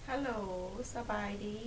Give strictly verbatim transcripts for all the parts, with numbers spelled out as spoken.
ฮัลโหลสบายดี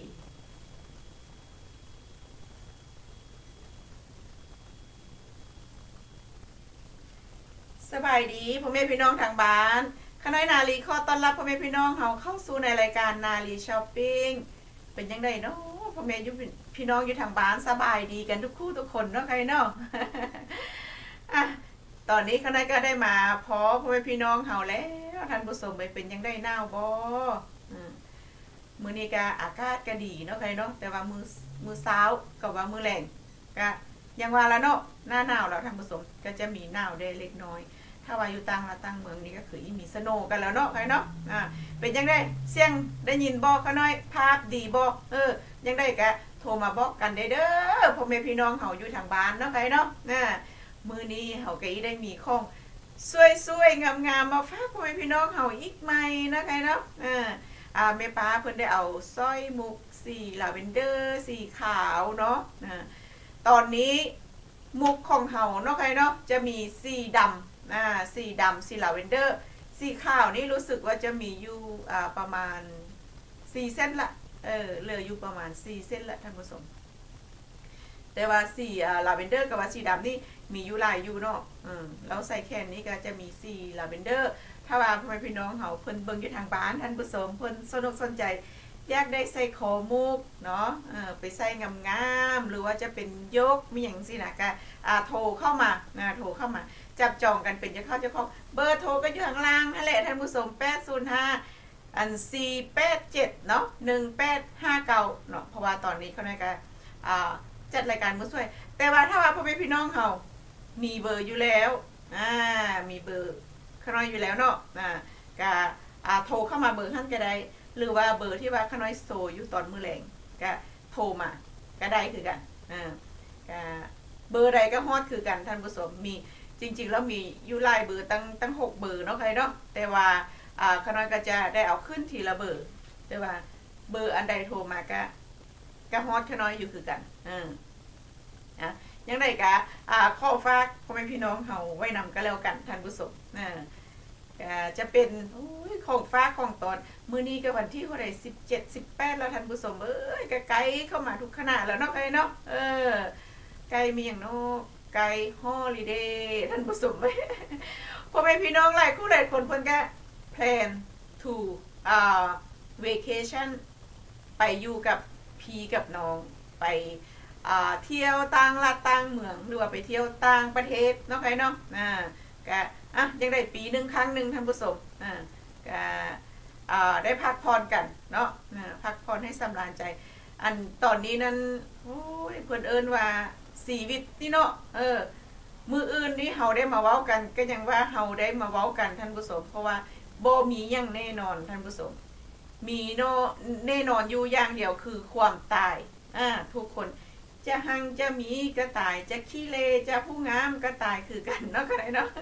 สบายดีพ่อแม่พี่น้องทางบ้านขน้อยนาลีขอต้อนรับพ่อแม่พี่น้องเฮาเข้าสู่ในรายการนาลีช้อปปิ้งเป็นยังไงเนาะพ่อแม่ยุพี่น้องอยู่ทางบ้านสบายดีกันทุกคู่ทุกคนเนาะใครเนาะอ่ะตอนนี้ขน้อยก็ได้มาพอพ่อแม่พี่น้องเฮาแล้วท่านผู้ชมไปเป็นยังได้หนาวบ่มื้อนี้ก็อากาศก็ดีเนาะใครเนาะแต่ว่ามือมือเช้ากับว่ามือแรงก็ยังว่าละเนาะหน้าหนาวแล้วท่านผู้ชมก็จะมีหนาวได้เล็กน้อยถ้าว่าอยู่ต่างละต่างเมืองนี่ก็คืออีมีสโนกันแล้วเนาะใครเนาะอ่าเป็นยังได้เสียงได้ยินบอกเขาน้อยภาพดีบอกเออยังได้ก็โทรมาบอกกันได้เด้อพ่อแม่พี่น้องเฮาอยู่ทางบ้านเนาะใครเนาะอ่ามื้อนี้เฮาก็ได้มีของสวยๆงามๆมาฝากพ่อแม่พี่น้องเฮาอีกใหม่นะใครเนาะอ่าอ่าแม่ป้าเพิ่นได้เอาสร้อยมุกสีลาเวนเดอร์สีขาวเนาะอ่าตอนนี้มุกของเฮาเนาะใครเนาะจะมีสีดำอ่าสีดำสีลาเวนเดอร์สีขาวนี่รู้สึกว่าจะมีอยู่อ่าประมาณสี่เส้นละเออเหลืออยู่ประมาณสี่เส้นละท่านผู้ชมแต่ว่าสีอ่าลาเวนเดอร์กับว่าสีดำนี่มีอยู่หลายอยู่เนาะอืมแล้วใส่แขนนี้ก็จะมีสีลาเวนเดอร์ถ้าว่าพ่อแม่พี่น้องเฮาเพิ่นเบิ่งอยู่ทางบ้านท่านผู้ชมเพิ่นสนุกสนใจอยากได้ใส่คอมุกเนาะเออไปใส่งามๆหรือว่าจะเป็นยกมีหยังสินะก็อ่าโทรเข้ามานะโทรเข้ามาจับจองกันเป็นจะเข้าจะเข้าเบอร์โทรก็อยู่ข้างล่างนั่นแหละท่านผู้ชมแปดศูนย์ห้าอันสี่แปดเจ็ดเนาะหนึ่งแปดห้าเก้าเนาะเพราะว่าตอนนี้เขาในการอ่าจัดรายการมื้อสวยแต่ว่าถ้าว่าพ่อแม่พี่น้องเฮามีเบอร์อยู่แล้วอ่ามีเบอร์ขน้อยอยู่แล้วเนาะอ่าก็อ่าโทรเข้ามาเบอร์ท่านก็ได้หรือว่าเบอร์ที่ว่าขน้อยโซอยู่ตอนมื้อแรงก็โทรมาก็ได้คือกันอ่าก็เบอร์ใดก็ฮอดคือกันท่านผู้ชมมีจริงๆแล้วมีอยู่หลายเบอร์ตั้งตั้งหกเบอร์เนาะใครเนาะแต่ว่าอ่าขน้อยก็จะได้เอาขึ้นทีละเบอร์แต่ว่าเบอร์อันใดโทรมาก็ก็ฮอดขน้อยอยู่คือกันอืมอ่ะยังไงกะอ่าข้อฝากพ่อแม่พี่น้องเฮาไว้นำก็แล้วกันท่านผู้ชมอ่าจะเป็นของฝากของตอนมื้อนี้ก็วันที่เท่าไหร่สิบเจ็ด สิบแปดแล้วท่านผู้ชมเอ้ยก็ไกลเข้ามาทุกขณะแล้วเนาะไกลเนาะเออไกลมีอย่างเนาะไกลฮอลิเดย์ท่านผู้ชมพ่อแม่พี่น้องหลายคู่หลายคนเพิ่นก็แพลน to อ่า vacation ไปอยู่กับพี่กับน้องไปเที่ยวต่างรัฐต่างเมืองหรือว่าไปเที่ยวต่างประเทศเนาะใครเนาะอ่าก็อ่ะยังได้ปีหนึ่งครั้งหนึ่งท่านผู้ชมอ่าก็อ่าได้พักผ่อนกันเนาะอ่าพักผ่อนให้สำราญใจอันตอนนี้นั้นโอ้ยเพิ่นเอิ้นว่าชีวิตนี่เนาะเออมืออื่นนี่เฮาได้มาเว้ากันก็ยังว่าเฮาได้มาเว้ากันท่านผู้ชมเพราะว่าบ่มีหยังแน่นอนท่านผู้ชมมีโนแน่นอนอยู่อย่างเดียวคือความตายอ่าทุกคนจะหังจะมีก็ตายจะขี้เลจะผู้งามก็ตายคือกันเนาะก็ได้เนาะ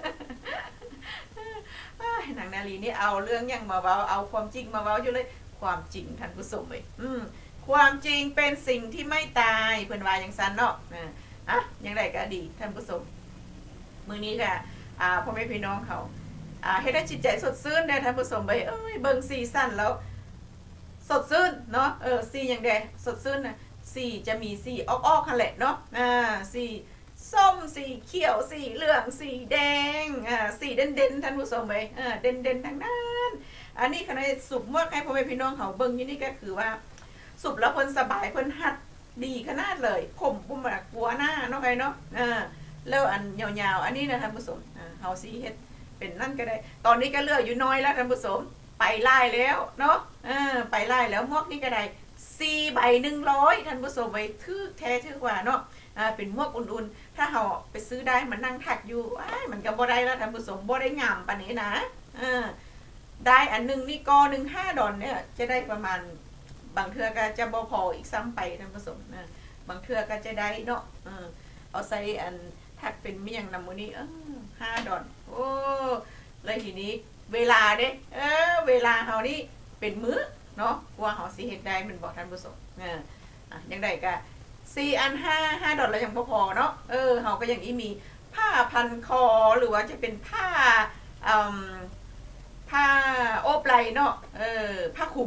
หนังนาลีนี่เอาเรื่องยังมาเว้าเอาความจริงมาเว้าอยู่เลยความจริงท่านผู้ชมเลยอืมความจริงเป็นสิ่งที่ไม่ตายเพิ่นว่าอย่างซันเนาะอ่ะยังไงก็ดีท่านผู้ชมมื้อนี้ค่ะอ่าพ่อแม่พี่น้องเขาอ่าให้ได้จิตใจสดชื่นได้ท่านผู้ชมไปเอ้ยเบิ่งซีซั่นแล้วสดชื่นเนาะเออซีอย่างใดสดชื่นนะสีจะมีสีออกๆกันแหละเนาะอ่าสีส้มสีเขียวสีเหลืองสีแดงอ่าสีเด่นๆท่านผู้ชมไปอ่าเด่นๆทั้งนั้นอันนี้ขณะสุบเมื่อใครพ่อแม่พี่น้องเขาเบิ่งอยู่นี่ก็คือว่าสุบแล้วเพิ่นสบายเพิ่นหัดดีขนาดเลยผมปุ่มแบบกัวหน้าเนาะใครเนาะอ่าแล้วอันยาวๆอันนี้นะท่านผู้ชมอ่าเฮาสีเฮ็ดเป็นนั่นก็ได้ตอนนี้ก็เลือกอยู่น้อยแล้วท่านผู้ชมไปไล่แล้วเนาะอ่าไปไล่แล้วมวกนี่ก็ได้สี่ใบหนึ่งร้อยท่านผู้ชมไปถือแท้ถือกว่าเนาะอ่าเป็นมวกอุ่นๆถ้าเราไปซื้อได้มันนั่งถักอยู่อ้ายมันก็บ่ได้แล้วท่านผู้ชมบ่ได้งามปานนี้นะอ่าได้อันนึงนี่กอหนึ่งห้าดอนเนี่ยจะได้ประมาณบางเทื่อก็จะบ่พออีกซ้ำไปท่านผู้ชมนะบางเทื่อก็จะได้เนาะเออเอาใส่อันถักเป็นเมี่ยงนำมื้อนี้เออห้าดอนโอ้แล้วทีนี้เวลาเด้เออเวลาเฮานี่เป็นมื้อเนาะว่าเฮาสิเฮ็ดได้มันบอกท่านผู้ชมเอออ่ะยังได้ก็สี่อันห้า ห้าดอลแล้วยังบ่พอเนาะเออเฮาก็ยังอีมีผ้าพันคอหรือว่าจะเป็นผ้าอืมผ้าโอบไหล่เนาะเออผ้าคลุม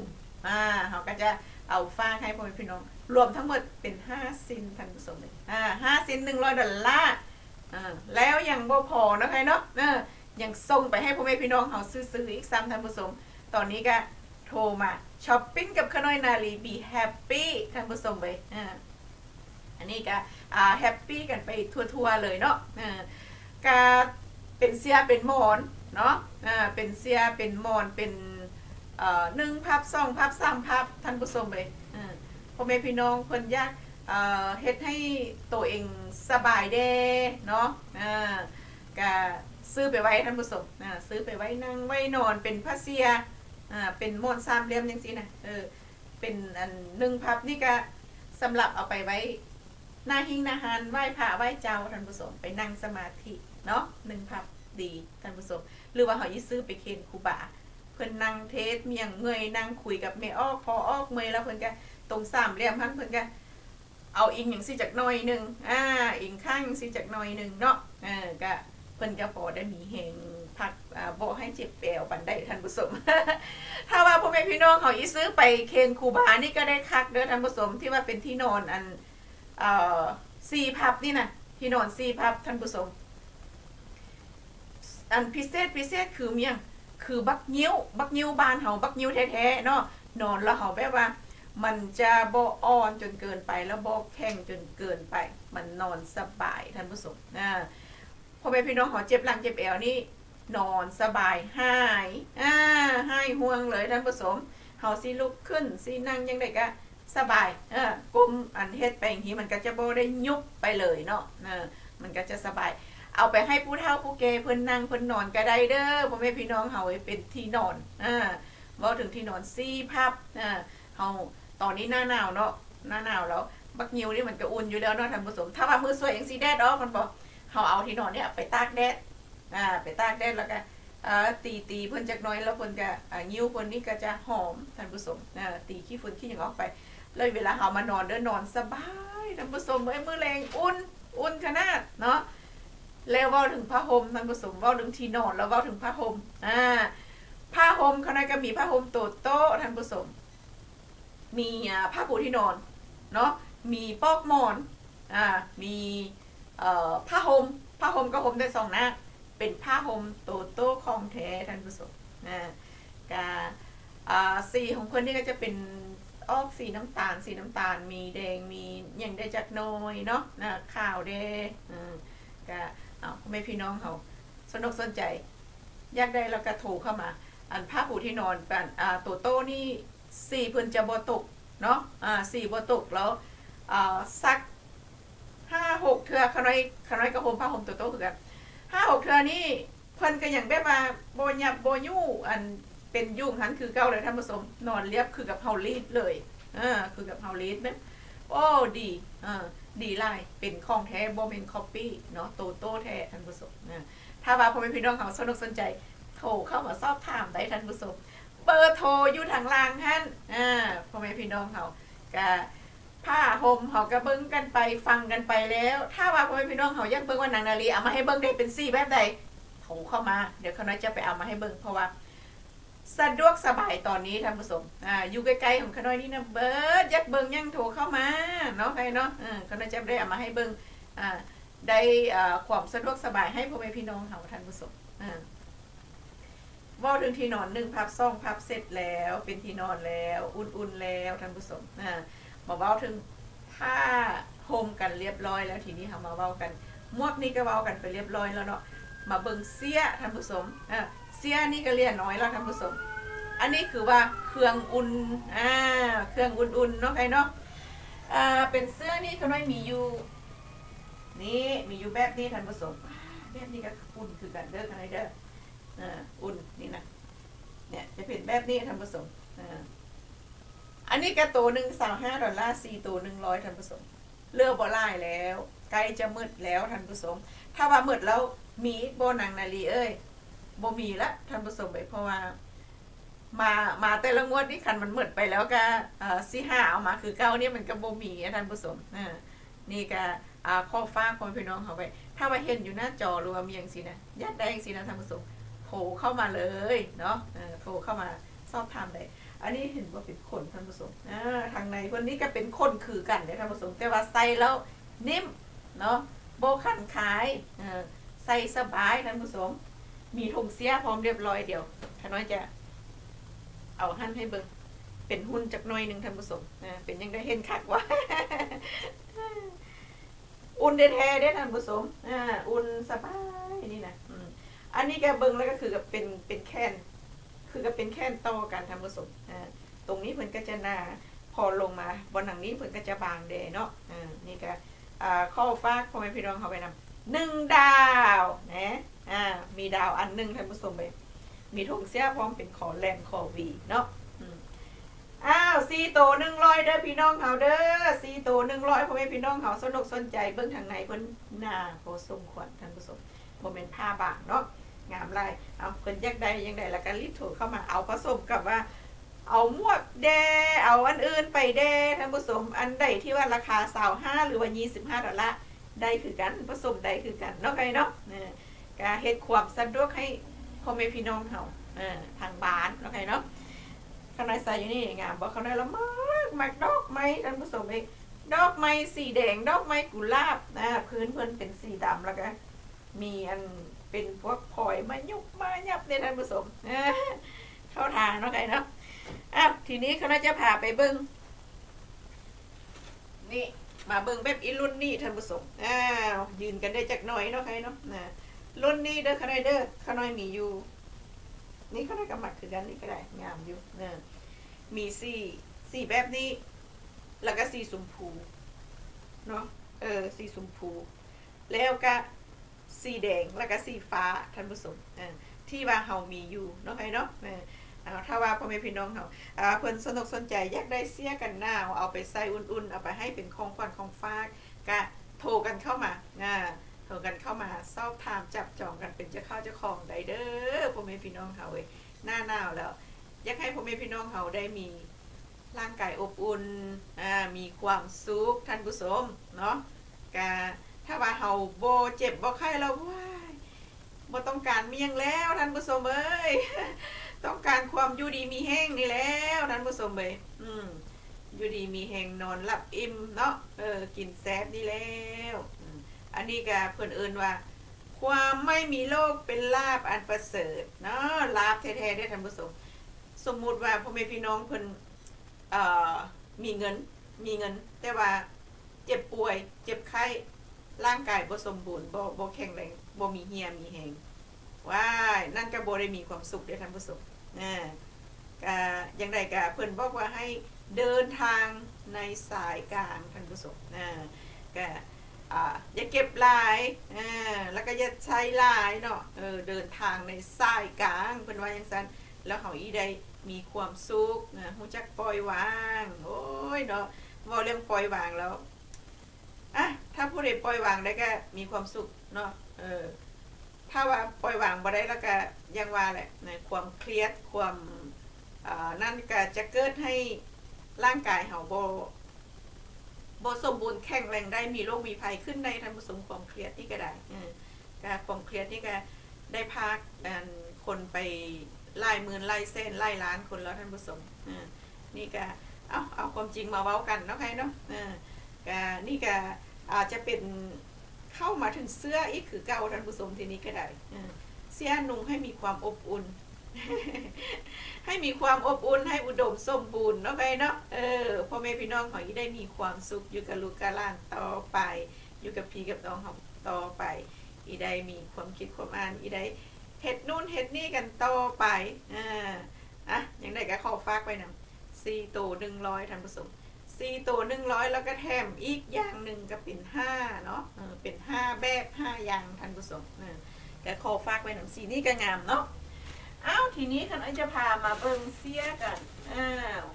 อ่าเขาก็จะเอาฝากให้พ่อแม่พี่น้องรวมทั้งหมดเป็นห้าซินท่านผู้ชมเลยอ่าห้าซินหนึ่งร้อยดอลลาร์อ่าแล้วยังบ่พอนะใครเนาะเออยังส่งไปให้พ่อแม่พี่น้องเขาซื้อๆอีกซ้ำท่านผู้ชมตอนนี้ก็โทรมาช้อปปิ้งกับขน้อยนาลีบีแฮปปี้ท่านผู้ชมเลยอ่าอันนี้ก็อ่าแฮปปี้กันไปทั่วๆเลยเนาะอ่าก็เป็นเสียเป็นหมอนเนาะอ่าเป็นเสียเป็นหมอนเป็นเอ่อหนึ่งพับสองพับสามพับท่านผู้ชมเลยอ่าพ่อแม่พี่น้องเพิ่นอยากเอ่อเฮ็ดให้ตัวเองสบายเด้เนาะอ่าก็ซื้อไปไว้ท่านผู้ชมอ่าซื้อไปไว้นั่งไว้นอนเป็นผ้าเสียอ่าเป็นหมอนสามเหลี่ยมจังซี่นะเออเป็นอันหนึ่งพับนี่ก็สำหรับเอาไปไว้หน้าหิ้งหน้าหานไหว้พระไหว้เจ้าท่านผู้ชมไปนั่งสมาธิเนาะหนึ่งพับดีท่านผู้ชมหรือว่าเขายิ่ซื้อไปเคนครูบาเพิ่นนั่งเทศเมียงเงยนั่งคุยกับแม่ออกพอออกเมยแล้วเพิ่นก็ตรงสามเหลี่ยมพันเพิ่นก็เอาอิงอย่างสิจากหน่อยหนึ่งอ่าอิงข้างสิจากหน่อยหนึ่งเนาะเออก็เพิ่นก็พอได้มีแหงพักอ่าบ่ให้เจ็บแปวปันได้ท่านผู้ชม ถ้าว่าพ่อแม่พี่น้องเขาอีซื้อไปเคนครูบานี่ก็ได้คักเด้อท่านผู้ชมที่ว่าเป็นที่นอนอันเอ่อสี่พับนี่นะที่นอนสี่พับท่านผู้ชมอันพิเศษพิเศษคือเมียงคือบักนิ้วบักนิ้วบานเฮาบักนิ้วแท้ๆเนาะนอนแล้วเฮาแบบว่ามันจะบ่อ่อนจนเกินไปแล้วบ่แข็งจนเกินไปมันนอนสบายท่านผู้ชมอ่าพ่อแม่พี่น้องเฮาเจ็บหลังเจ็บเอวนี่นอนสบายหายอ่าหายห่วงเลยท่านผู้ชมเฮาสิลุกขึ้นสินั่งยังไดก็สบายเออกุมอันเฮ็ดไปอย่างนี้มันก็จะบ่ได้ยุบไปเลยเนาะเออมันก็จะสบายเอาไปให้ผู้เฒ่าผู้แก่เพิ่นนั่งเพิ่นนอนก็ได้เด้อพ่อแม่พี่น้องเฮาเป็นที่นอนอ่าเว้าถึงที่นอนสี่พับอ่าเฮาตอนนี้หน้าหนาวเนาะหน้าหนาวแล้วบักงิวนี่มันก็อุ่นอยู่แล้วเนาะท่านผู้ชมถ้าว่ามือสวยจังซี่แดดออกมันบ่เฮาเอาที่นอนเนี่ยไปตากแดดอ่าไปตากแดดแล้วก็เอ่อตีตีเพิ่นจักหน่อยแล้วเพิ่นก็อ่างิวเพิ่นนี่ก็จะหอมท่านผู้ชมอ่าตีขี้ฝุ่นขี้หยังออกไปเลยเวลาเฮามานอนเด้อนอนสบายท่านผู้ชมเอ้ยมื้อแลงอุ่นอุ่นขนาดเนาะแล้วเว้าถึงผ้าห่มท่านผู้ชมเว้าถึงที่นอนแล้วเว้าถึงผ้าห่มอ่าผ้าห่มข้างในก็มีผ้าห่มโตโต้ท่านผู้ชมมีอ่าผ้าปูที่นอนเนาะมีปอกหมอนอ่ามีเอ่อผ้าห่มผ้าห่มก็ห่มได้สองหน้าเป็นผ้าห่มโตโต้ของแท้ท่านผู้ชมนะกาอ่าสีของเพิ่นนี่ก็จะเป็นออกสีน้ำตาลสีน้ำตาลมีแดงมีอย่างได้จักหน่อยเนาะนะขาวแดงอืมก็เอาไม่พี่น้องเขาสนุกสนใจอยากได้แล้วก็โทรเข้ามาอันผ้าปูที่นอนกันอ่าโตโต้นี่สีเพิ่นจะบ่ตกเนาะอ่าสีบ่ตกแล้วอ่าซักห้าหกเทื่อขน้อยขน้อยก็ห่มผ้าห่มโตโต้คือกันห้าหกเทื่อนี่เพิ่นก็อย่างแบบว่าบ่หยับบ่ยู่อันเป็นยุ่งหันคือเก่าเลยท่านผู้ชมนอนเรียบคือกับเฮาลีดเลยอ่าคือกับเฮาลีดแม่โอ้ดีอ่าดีหลายเป็นของแท้บ่แม่นคอปปี้เนาะโตโต้แท้ท่านผู้ชมนะถ้าว่าพ่อแม่พี่น้องเขาสนุกสนใจโทรเข้ามาสอบถามได้ท่านผู้ชมเบอร์โทรอยู่ทางล่างท่านอ่าพ่อแม่พี่น้องเขาก็ผ้าห่มเขาก็เบิ่งกันไปฟังกันไปแล้วถ้าว่าพ่อแม่พี่น้องเขาอยากเบิ่งว่านางนาลีเอามาให้เบิ่งได้เป็นซี่แบบใดโทรเข้ามาเดี๋ยวเขาน้อยจะไปเอามาให้เบิ่งเพราะว่าสะดวกสบายตอนนี้ท่านผู้ชมอ่าอยู่ใกล้ๆของขน้อยนี่นะเบิร์ดยักเบิ่งยังโทรเข้ามาเนาะใครเนาะอ่าขน้อยจะได้เอามาให้เบิ่งอ่าได้อ่าความสะดวกสบายให้พ่อแม่พี่น้องเขาท่านผู้ชมอ่าว่าถึงที่นอนหนึ่งพับสองพับเสร็จแล้วเป็นที่นอนแล้วอุ่นๆแล้วท่านผู้ชมอ่ามาเว้าถึงผ้าห่มกันเรียบร้อยแล้วทีนี้เรามาเว้ากันมวกนี่ก็เว้ากันไปเรียบร้อยแล้วเนาะมาเบิ่งเสี้ยท่านผู้ชมอ่าเสี้ยนี่ก็เรียนน้อยแล้วท่านผู้ชมอันนี้คือว่าเครื่องอุ่นอ่าเครื่องอุ่นๆเนาะใครเนาะอ่าเป็นเสื้อนี่เขาน้อยมีอยู่นี่มีอยู่แบบนี้ท่านผู้ชมแบบนี้ก็อุ่นคือกันเด้อกันเด้ออ่าอุ่นนี่นะเนี่ยจะเป็นแบบนี้ท่านผู้ชมอ่าอันนี้ก็ตัวหนึ่งสาวห้าดอลลาร์สี่ตัวหนึ่งร้อยท่านผู้ชมเลือกบ่ไล่แล้วใกล้จะมืดแล้วท่านผู้ชมถ้าว่ามืดแล้วมีโบนังนาลีเอ้ยบ่มีละท่านผู้ชมไปเพราะว่ามามาแต่ละงวดนี่คันมันมืดไปแล้วก็เอ่อสิหาเอามาคือเก่านี่มันก็บ่มีท่านผู้ชมอ่านี่ก็อ่าข้อฟ้าของพี่น้องเขาไปถ้าว่าเห็นอยู่หน้าจอหรือว่ามีอย่างสินะยัดได้อย่างสินะท่านผู้ชมโทรเข้ามาเลยเนาะเออโทรเข้ามาสอบถามได้อันนี้เห็นว่าเป็นขนท่านผู้ชมอ่าทางในคนนี้ก็เป็นขนคือกันเด้ท่านผู้ชมแต่ว่าใส่แล้วนิ่มเนาะโบขันขายอ่าใส่สบายท่านผู้ชมมีถุงเสียพร้อมเรียบร้อยเดี๋ยวข้าน้อยจะเอาหั่นให้เบิ่งเป็นหุ่นจักหน่อยหนึ่งท่านผู้ชมอ่าเป็นยังได้เห็นคักว่า อุ่นแท้ๆได้ท่านผู้ชมอ่าอุ่นสบายนี่นะอืมอันนี้แกเบิ่งแล้วก็คือกับเป็นเป็นแค่นคือกับเป็นแค่นต่อกันท่านผู้ชมอ่าตรงนี้เพิ่นก็จะหนาพอลงมาบนหนังนี้เพิ่นก็จะบางเดเนาะอ่านี่ก็อ่าข้อฟากพ่อแม่พี่น้องเขาไปนำหนึ่งดาวนะอ่ามีดาวอันหนึ่งท่านผู้ชมไปมีธงเสียพร้อมเป็นขอแลนขอวีเนาะอ้าวซีโตหนึ่งร้อยเด้อพี่น้องเขาเด้อซีโตหนึ่งร้อยพ่อแม่พี่น้องเขาสนุกสนใจเบิ้งทางไหนเพิ่นหน้าโพสมควรท่านผู้ชมโมเมนต์ผ้าบางเนาะงามลายเอาเพิ่นยักใดยังใดแล้วก็รีบโทรเข้ามาเอาผสมกับว่าเอาหมวกแดเอาอันอื่นไปแดท่านผู้ชมอันใดที่ว่าราคาสาวห้าหรือว่ายี่สิบห้าดอลลาร์ได้คือกันผสมได้คือกันเนาะใครเนาะเนี่ยก็เฮ็ดความสะดวกให้พ่อแม่พี่น้องเขาเออทางบ้านเนาะใครเนาะข้างในใส่อยู่นี่งามบอกข้างในละมากมากดอกไม้ท่านผู้ชมเองดอกไม้สีแดงดอกไม้กุหลาบนะพื้นเพิ่นเป็นสีดำแล้วก็มีอันเป็นพวกพลอยมายุบมายับในท่านผู้ชมเข้าทางเนาะใครเนาะอ้าวทีนี้เขาจะพาไปเบิ้งนี่มาเบิ้งแบบอีรุ่นนี่ท่านผู้ชมอ้าวยืนกันได้จากหน่อยเนาะใครเนาะนะรุ่นนี้เด้อข้างในเด้อข้างในมีอยู่นี่เขาได้กำมัดคือกันนี่ก็ได้งามอยู่นะมีสีสีแบบนี้แล้วก็สีชมพูเนาะเออสีชมพูแล้วก็สีแดงแล้วก็สีฟ้าท่านผู้ชมอ่าที่ว่าเฮามีอยู่เนาะใครเนาะอ่าถ้าว่าพ่อแม่พี่น้องเฮาอ่าเพิ่นสนุกสนใจอยากได้เสียกันหน้าเอาไปใส่อุ่นๆเอาไปให้เป็นของขวัญของฝากก็โทรกันเข้ามาอ่าโทรกันเข้ามาสอบถามจับจองกันเป็นเจ้าข้าวเจ้าของได้เด้อพ่อแม่พี่น้องเฮาเว้ยหน้าหนาวแล้วอยากให้พ่อแม่พี่น้องเฮาได้มีร่างกายอบอุ่นอ่ามีความสุขท่านผู้ชมเนาะก็ถ้าว่าเฮาบ่เจ็บบ่ไข้แล้วว้ายบ่ต้องการเมียงแล้วท่านผู้ชมเอ้ยต้องการความอยู่ดีมีแห้งนี่แล้วท่านผู้ชมเอ้ยอืมอยู่ดีมีแห้งนอนหลับอิ่มเนาะเออกินแซ่บนี่แล้วอันนี้ก็เพิ่นเอิ้นว่าความไม่มีโรคเป็นลาภอันประเสริฐเนาะลาภแท้ๆได้ท่านผู้ชมสมมุติว่าพ่อแม่พี่น้องเพิ่นเอ่อมีเงินมีเงินแต่ว่าเจ็บป่วยเจ็บไข้ร่างกายบ่สมบูรณ์บ่บ่แข็งแรงบ่มีเหี่ยมีแหงว้ายนั่นก็บ่ได้มีความสุขเด้อท่านผู้ชมอ่าก็อย่างใดก็เพิ่นบอกว่าให้เดินทางในสายกลางท่านผู้ชมอ่าก็อ่าอย่าเก็บหลายอ่าแล้วก็อย่าใช้หลายเนาะเออเดินทางในสายกลางเพิ่นว่าจังซั่นแล้วเฮาอีได้มีความสุขนะรู้จักปล่อยวางโอ้ยเนาะเว้าเรื่องปล่อยวางแล้วอ่ะถ้าผู้ใดปล่อยวางได้ก็มีความสุขเนาะเออถ้าว่าปล่อยวางบ่ได้แล้วก็ยังว่าแหละนะความเครียดความอ่านั่นก็จะเกิดให้ร่างกายเฮาบ่บ่สมบูรณ์แข็งแรงได้มีโรคมีภัยขึ้นในท่านผู้ชมความเครียดนี่ก็ได้เออก็ความเครียดนี่ก็ได้พาคนไปไล่หมื่นไล่เส้นไล่ล้านคนแล้วท่านผู้ชมอ่านี่ก็เอาเอาความจริงมาเว้ากันเนาะใครเนาะอ่าก็นี่ก็อาจจะเป็นเข้ามาถึงเสื้ออีกคือเก่าท่านผู้ชมทีนี้ก็ได้อ่าเสื้อนุ่งให้มีความอบอุ่น ให้มีความอบอุ่นให้อุดมสมบูรณ์เนาะใครเนาะเออพ่อแม่พี่น้องของอีได้มีความสุขอยู่กับลูกกับหลานต่อไปอยู่กับพี่กับน้องของต่อไปอีได้มีความคิดความอ่านอีได้เฮ็ดนู่นเฮ็ดนี่กันต่อไปอ่าอ่ะยังได้ก็ขอฝากไว้นำสี่ตัวหนึ่งร้อยท่านผู้ชมสี่ตัวหนึ่งร้อยแล้วก็แถมอีกอย่างหนึ่งก็เป็นห้าเนาะเออเป็นห้าแบบห้าอย่างท่านผู้ชมเออก็ขอฝากไว้นำสีนี้ก็งามเนาะอ้าวทีนี้คันไอจะพามาเบิ่งเสียกันอ้าว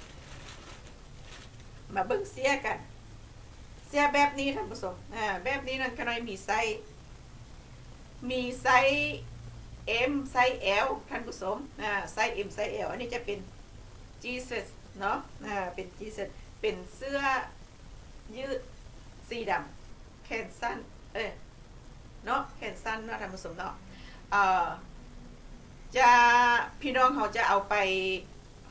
มาเบิ่งเสียกันเสียแบบนี้ท่านผู้ชมอ่าแบบนี้นั่นคันไอมีไซส์มีไซส์ M ไซส์ L ท่านผู้ชมอ่าไซส์ M ไซส์ L อันนี้จะเป็น G เซตเนาะอ่าเป็น G เซตเป็นเสื้อยืดสีดำแขนสั้นเอ้ยเนาะแขนสั้นเนาะท่านผู้ชมเนาะอ่าจะพี่น้องเขาจะเอาไปฝ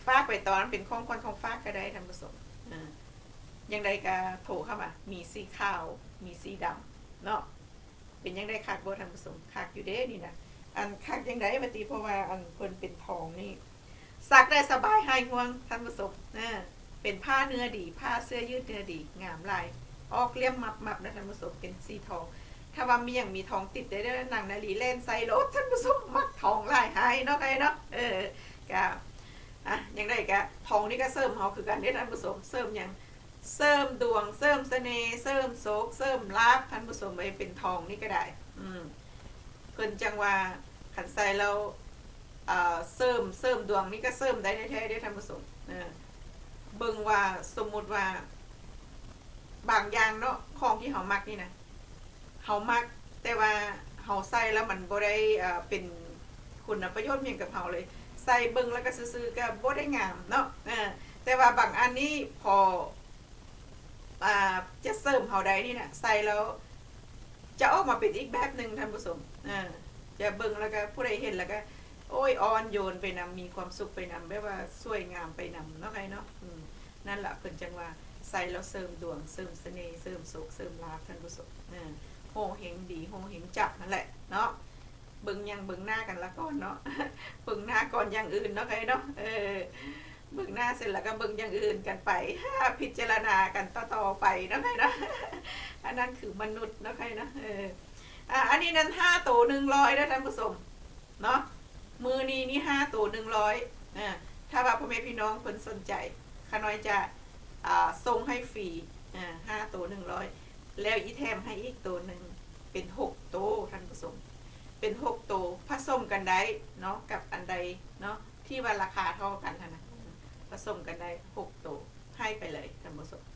ฝากไปตอนนั้นเป็นของคนของฝากก็ได้ท่านผู้ชมยังได้ก็โทรเข้ามามีสีขาวมีสีดำเนาะเป็นยังได้คักบ่ท่านผู้ชมคักอยู่เด้นี่นะอันคักยังได้มาตีเพราะว่าอันเพิ่นเป็นทองนี่ซักได้สบายหายห่วงท่านผู้ชมนะเป็นผ้าเนื้อดีผ้าเสื้อยืดเนื้อดีงามลายออกเลี่ยมมับมับนะท่านผู้ชมเป็นสีทองถ้าว่ามีอย่างมีทองติดได้ได้หนังนาลีเล่นใส่รถท่านผู้ชมมักทองลายหายเนาะไงเนาะเออกะอ่ะยังได้กะทองนี่ก็เสริมเฮาคือกันได้ท่านผู้ชมเสริมอย่างเสริมดวงเสริมเสน่ห์เสริมโศกเสริมลาภท่านผู้ชมไปเป็นทองนี่ก็ได้อืมเพิ่นจังว่าขันใส่แล้วอ่าเสริมเสริมดวงนี่ก็เสริมได้แท้ๆได้ท่านผู้ชมเออเบิ่งว่าสมมุติว่าบางอย่างเนาะของที่เฮามักนี่นะเฮามักแต่ว่าเฮาใส่แล้วมันบ่ได้อ่าเป็นคุณประโยชน์เพียงกับเฮาเลยใส่เบิ่งแล้วก็ซื่อๆก็บ่ได้งามเนาะเออแต่ว่าบางอันนี้พออ่าจะเสริมเฮาได้นี่นะใส่แล้วจะออกมาเป็นอีกแบบนึงท่านผู้ชมอ่าจะเบิ่งแล้วก็ผู้ใดเห็นแล้วก็โอ้ยอ่อนโยนไปนำมีความสุขไปนำแบบว่าสวยงามไปนำเนาะใครเนาะอืมนั่นแหละเพิ่นจังว่าใส่แล้วเสริมดวงเสริมเสน่ห์เสริมสุขเสริมลาภท่านผู้ชมอ่าโหเฮงดีโหเฮงจับนั่นแหละเนาะเบิ่งยังเบิ่งหน้ากันละก่อนเนาะเบิ่งหน้าก่อนอย่างอื่นเนาะใครเนาะเออเบิ่งหน้าเสร็จแล้วก็เบิ่งอย่างอื่นกันไปพิจารณากันต่อๆไปเนาะใครเนาะอันนั้นคือมนุษย์เนาะใครเนาะเอออ่ะอันนี้นั้นห้าตัวหนึ่งร้อยนะท่านผู้ชมเนาะมือนี้นี่ห้าตัวหนึ่งร้อยอ่าถ้าว่าพ่อแม่พี่น้องเพิ่นสนใจข้าน้อยจะอ่าส่งให้ฟรีอ่าห้าตัวหนึ่งร้อยแล้วอีแถมให้อีกตัวหนึ่งเป็นหกตัวท่านผู้ชมเป็นหกตัวผสมกันได้เนาะกับอันใดเนาะที่ว่าราคาเท่ากันนะผสมกันได้หกตัวให้ไปเลยท่านผู้ชม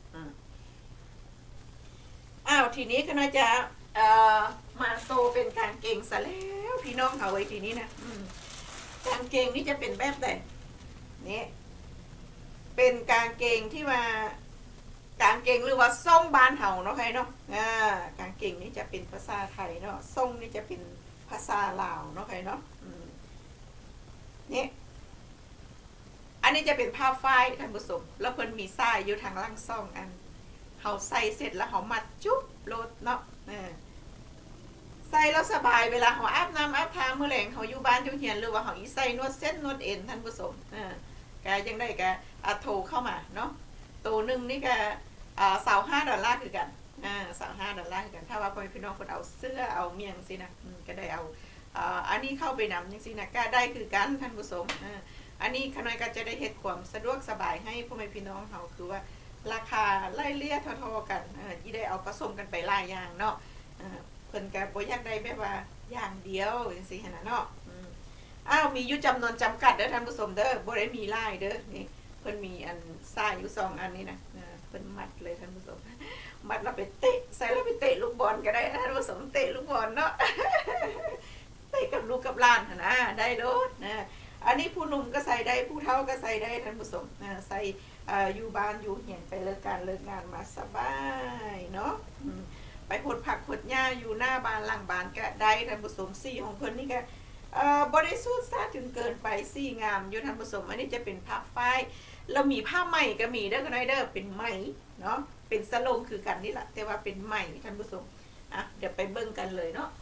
อ้าวทีนี้ก็น่าจะเอ่อมาโซเป็นกางเกงซะแล้วพี่น้องเขาไว้ทีนี้นะกางเกงนี่จะเป็นแบบไหนนี่เป็นกางเกงที่ว่ากางเกงหรือว่าส่งบ้านเฮาเนาะใครเนาะอ่ากางเกงนี่จะเป็นภาษาไทยเนาะส่งนี่จะเป็นภาษาลาวเนาะใครเนาะนี่อันนี้จะเป็นผ้าฝ้ายท่านผู้ชมแล้วเพิ่นมีไส้อยู่ทางล่างซ่องอันเขาใส่เสร็จแล้วเขามัดจุ๊บโลดเนาะใส่แล้วสบายเวลาเขาอาบน้ำอาบทาเมื่อแหลงเขาอยู่บ้านอยู่เฮียนหรือว่าเขาอีใส่นวดเส้นนวดเอ็นท่านผู้ชมแกยังได้แกโทรเข้ามาเนาะตัวหนึ่งนี่แกสาวห้าดอลลาร์คือกันสาวห้าดอลลาร์คือกันถ้าว่าพ่อพี่น้องคนเอาเสื้อเอาเมียงสินะก็ได้เอาอันนี้เข้าไปนำยังสินะก็ได้คือกันท่านผู้ชมอันนี้ขน้อยก็จะได้เหตุความสะดวกสบายให้พ่อแม่พี่น้องเขาคือว่าราคาไล่เลี่ยเท่าๆกันที่ได้เอาผสมกันไปหลายอย่างเนาะเพิ่นก็บ่อยากได้แบบว่าอย่างเดียวจังซี่หั่นน่ะเนาะอ้าวมีอยู่จำนวนจำกัดเด้อท่านผู้ชมเด้อบ่ได้มีหลายเด้อนี่เพิ่นมีอันทรายอยู่สองอันนี้นะเพิ่นมัดเลยท่านผู้ชมมัดแล้วไปเตะใส่แล้วไปเตะลูกบอลก็ได้ท่านผู้ชมเตะลูกบอลเนาะเตะกับลูกกับหลานหั่นนะได้โลดนะอันนี้ผู้หนุ่มก็ใส่ได้ผู้เฒ่าก็ใส่ได้ท่านผู้ชมใส่อยู่บ้านอยู่เหียนไปเลิกการเลิกงานมาสบายเนาะไปหดผักหดหญ้าอยู่หน้าบ้านหลังบ้านก็ได้ท่านผู้ชมสีของเพิ่นนี่ก็บริสุทธิ์ซะจนเกินไปสีงามอยู่ท่านผู้ชมอันนี้จะเป็นผ้าฝ้ายแล้วมีผ้าไหมก็มีเด้อกันไดเด้อเป็นไหมเนาะเป็นสลงคือกันนี่แหละแต่ว่าเป็นไหมท่านผู้ชมอ่ะเดี๋ยวไปเบิ่งกันเลยเนาะ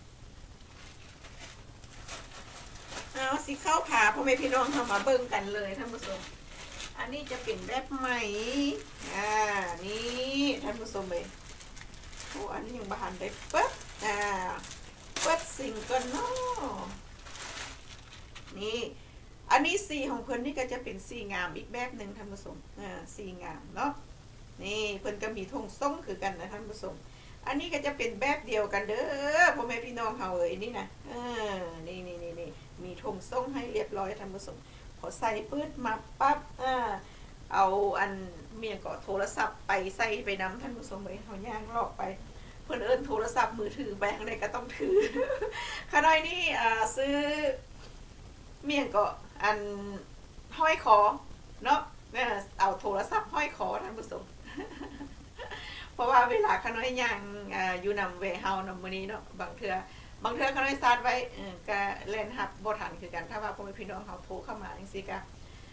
เอาสิเข้าผ่าพ่อแม่พี่น้องเข้ามาเบิ่งกันเลยท่านผู้ชมอันนี้จะเป็นแบบใหม่อ่านี่ท่านผู้ชมเลยโอ้อันนี้ยังบานได้ปึ๊บอ่าปึ๊บสิ่งก่อนเนาะนี่อันนี้สีของเพิ่นนี่ก็จะเป็นสีงามอีกแบบหนึ่งท่านผู้ชมอ่าสีงามเนาะนี่เพิ่นก็มีธงส้มคือกันนะท่านผู้ชมอันนี้ก็จะเป็นแบบเดียวกันเด้อพ่อแม่พี่น้องเฮาเอ้ยนี่นะอ่านี่นี่นี่นี่มีธงส้มให้เรียบร้อยท่านผู้ชมพอใส่ปื๊ดมาปั๊บอ่าเอาอันเมียก็โทรศัพท์ไปใส่ไปนำท่านผู้ชมเลยเขาย่างลอกไปเพื่อนเอิญโทรศัพท์มือถือไปข้างในก็ต้องถือขณะนี้อ่าซื้อเมียก็อันห้อยคอเนาะเนี่ยเอาโทรศัพท์ห้อยคอท่านผู้ชมเพราะว่าเวลาขน้อยย่างอ่าอยู่นำเวเฮานำมื้อนี้เนาะบางเทื่อบางเทื่อขน้อยซาดไว้ก็เล่นหับบทันคือกันถ้าว่าพ่อแม่พี่น้องเขาโทรเข้ามาจังซี่ก็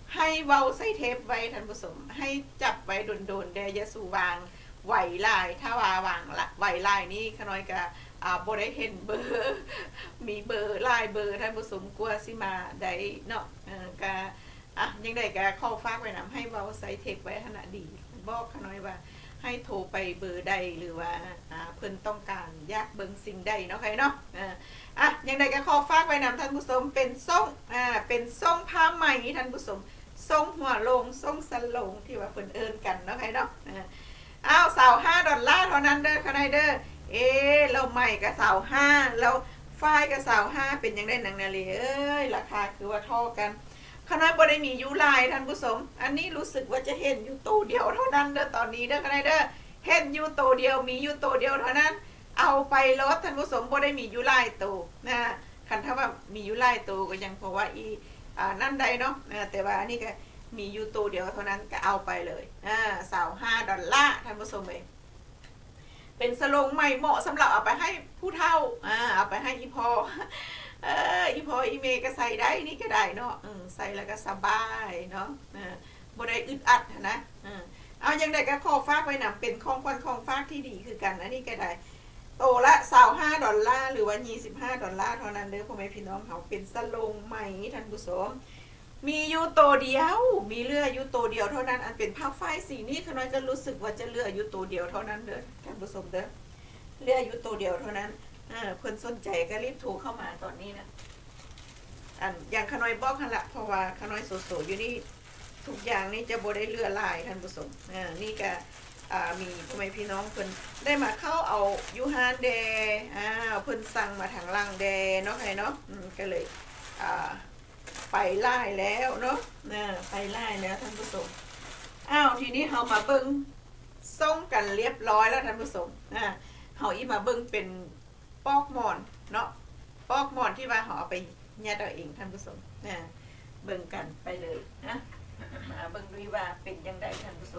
ให้เว้าใส่เทปไว้ท่านผู้ชมให้จับไว้โดนๆเดยสู่วางไหวลายถ้าว่าวางละไหวลายนี่ขน้อยก็อ่าบ่ได้เห็นเบอร์มีเบอร์ลายเบอร์ท่านผู้ชมกลัวสิมาได้เนาะเออก็อ่ะยังได้ก็ข้อฝากไว้นำให้เว้าใส่เทปไว้ขณะดีบอกขน้อยว่าให้โทรไปเบอร์ใดหรือว่าอ่าเพิ่นต้องการอยากเบิ่งสิ่งใดเนาะใครเนาะอ่าอ่ะยังได้ก็ข้อฝากไว้นำท่านผู้ชมเป็นส่งอ่าเป็นส่งผ้าไหมท่านผู้ชมส่งหัวลงส่งสันลงที่ว่าเพิ่นเอิ้นกันเนาะใครเนาะอ่าอ้าวสาวห้าดอลลาร์เท่านั้นเด้อค่ะนายเด้อเอ๊เราใหม่กับสาวห้าแล้วฝ้ายกับสาวห้าเป็นยังได้หนังนาลีเอ้ยราคาคือว่าเท่ากันขนาดบ่ได้มียูไลท่านผู้ชมอันนี้รู้สึกว่าจะเห็นอยู่ตัวเดียวเท่านั้นเด้อตอนนี้เด้อค่ะนายเด้อเห็นอยู่ตัวเดียวมีอยู่ตัวเดียวเท่านั้นเอาไปลดท่านผู้ชมบ่ได้มียูไลตัวนะคันถ้าว่ามียูไลตัวก็ยังเพราะว่าอีอ่านั่นใดเนาะแต่ว่าอันนี้ก็มียูตัวเดียวเท่านั้นก็เอาไปเลยอ่าสาวห้าดอลลาร์ท่านผู้ชมเองเป็นสลงใหม่เหมาะสำหรับเอาไปให้ผู้เฒ่าอ่าเอาไปให้อีพอเอออีพออีเมก็ใส่ได้นี่ก็ได้เนาะอืมใส่แล้วก็สบายเนาะอ่าบ่ได้อึดอัดนะอืมเอายังได้ก็ขอฝากไว้นำเป็นของขวัญของฝากที่ดีคือกันอันนี้ก็ได้โตละสาวห้าดอลลาร์หรือว่ายี่สิบห้าดอลลาร์เท่านั้นเด้อพ่อแม่พี่น้องเขาเป็นสลงใหม่ท่านผู้ชมมีอยู่ตัวเดียวมีเลืออยู่ตัวเดียวเท่านั้นอันเป็นผ้าฝ้ายสีนี้ขน้อยก็รู้สึกว่าจะเลืออยู่ตัวเดียวเท่านั้นเด้อท่านผู้ชมเด้อเลืออยู่ตัวเดียวเท่านั้นเออเพิ่นสนใจก็รีบโทรเข้ามาตอนนี้นะอันอย่างขน้อยบอกกันละเพราะว่าขน้อยโสดๆอยู่นี่ทุกอย่างนี่จะบ่ได้เลือลายท่านผู้ชมอ่านี่ก็อ่ามีพ่อแม่พี่น้องเพิ่นได้มาเข้าเอายูฮานเดอ่าเพิ่นสั่งมาทางล่างเดเนาะใครเนาะอืมก็เลยอ่าไปไล่แล้วเนาะนะไปไล่แล้วท่านผู้ชมอ้าวทีนี้เรามาเบิ้งส่งกันเรียบร้อยแล้วท่านผู้ชมอ่าเราอีมาเบิ้งเป็นปอกหมอนเนาะปอกหมอนที่ว่าเราเอาไปยัดเอาเองท่านผู้ชมนะเบิ้งกันไปเลยนะมาเบิ้งดูว่าเป็นยังไงท่านผู้ชม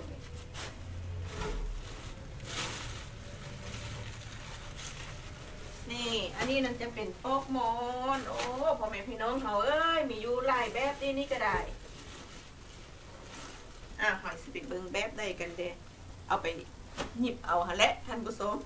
นี่อันนี้นั่นจะเป็นปอกหมอนโอ้พ่อแม่พี่น้องเขาเอ้ยมีอยู่หลายแบบนี้นี่ก็ได้อ่ะหอยสิบเบิ้งแบบใดกันเด้เอาไปหยิบเอาฮะและท่านผู้ชม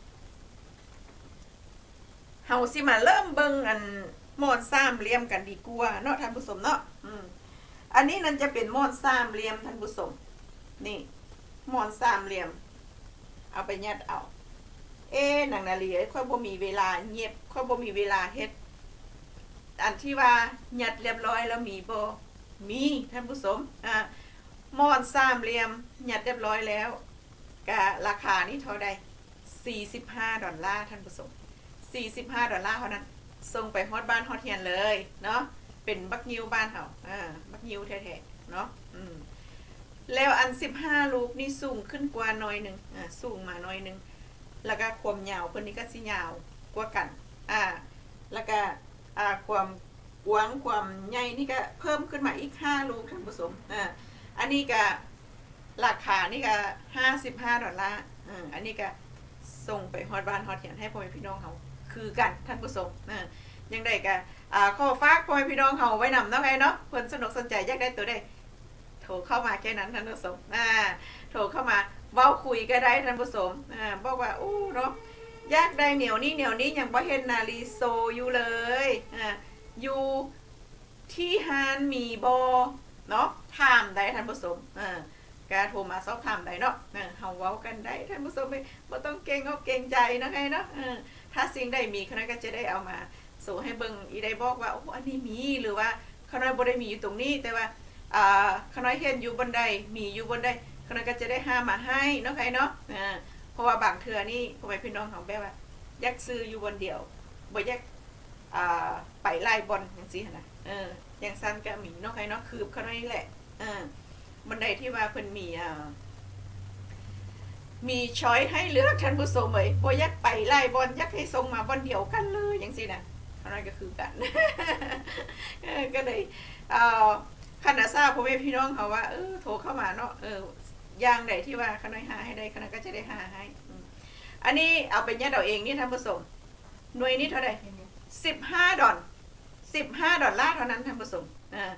เฮาสิมาเริ่มเบิ้งอันหมอนสามเหลี่ยมกันดีกว่าเนาะท่านผู้ชมเนาะอืมอันนี้นั่นจะเป็นหมอนสามเหลี่ยมท่านผู้ชมนี่หมอนสามเหลี่ยมเอาไปยัดเอาเอ๊หนังนาลีค่อยบ่มีเวลาเงียบค่อยบ่มีเวลาเฮ็ดอันที่ว่ายัดเรียบร้อยแล้วมีบ่มีท่านผู้ชมอ่าหมอนสามเหลี่ยมยัดเรียบร้อยแล้วก็ราคานี่เท่าใดสี่สิบห้าดอลลาร์ท่านผู้ชมสี่สิบห้าดอลลาร์เท่านั้นส่งไปฮอดบ้านฮอดเฮียนเลยเนาะเป็นบักยิวบ้านเฮาอ่าบักยิวแท้ๆเนาะอืมแล้วอันสิบห้าลูกนี่สูงขึ้นกว่าหน่อยนึงอ่าสูงมาหน่อยนึงแล้วก็ความยาวเพิ่นนี่ก็สิยาวกว่ากันอ่าแล้วก็อ่าความกว้างความใหญ่นี่ก็เพิ่มขึ้นมาอีกห้าลูกท่านผู้ชมอ่าอันนี้ก็ราคานี่ก็ห้าสิบห้าดอลลาร์อ่าอันนี้ก็ส่งไปฮอดบ้านฮอดเฮียนให้พ่อแม่พี่น้องเฮาคือกันท่านผู้ชมอ่ายังได้ก็อ่าขอฝากพ่อแม่พี่น้องเฮาไว้นำเนาะไงเนาะเพิ่นสนุกสนใจอยากได้ตัวใดโทรเข้ามาแค่นั้นท่านผู้ชมอ่าโทรเข้ามาเว้าคุยก็ได้ท่านผู้ชมอ่าบอกว่าอู้เนาะอยากได้เหนียวนี้เหนียวนี้ยังบ่เห็นนาลีโซอยู่เลยอ่าอยู่ที่ฮานมีบ่เนาะถามได้ท่านผู้ชมอ่าก็โทรมาสอบถามได้เนาะเออเฮาเว้ากันได้ท่านผู้ชมบ่ต้องเกรงเอาเกรงใจนะไงเนาะเออถ้าสิ่งใดมีคณะก็จะได้เอามาสู่ให้เบิ่งอีได้บอกว่าโอ้อันนี้มีหรือว่าคณะบ่ได้มีอยู่ตรงนี้แต่ว่าอ่าคณะเห็นอยู่บนใดมีอยู่บนใดคณะก็จะได้หามาให้เนาะไงเนาะอ่าเพราะว่าบางเทื่อนี่พ่อแม่พี่น้องเฮาแบบว่าอยากซื้ออยู่บนเดียวบ่อยากอ่าไปไล่บอลจังซี่หั่นน่ะเอออย่างซั่นก็มีเนาะไงเนาะคือคณะนี่แหละอ่าบันไดที่ว่าเพิ่นมีอ่ามีช้อยให้เลือกท่านผู้ชมเลยบ่อยากไปไล่บอลอยากให้ส่งมาบอลเดียวกันเลยอย่างซี่นะอะไรก็คือกัน ก็เลยเอ่อคณะทราบพ่อแม่พี่น้องเขาว่าเออโทรเข้ามาเนาะเออย่างใดที่ว่าคณะหาให้ได้คณะก็จะได้หาให้อันนี้เอาไปยัดเอาเองนี่ท่านผู้ชมหน่วยนี้เท่าไหร่สิบห้าดอลสิบห้าดอลลาร์เท่านั้นท่านผู้ชมอ่า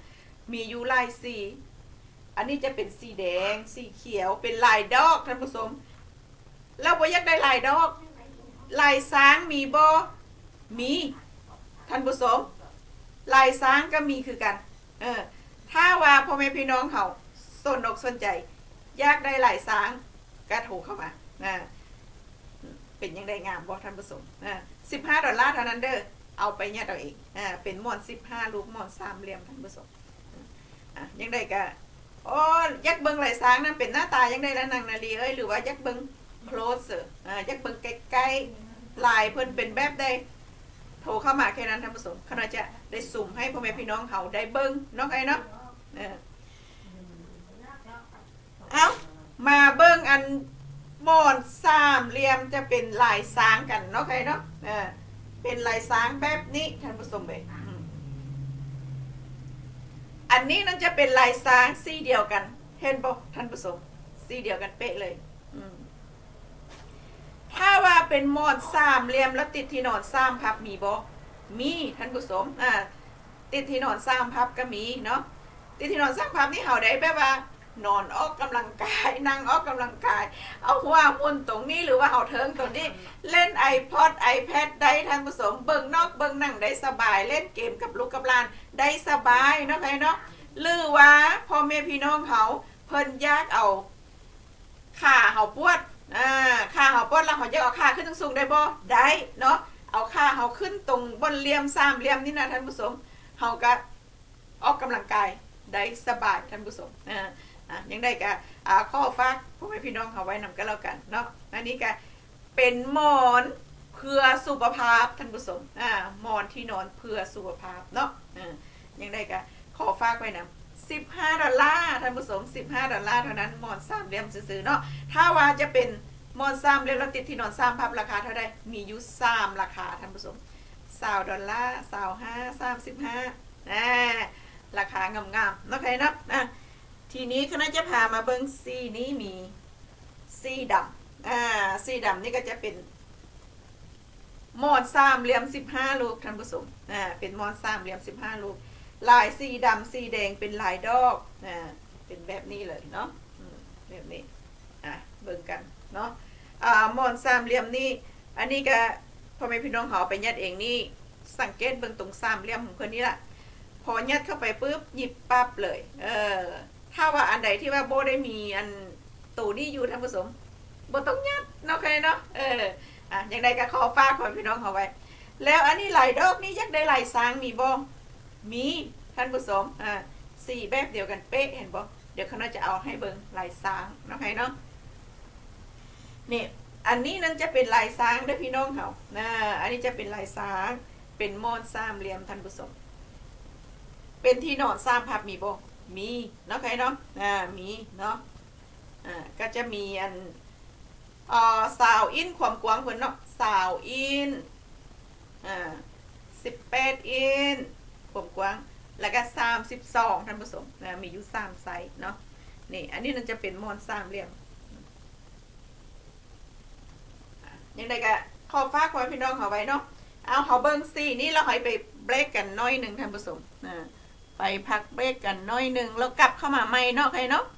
มีอยู่ลายสีอันนี้จะเป็นสีแดงสีเขียวเป็นลายดอกท่านผู้ชมแล้วบ่อยากได้ลายดอกลายช้างมีบ่มีท่านผู้ชมลายช้างก็มีคือกันเออถ้าว่าพ่อแม่พี่น้องเขาสนอกสนใจอยากได้ลายช้างก็โทรเข้ามานะเป็นยังได้งามบ่ท่านผู้ชมอ่าสิบห้าดอลลาร์เท่านั้นเด้อเอาไปเนี่ยเอาเองอ่าเป็นหมอนสิบห้าลูกหมอนสามเหลี่ยมท่านผู้ชมอ่ะยังได้ก็โอ้ยักเบิ้งลายช้างนั่นเป็นหน้าตายังได้แล้วนางนาลีเอ้ยหรือว่ายักเบิ้ง close อ่ายักเบิ้งใกล้ๆลายเพิ่นเป็นแบบใดโทรเข้ามาแค่นั้นท่านผู้ชมเขาจะได้สุ่มให้พ่อแม่พี่น้องเขาได้เบิ้งเนาะไอ้เนาะเออเอามาเบิ้งอันหมอนสามเหลี่ยมจะเป็นลายช้างกันเนาะใครเนาะเออเป็นลายช้างแบบนี้ท่านผู้ชมเลยอันนี้นั่นจะเป็นลายช้างสีเดียวกันเห็นบ่ท่านผู้ชมสีเดียวกันเป๊ะเลยถ้าว่าเป็นหมอนสามเหลี่ยมแล้วติดที่นอนสามพับมีบ่มีท่านผู้ชมอ่าติดที่นอนสามพับก็มีเนาะติดที่นอนสามพับนี่เฮาได้แบบว่านอนออกกำลังกายนั่งออกกำลังกายเอาหัวมุนตรงนี้หรือว่าเอาเทิงตรงนี้เล่น iPod iPad ได้ท่านผู้ชมเบิ่งนอกเบิ่งนั่งได้สบายเล่นเกมกับลูกกับหลานได้สบายเนาะไผเนาะหรือว่าพ่อแม่พี่น้องเขาเพิ่นอยากเอาขาเฮาปวดอ่าขาเฮาปวดแล้วเฮาอยากเอาขาขึ้นสูงได้บ่ได้เนาะเอาขาเฮาขึ้นตรงบนเหลี่ยมสามเหลี่ยมนี่นะท่านผู้ชมเฮาก็ออกกำลังกายได้สบายท่านผู้ชมอ่าอ่ะยังได้ก็อ่าข้อฝากพ่อแม่พี่น้องเขาไว้นำกันแล้วกันเนาะอันนี้ก็เป็นหมอนเพื่อสุขภาพท่านผู้ชมอ่าหมอนที่นอนเพื่อสุขภาพเนาะอ่ายังได้ก็ขอฝากไว้นะสิบห้าดอลลาร์ท่านผู้ชมสิบห้าดอลลาร์เท่านั้นหมอนสามเหลี่ยมซื้อๆเนาะถ้าว่าจะเป็นหมอนสามเหลี่ยมแล้วติดที่นอนสามพับราคาเท่าใดมีอยู่สามราคาท่านผู้ชมยี่สิบดอลลาร์ยี่สิบห้า สามสิบห้าอ่าราคางามๆเนาะใครเนาะอ่ะทีนี้คณะจะพามาเบิ้งสีนี้มีสีดำอ่าสีดำนี่ก็จะเป็นหมอนสามเหลี่ยมสิบห้าลูกท่านผู้ชมอ่าเป็นหมอนสามเหลี่ยมสิบห้าลูกลายสีดำสีแดงเป็นลายดอกอ่าเป็นแบบนี้เลยเนาะแบบนี้อ่ะเบิ่งกันเนาะอ่าหมอนสามเหลี่ยมนี่อันนี้ก็พ่อแม่พี่น้องเขาไปยัดเองนี่สังเกตเบิ่งตรงสามเหลี่ยมของคนนี้ละพอยัดเข้าไปปุ๊บหยิบปั๊บเลยเออถ้าว่าอันใดที่ว่าโบได้มีอันตูนี่อยู่ท่านผู้ชมโบต้องยัดเนาะใครเนาะเอออ่ะอย่างใดก็ขอฝากของพี่น้องเขาไว้แล้วอันนี้ลายดอกนี่ยักได้ลายช้างมีบ่มีท่านผู้ชมอ่าสี่แบบเดียวกันเป๊ะเห็นบ่เดี๋ยวเขาน่าจะเอาให้เบิ่งลายช้างเนาะใครเนาะนี่อันนี้นั่นจะเป็นลายช้างเด้อพี่น้องเขานะอันนี้จะเป็นลายช้างเป็นมอนสามเหลี่ยมท่านผู้ชมเป็นที่นอนสามพับมีบ่มีเนาะใครเนาะอ่ามีเนาะอ่าก็จะมีอันอ่าสาวอินความกว้างเพิ่นเนาะสาวอินอ่าสิบแปดอินความกว้างแล้วก็สามสิบสองท่านผู้ชมนะมีอยู่สามไซส์เนาะนี่อันนี้นั่นจะเป็นมอนสามเหลี่ยมยังไงก็ขอฝากไว้พี่น้องเขาไว้เนาะเอาเขาเบิ้งซี่นี่เราให้ไปเบรกกันน้อยหนึ่งท่านผู้ชมนะไปพักเบรกกันน้อยหนึ่งแล้วกลับเข้ามาใหม่เนาะใครเนาะ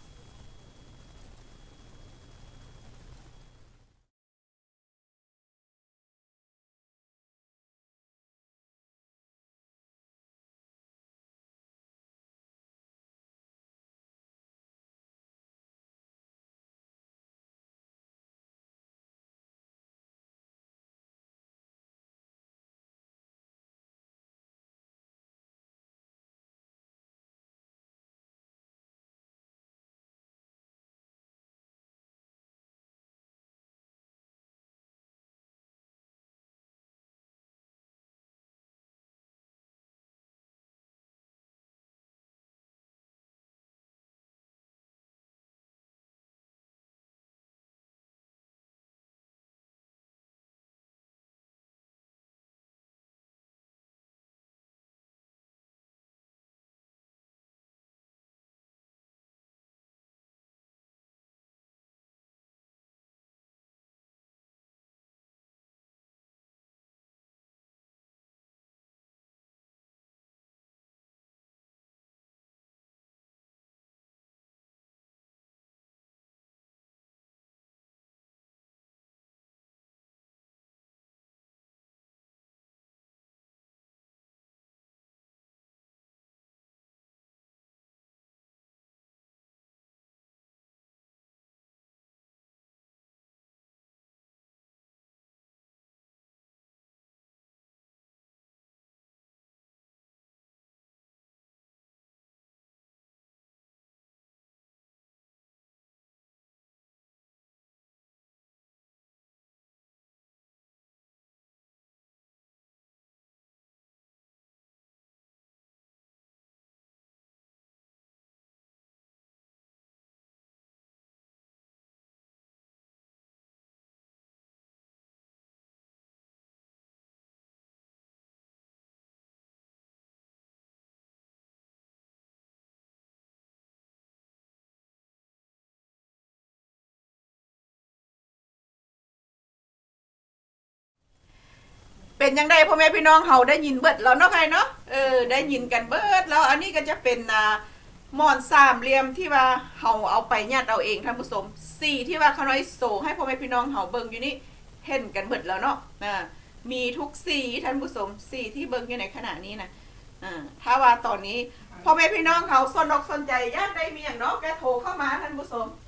เป็นยังไงพ่อแม่พี่น้องเฮาได้ยินเบิดแล้วเนาะใครเนาะเออได้ยินกันเบิดแล้วอันนี้ก็จะเป็นอ่ามอนสามเหลี่ยมที่ว่าเฮาเอาไปยัดเอาเองท่านผู้ชมสีที่ว่าเขาน้อยโซให้พ่อแม่พี่น้องเฮาเบิ่งอยู่นี่เห็นกันเบิดแล้วเนาะอ่ามีทุกสีท่านผู้ชมสีที่เบิ่งอยู่ในขณะนี้นะอ่าถ้าว่าตอนนี้พ่อแม่พี่น้องเขาสนอกสนใจญาติได้มีอย่างเนาะแกโทรเข้ามาท่านผู้ชม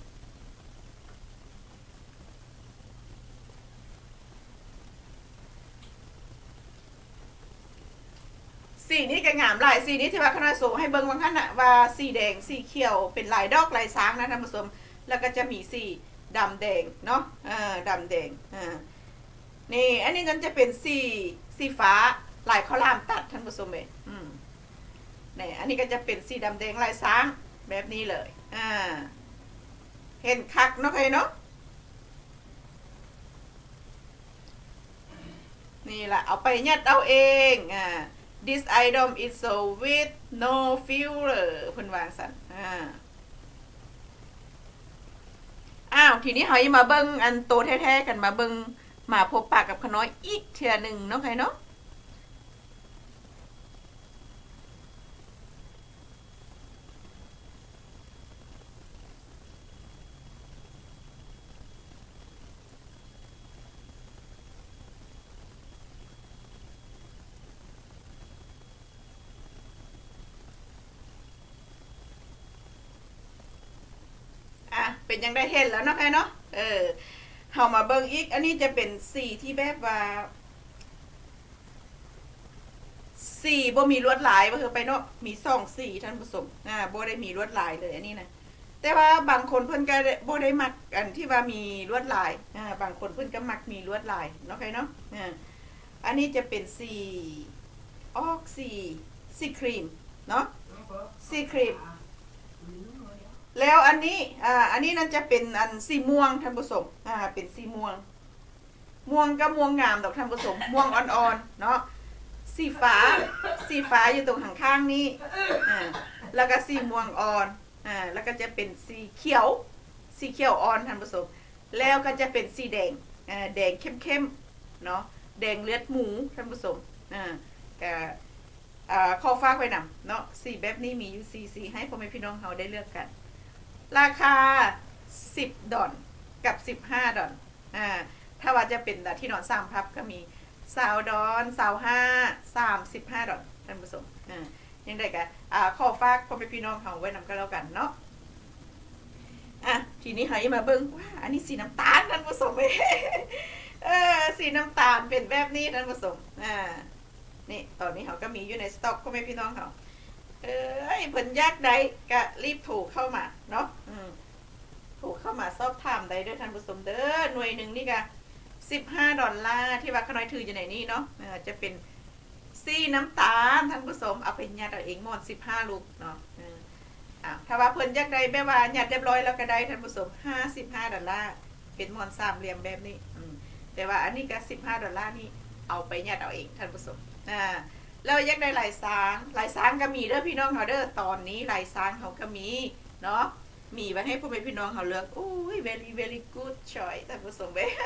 สีนี้ก็งามหลายสีนี้ที่ว่าคณะสงฆ์ให้เบิ่งบางท่านอะว่าสีแดงสีเขียวเป็นลายดอกลายช้างนะท่านผู้ชมแล้วก็จะมีสีดำแดงเนาะอ่าดำแดงอ่านี่อันนี้นั้นจะเป็นสีสีฟ้าลายข้าวหลามตัดท่านผู้ชมเองอืมนี่อันนี้ก็จะเป็นสีดำแดงลายช้างแบบนี้เลยอ่าเห็นคักเนาะใครเนาะนี่แหละเอาไปยัดเอาเองอ่าThis item is sold with no filler เพิ่นวางสั่นอ่าอ้าวทีนี้เฮามาเบิ่งอันโตแท้ๆกันมาเบิ่งมาพบปะกับขน้อยอีกเทื่อนึงเนาะใครเนาะเป็นยังได้เห็นแล้วเนาะใครเนาะเออเฮามาเบิ่งอีกอันนี้จะเป็นสีที่แบบว่าสีบ่มีลวดลายบ่คือไปเนาะมีสองสีท่านผู้ชมอ่าบ่ได้มีลวดลายเลยอันนี้นะแต่ว่าบางคนเพิ่นก็บ่ได้มักอันที่ว่ามีลวดลายอ่าบางคนเพิ่นก็มักมีลวดลายเนาะใครเนาะอ่าอันนี้จะเป็นสีออกสีสีครีมเนาะสีครีมแล้วอันนี้อ่าอันนี้นั่นจะเป็นอันสีม่วงท่านผู้ชมอ่าเป็นสีม่วงม่วงก็ม่วงงามดอกท่านผู้ชมม่วงอ่อนๆเนาะสีฟ้าสีฟ้าอยู่ตรงข้างๆนี้อ่าแล้วก็สีม่วงอ่อนอ่าแล้วก็จะเป็นสีเขียวสีเขียวอ่อนท่านผู้ชมแล้วก็จะเป็นสีแดงอ่าแดงเข้มๆเนาะแดงเลือดหมูท่านผู้ชมอ่าก็อ่าข้อฝากไว้นำเนาะสีแบบนี้มีอยู่สี่สีให้พ่อแม่พี่น้องเขาได้เลือกกันราคาสิบดอลกับสิบห้าดอลอ่าถ้าว่าจะเป็นที่นอนสามพับก็มีสาวดอนสาวห้าสามสิบห้าดอลท่านผู้ชมอ่ายังได้กันอ่าข้อฝากพ่อแม่พี่น้องเขาไว้นำกันแล้วกันเนาะอ่ะทีนี้ให้มาเบิ้งว่าอันนี้สีน้ำตาลท่านผู้ชมเออสีน้ำตาลเป็นแบบนี้ท่านผู้ชมอ่านี่ตอนนี้เขาก็มีอยู่ในสต็อกพ่อแม่พี่น้องเขาเอ้ยเพิ่นยากใดก็รีบถูกเข้ามาเนาะถูกเข้ามาสอบถามได้ด้วยท่านผู้ชมเด้อหน่วยหนึ่งนี่ก็สิบห้าดอลลาร์ที่ว่าขน้อยถืออยู่ในนี้เนาะจะเป็นสีน้ำตาลท่านผู้ชมเอาไปยัดเอาเองหมดสิบห้าลูกเนาะอ่าถ้าว่าเพิ่นยากใดแบบว่ายัดเรียบร้อยแล้วก็ได้ท่านผู้ชมห้าสิบห้าดอลลาร์เป็นมอนสามเหลี่ยมแบบนี้แต่ว่าอันนี้ก็สิบห้าดอลลาร์นี่เอาไปยัดเอาเองท่านผู้ชมอ่าแล้วยักได้ลายช้างลายช้างก็มีเด้อพี่น้องเขาเด้อตอนนี้ลายช้างเขาก็มีเนาะมีไว้ให้พ่อแม่พี่น้องเขาเลือกอุ้ย very very good choice ท่านผู้ชมเว้ย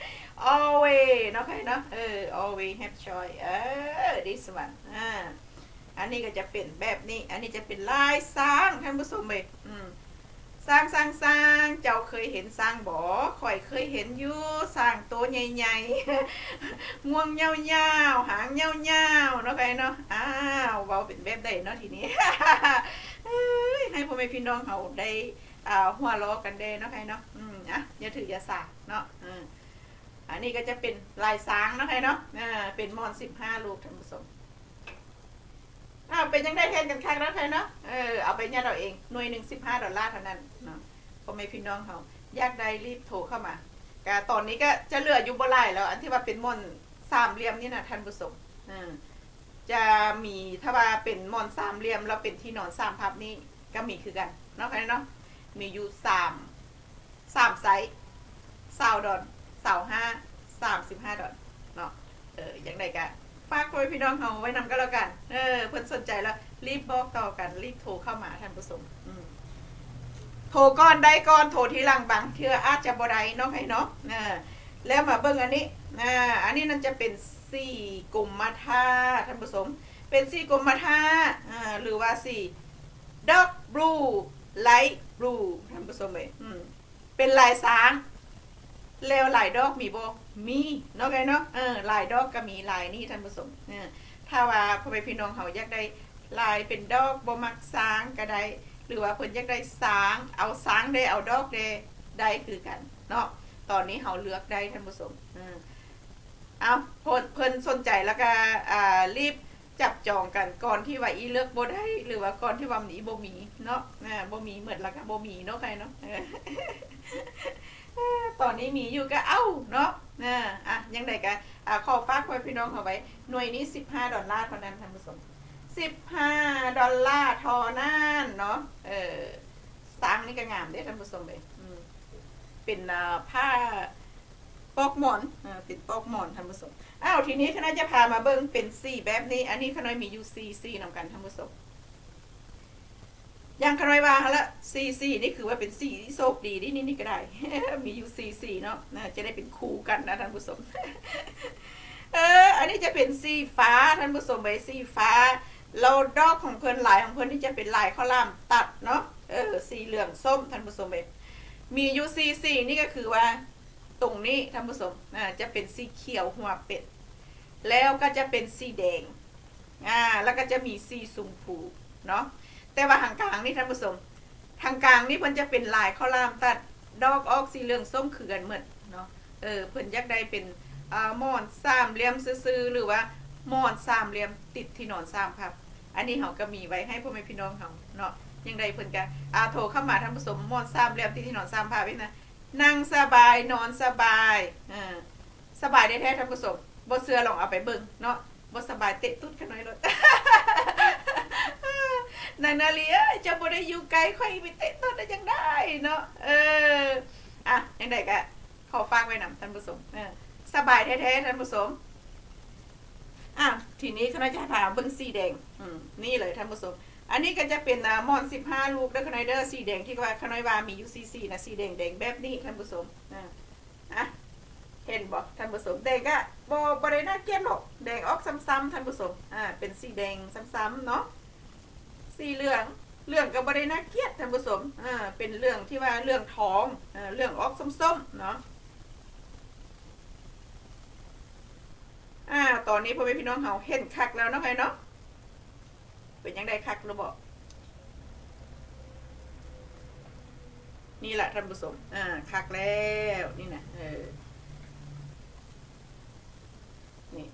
always เนาะใครเนาะเออ always have choice เออ this one อ่าอันนี้ก็จะเป็นแบบนี้อันนี้จะเป็นลายช้างท่านผู้ชมเว้ยอืมสร้างสร้างสร้างเจ้าเคยเห็นสร้างบ่ข่อยเคยเห็นอยู่สร้างตัวใหญ่ๆงวงเงาๆหางเงาๆเนาะใครเนาะอ้าวเบาเป็นแบบใดเนาะทีนี้ ให้พ่อแม่พี่น้องเขาได้อ่าหัวล้อกันได้เนาะใครเนาะอืมอ่ะอย่าถืออย่าสาเนาะอืมอันนี้ก็จะเป็นลายช้างเนาะใครเนาะอ่าเป็นมอนสิบห้าลูกท่านผู้ชมอ้าวเป็นยังได้เห็นกันครั้งแล้วใครเนาะเออเอาไปยัดเราเองหน่วยหนึ่งสิบห้าดอลลาร์เท่านั้นเนาะพ่อแม่พี่น้องเขาอยากได้รีบโทรเข้ามากตอนนี้ก็จะเหลืออยู่บ่หลายแล้วอันที่ว่าเป็นมอนสามเหลี่ยมนี่นะท่านผู้ชมอ่าจะมีถ้าว่าเป็นมอนสามเหลี่ยมแล้วเป็นที่นอนสามพับนี่ก็มีคือกันเนาะใครเนาะมีอยู่สามสามไซส์สาวดอลสาวห้าสามสิบห้าดอลเนาะเอออย่างไรกันฝากไว้พี่น้องเขาไว้นำก็แล้วกันเออเพื่อนสนใจแล้วรีบบอกต่อกันรีบโทรเข้ามาท่านผู้ชมโทรก่อนได้ก่อนโทรทีหลังบางเทื่ออาจจะบ่ได้เนาะใครเนาะเออแล้วมาเบิ่งอันนี้อ่าอันนี้นั่นจะเป็นสีกรมท่าท่านผู้ชมเป็นสีกรมท่าอ่าหรือว่าสี dark blue light blue ท่านผู้ชมเลยอืมเป็นลายช้างแล้วลายดอกมีบ่มีเนาะไงเนาะเออลายดอกก็มีลายนี้ท่านผู้ชมเออถ้าว่าพ่อแม่พี่น้องเขาอยากได้ลายเป็นดอกบ่มักช้างก็ได้หรือว่าเพิ่นอยากได้ช้างเอาช้างได้เอาดอกได้ได้คือกันเนาะตอนนี้เขาเลือกได้ท่านผู้ชมอืมเอาเพิ่นเพิ่นสนใจแล้วก็อ่ารีบจับจองกันก่อนที่ว่าอีเลือกบ่ได้หรือว่าก่อนที่ว่ามีบ่มีเนาะอ่าบ่มีเหมือนแล้วก็บ่มีเนาะใครเนาะตอนนี้มีอยู่ก็เอ้าเนาะอ่าอ่ะยังไงกันอ่าขอฝากไว้พี่น้องเอาไว้หน่วยนี้สิบห้าดอลลาร์เท่านั้นท่านผู้ชมสิบห้าดอลลาร์ทอนั่นเนาะเออสร้างนี่ก็งามเด้ท่านผู้ชมเลยเป็นผ้าปอกหมอนอ่าเป็นปอกหมอนท่านผู้ชมอ้าวทีนี้คณะจะพามาเบิ้งเป็นสีแบบนี้อันนี้คณะมีอยู่สีสีนำกันท่านผู้ชมอย่างคณะว่าละสีสีนี่คือว่าเป็นสีที่โชคดีนี่นี่นี่ก็ได้ มีอยู่สีสีเนาะนะจะได้เป็นคู่กันนะท่านผู้ชม เอออันนี้จะเป็นสีฟ้าท่านผู้ชมใบสีฟ้าเราดอกของเพิ่นลายของเพิ่นที่จะเป็นลายข้าวล่ามตัดเนาะเออสีเหลืองส้มท่านผู้ชมใบมีอยู่สีสีนี่ก็คือว่าตรงนี้ท่านผู้ชมอ่าจะเป็นสีเขียวหัวเป็ดแล้วก็จะเป็นสีแดงอ่าแล้วก็จะมีสีชมพูเนาะแต่ว่าทางกลางนี่ท่านผู้ชมทางกลางนี่เพิ่นจะเป็นลายข้าวล่ามตัดดอกออกสีเหลืองส้มคือกันเหมือนเนาะเออเพิ่นอยากได้เป็นอ่าหมอนสามเหลี่ยมซื่อๆหรือว่าหมอนสามเหลี่ยมติดที่นอนสามพับอันนี้เขาก็มีไว้ให้พ่อแม่พี่น้องเขาเนาะยังไงเพิ่นก็อ่าโทรเข้ามาท่านผู้ชมหมอนสามเหลี่ยมติดที่นอนสามพับนี่นะนั่งสบายนอนสบายอ่าสบายได้แท้ท่านผู้ชมบ่เชื่อลองเอาไปเบิ่งเนาะบ่สบายเตะตุ๊ดกันหน่อยเลย นางนาลีเอ้ยจะบ่ได้อยู่ไกลค่อยไปเตะต้นได้ยังได้เนาะเอออ่ะยังไงก็ขอฝากไว้นำท่านผู้ชมเออสบายแท้ๆท่านผู้ชมอ่ะทีนี้คณะจะพาเบิ่งสีแดงอืมนี่เลยท่านผู้ชมอันนี้ก็จะเป็นหมอนสิบห้าลูกแล้วคณะเด้อสีแดงที่ว่าคณะว่ามีอยู่สีสีนะสีแดงแดงแบบนี้ท่านผู้ชมอ่ะอ่ะเห็นบ่ท่านผู้ชมแดงก็บ่บ่ได้น่าเกลียดหรอกแดงออกซ้ำๆท่านผู้ชมอ่าเป็นสีแดงซ้ำๆเนาะสีเหลืองเรื่องก็บ่ได้น่าเกลียดท่านผู้ชมอ่าเป็นเรื่องที่ว่าเรื่องท้องอ่าเรื่องออกส้มๆเนาะอ่าตอนนี้พ่อแม่พี่น้องเฮาเห็นคักแล้วเนาะใครเนาะเป็นยังไงคักหรือบ่นี่แหละท่านผู้ชมอ่าคักแล้วนี่นะเออนี่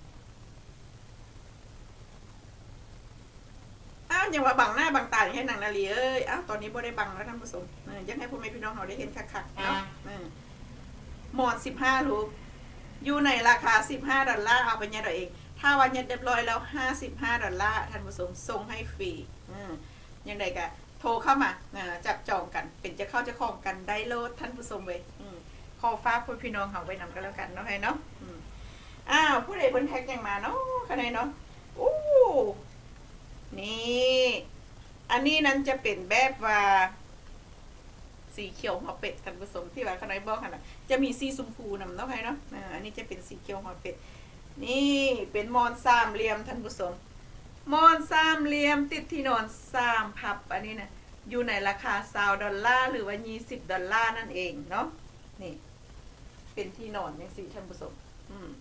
อ้าวยังว่าบังหน้าบังตาอย่างให้นางนาลีเอ้ยอ้าวตอนนี้บ่ได้บังแล้วท่านผู้ชมยังให้พ่อแม่พี่น้องเราได้เห็นคักๆเนาะหมอนสิบห้าลูกอยู่ในราคาสิบห้าดอลลาร์เอาไปเนี่ยเราเองถ้าวันยัดเรียบร้อยแล้วห้าสิบห้าดอลลาร์ท่านผู้ชมส่งให้ฟรียังไงก็โทรเข้ามาจับจองกันเป็นจะเข้าจะคล้องกันได้โลดท่านผู้ชมเว้ยขอฟ้าพูดพี่น้องเขาไปนำกันแล้วกันเนาะให้เนาะอ้าวผู้ใดบนแท็กยังมาเนาะคะแนนเนาะอู้นี่อันนี้นั้นจะเป็นแบบว่าสีเขียวหัวเป็ดท่านผู้ชมที่ว่าขนายบอกขนาดจะมีสีชมพูนำเนาะใครเนาะอันนี้จะเป็นสีเขียวหัวเป็ดนี่เป็นมอนสามเหลี่ยมท่านผู้ชมมอนสามเหลี่ยมติดที่นอนสามพับอันนี้นะอยู่ในราคาสาวดอลลาร์หรือว่ายี่สิบดอลลาร์นั่นเองเนาะนี่เป็นที่นอนอย่างสีท่านผู้ชมอืม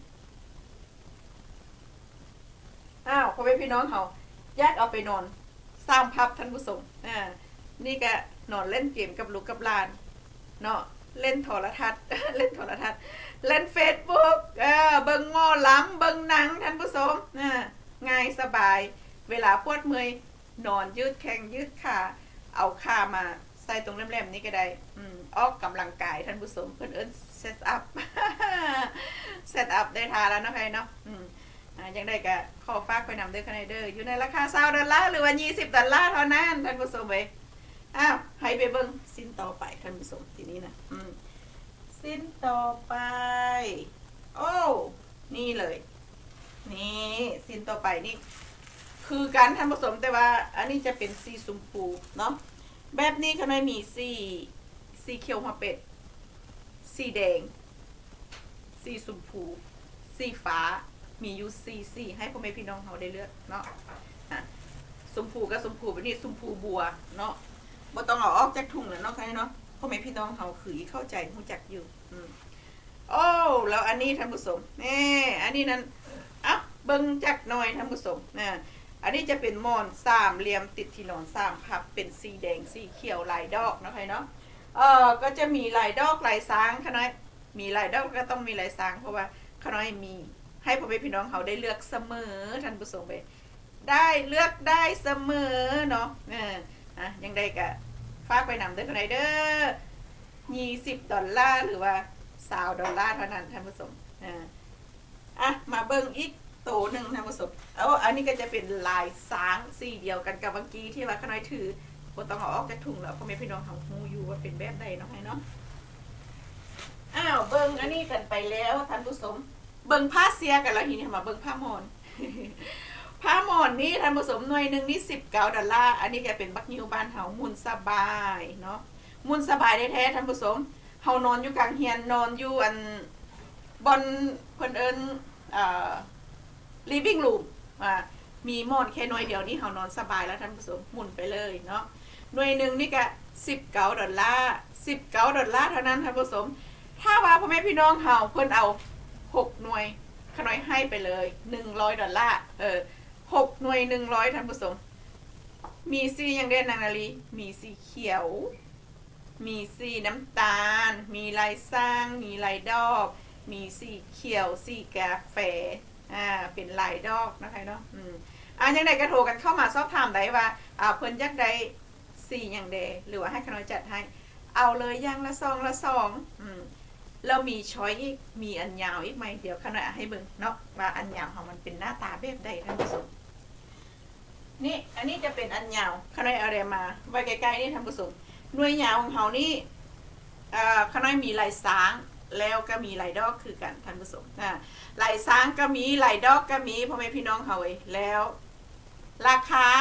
อ้าวพ่อแม่พี่น้องเขาแยกเอาไปนอนสามพับท่านผู้ชมอ่านี่ก็นอนเล่นเกมกับลูกกับหลานเนาะเล่นโทรทัศน์ เล่นโทรทัศน์เล่นเฟซบุ๊กเออเบิ่งหมอลำเบิ่งหนังท่านผู้ชมอ่าง่ายสบายเวลาปวดเมื่อยนอนยืดแข้งยืดขาเอาขามาใส่ตรงแหลมๆนี้ก็ได้อืมออกกำลังกายท่านผู้ชมเพิ่นเอิ้นเซตอัพ เซตอัพได้ทาแล้วนะใครเนาะอืมอ่ายังได้ก็ขอฝากไปนำเด้อคะแนนเด้ออยู่ในราคาสามดอลลาร์หรือว่ายี่สิบดอลลาร์เท่านั้นท่านผู้ชมเว้ยอ้าวให้ไปเบิ่งสิ้นต่อไปท่านผู้ชมทีนี้นะอืมสิ้นต่อไปโอ้นี่เลยนี่สิ้นต่อไปนี่คือการท่านผู้ชมแต่ว่าอันนี้จะเป็นสีชมพูเนาะแบบนี้เขาไม่มีสีสีเขียวหัวเป็ดสีแดงสีชมพูสีฟ้ามีอยู่สี่สีให้พ่อแม่พี่น้องเขาได้เลือกเนาะชมพูกับชมพูแบบนี้ชมพูบัวเนาะบ่ต้องเอาออกจากถุงแล้วเนาะใครเนาะพ่อแม่พี่น้องเขาคือเข้าใจรู้จักอยู่อืมโอ้แล้วอันนี้ท่านผู้ชมนี่อันนี้นั้นอ่ะเบิ่งจักหน่อยท่านผู้ชมนะอันนี้จะเป็นหมอนสามเหลี่ยมติดที่นอนสามพับเป็นสีแดงสีเขียวลายดอกนะใครเนาะเออก็จะมีลายดอกลายสางขน้อยมีลายดอกก็ต้องมีลายสางเพราะว่าขน้อยมีให้พ่อแม่พี่น้องเขาได้เลือกเสมอท่านผู้ชมไปได้เลือกได้เสมอเนาะเอออ่ะยังได้กะฝากไปนำเด้อขน้อยเด้อยี่สิบดอลลาร์หรือว่าสาวดอลลาร์เท่านั้นท่านผู้ชมอ่าอ่ะมาเบิ่งอีกโตหนึ่งท่านผู้ชมแล้วอันนี้ก็จะเป็นลายสางสีเดียวกันกับเมื่อกี้ที่ว่าขน้อยถือบ่ต้องเอาออกจากถุงแล้วพ่อแม่พี่น้องเขาฮู้อยู่ว่าเป็นแบบใดเนาะให้เนาะอ้าวเบิ่งอันนี้กันไปแล้วท่านผู้ชมเบิ่งผ้าเสียกันแล้วทีนี้มาเบิ่งผ้าหมอน ผ้าหมอนนี้ท่านผู้ชมหน่วยหนึ่งนี่สิบเก้าดอลลาร์อันนี้ก็เป็นบักนิวบ้านเฮามุนสบายเนาะมุนสบายได้แท้ท่านผู้ชมเฮานอนอยู่กลางเฮียนนอนอยู่อันบนเพิ่นเอิ้นอ่า living room อ่ามีหมอนแค่หน่วยเดียวนี่เฮานอนสบายแล้วท่านผู้ชมหมุนไปเลยเนาะหน่วยหนึ่งนี่ก็สิบเก้าดอลลาร์สิบเก้าดอลลาร์เท่านั้นท่านผู้ชมถ้าว่าพ่อแม่พี่น้องเฮาเพิ่นเอาหกหน่วยขน้อยให้ไปเลยหนึ่งร้อยดอลลาร์เออหกหน่วยหนึ่งร้อยท่านผู้ชมมีสีอย่างเด่นนางนาลีมีสีเขียวมีสีน้ำตาลมีลายสร้างมีลายดอกมีสีเขียวสีกาแฟอ่าเป็นลายดอกนะคะเนาะอืมอ่าอย่างใดก็โทรกันเข้ามาสอบถามได้ว่าอ่าเพิ่นอยากได้สีอย่างใดหรือว่าให้ขน้อยจัดให้เอาเลยอย่างละซองละซองอืมเรามีช้อยอีกมีอันยาวอีกไหมเดี๋ยวขน้อยให้เบิ่งเนาะว่าอันยาวของมันเป็นหน้าตาแบบใดท่านผู้ชมนี่อันนี้จะเป็นอันยาวขน้อยเอาอะไรมาไว้ใกล้ๆนี่ท่านผู้ชมหน่วยยาวของเขานี่อ่าขน้อยมีลายสางแล้วก็มีลายดอกคือกันท่านผู้ชมอ่าลายสางก็มีลายดอกก็มีพ่อแม่พี่น้องเขาเว้ยแล้วราคา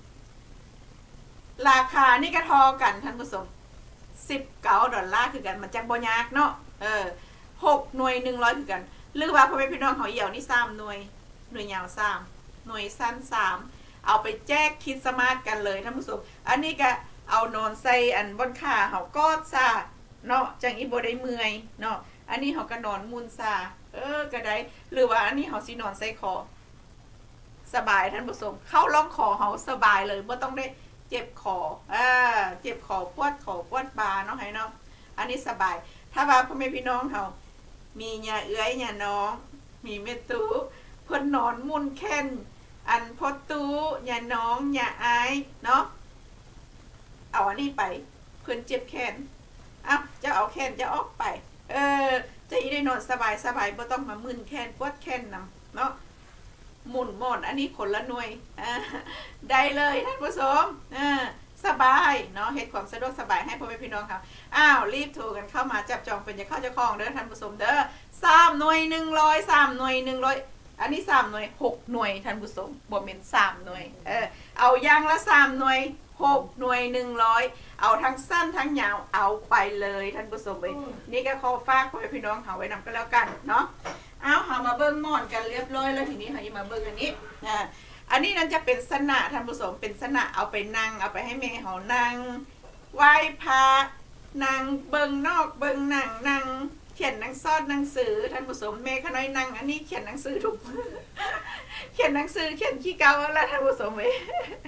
ราคานี่ก็ทอกันท่านผู้ชมสิบเก้าดอลลาร์คือกันมันจังบ่ยากเนาะเออหกหน่วยหนึ่งร้อยคือกันหรือว่าพ่อแม่พี่น้องเขาเหี่ยวนี่สามหน่วยหน่วยยาวสามหน่วยสั้นสามเอาไปแจกคิดสมาร์ทกันเลยท่านผู้ชมอันนี้ก็เอานอนใส่อันบนขาเขากอดซาเนาะจังอีโบได้เมื่อยเนาะอันนี้เขาก็นอนมุนซาเออก็ได้หรือว่าอันนี้เขาสินอนใส่คอสบายท่านผู้ชมเข้าล่องคอเขาสบายเลยไม่ต้องได้เจ็บคออ่าเจ็บคอปวดคอปวดบาเนาะให้เนาะอันนี้สบายถ้าว่าพ่อแม่พี่น้องเขามีญาเอื้อยญาน้องมีแม่ตู้เพิ่นนอนมุนแค้นอันพ่อตู้ญาน้องญาอายเนาะเอาอันนี้ไปเพิ่นเจ็บแขนอ่ะจะเอาแขนจะออกไปเออจะอีได้นอนสบายสบายบ่ต้องมามึนแขนปวดแขนนำเนาะหมุนหมอนอันนี้คนละหน่วยอ่าได้เลยท่านผู้ชมอ่าสบายเนาะเฮ็ดความสะดวกสบายให้พ่อแม่พี่น้องครับอ้าวรีบโทรกันเข้ามาจับจองเป็นจะเข้าจะคล้องเด้อท่านผู้ชมเด้อสามหน่วยหนึ่งร้อยสามหน่วยหนึ่งร้อยอันนี้สามหน่วยหกหน่วยท่านผู้ชมบ่เป็นสามหน่วยเออเอาอย่างละสามหน่วยหกหน่วยหนึ่งร้อยเอาทั้งสั้นทั้งยาวเอาไปเลยท่านผู้ชมเอ้ยนี่ก็ขอฝากพ่อแม่พี่น้องเขาไว้นำกันแล้วกันเนาะเอาหามาเบิ่งหมอนกันเรียบร้อยแล้วทีนี้ค่ะมาเบิ่งอันนี้อ่าอันนี้นั่นจะเป็นสนะท่านผู้ชมเป็นสนะเอาไปนั่งเอาไปให้แม่เขานั่งไหว้พระนั่งเบิ่งนอกเบิ่งหนังนั่งเขียนหนังซอดหนังสือท่านผู้ชมแม่ขน้อยนั่งอันนี้เขียนหนังสือถูก เขียนหนังสือเขียนขี้เก่าแล้วท่านผู้ชมเว้ย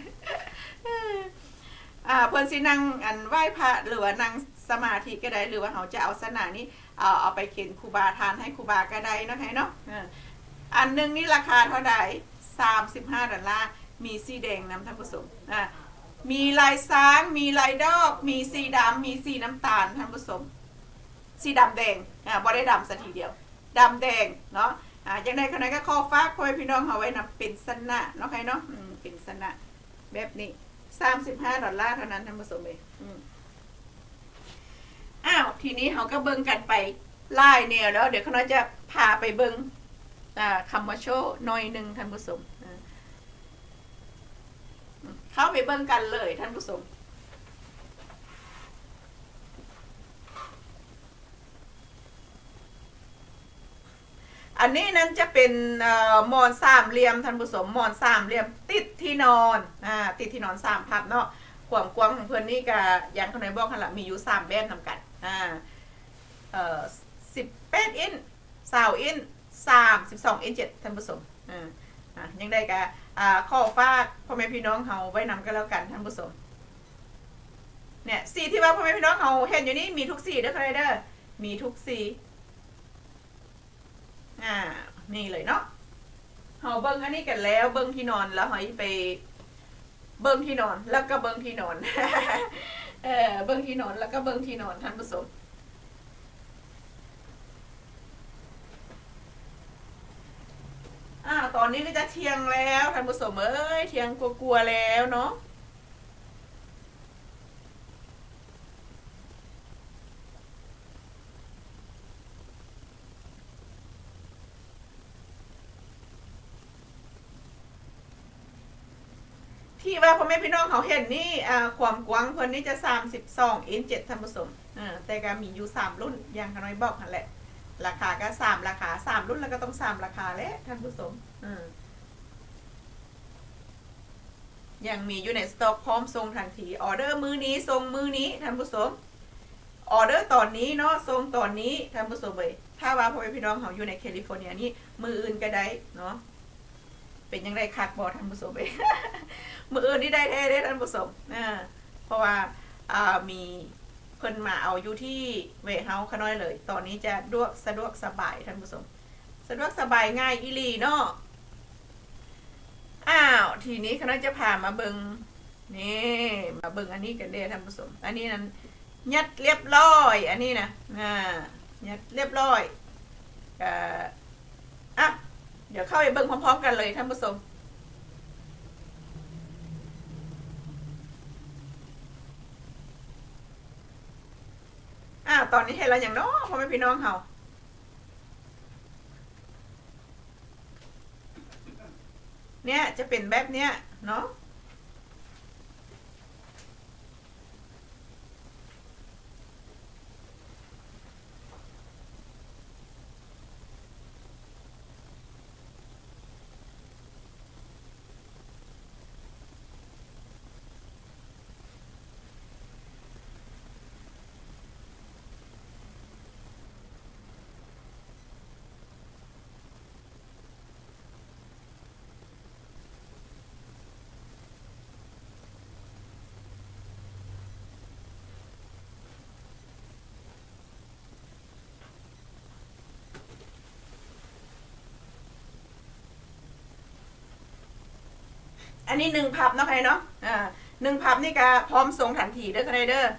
อ่าเพิ่นสินั่งอันไหว้พระหรือว่านั่งสมาธิก็ได้หรือว่าเขาจะเอาสนะนี้เอาเอาไปเขียนครูบาทานให้ครูบาก็ได้เนาะเนาะอันนึงนี่ราคาเท่าไหร่สามสิบห้าดอลลาร์มีสีแดงน้ำท่านผู้ชมอ่ามีลายช้างมีลายดอกมีสีดำมีสีน้ำตาลท่านผู้ชมสีดำแดงอ่าบ่ได้ดำสักทีเดียวดำแดงเนาะอ่าอย่างใดขณะก็ขอฝากพ่อพี่น้องเอาไว้นะเป็นสนะเนาะใครเนาะอืมเป็นสนะแบบนี้สามสิบห้าดอลลาร์เท่านั้นท่านผู้ชมเลยอืมอ้าวทีนี้เขาก็เบิ่งกันไปไล่แนวแล้วเดี๋ยวเขาจะพาไปเบิ่งอ่าคำว่าโชว์หน่อยหนึ่งท่านผู้ชมเข้าไปเบิ่งกันเลยท่านผู้ชมอันนี้นั้นจะเป็นหมอนสามเหลี่ยมท่านผู้ชมหมอนสามเหลี่ยมติดที่นอนอ่าติดที่นอนสามพับเนาะความกว้างของเพื่อนนี่ก็ยังขนมบอกกันละมีอยู่สามแบบนำกันอ่าเอ่อสิบแปดอินสาวอินสามสิบสองอินเจ็ดท่านผู้ชมอ่าอ่ะยังได้กะอ่าข้อฝากพ่อแม่พี่น้องเขาไว้นำกันแล้วกันท่านผู้ชมเนี่ยสีที่ว่าพ่อแม่พี่น้องเขาเห็นอยู่นี่มีทุกสีเด้อใครเด้อมีทุกสีอ่านี่เลยเนาะเขาเบิ้งอันนี้กันแล้วเบิ้งที่นอนแล้วหอยไปเบิ้งที่นอนแล้วก็เบิ้งที่นอน เออเบิ้งที่นอนแล้วก็เบิ้งที่นอนท่านผู้ชมอ่าตอนนี้ก็จะเที่ยงแล้วท่านผู้ชมเอ้ยเที่ยงกลัวๆแล้วเนาะที่ว่าพ่อแม่พี่น้องเขาเห็นนี่อ่าความกว้างเพิ่นนี่จะสามสิบสองอินเจ็ดท่านผู้ชมอ่าแต่ก็มีอยู่สามรุ่นอย่างขน้อยบอกนั่นแหละราคาก็สามราคาสามรุ่นแล้วก็ต้องสามราคาแล้วท่านผู้ชมอ่ายังมีอยู่ในสต็อกพร้อมส่งทันทีออเดอร์มื้อนี้ส่งมื้อนี้ท่านผู้ชมออเดอร์ตอนนี้เนาะส่งตอนนี้ท่านผู้ชมเลยถ้าว่าพ่อแม่พี่น้องเขาอยู่ในแคลิฟอร์เนียนี่มืออื่นก็ได้เนาะเป็นยังไงคักบอท่านผู้ชมเอง มืออื่นนี่ได้แท้ได้ท่านผู้ชมอ่าเพราะว่าอ่ามีเพิ่นมาเอาอยู่ที่เวเฮาขน้อยเลย ตอนนี้จะดวกสะดวกสบายท่านผู้ชมสะดวกสบายง่ายอีหลีเนาะอ้าวทีนี้ขน้อยจะพามาเบิงนี่มาเบิงอันนี้กันเด้ท่านผู้ชมอันนี้นั้นยัดเรียบร้อยอันนี้นะอ่ายัดเรียบร้อยอ่าอ่ะเดี๋ยวเข้าไปเบิงพร้อมๆกันเลยท่านผู้ชมอ้าวตอนนี้เห็นแล้วอย่างน้อพ่อแม่พี่น้องเขาเนี่ยจะเป็นแบบเนี้ยเนาะอันนี้หนึ่งพับเนาะใครเนาะอ่าหนึ่งพับนี่ก็พร้อมส่งทันทีเด้อใครเด้อ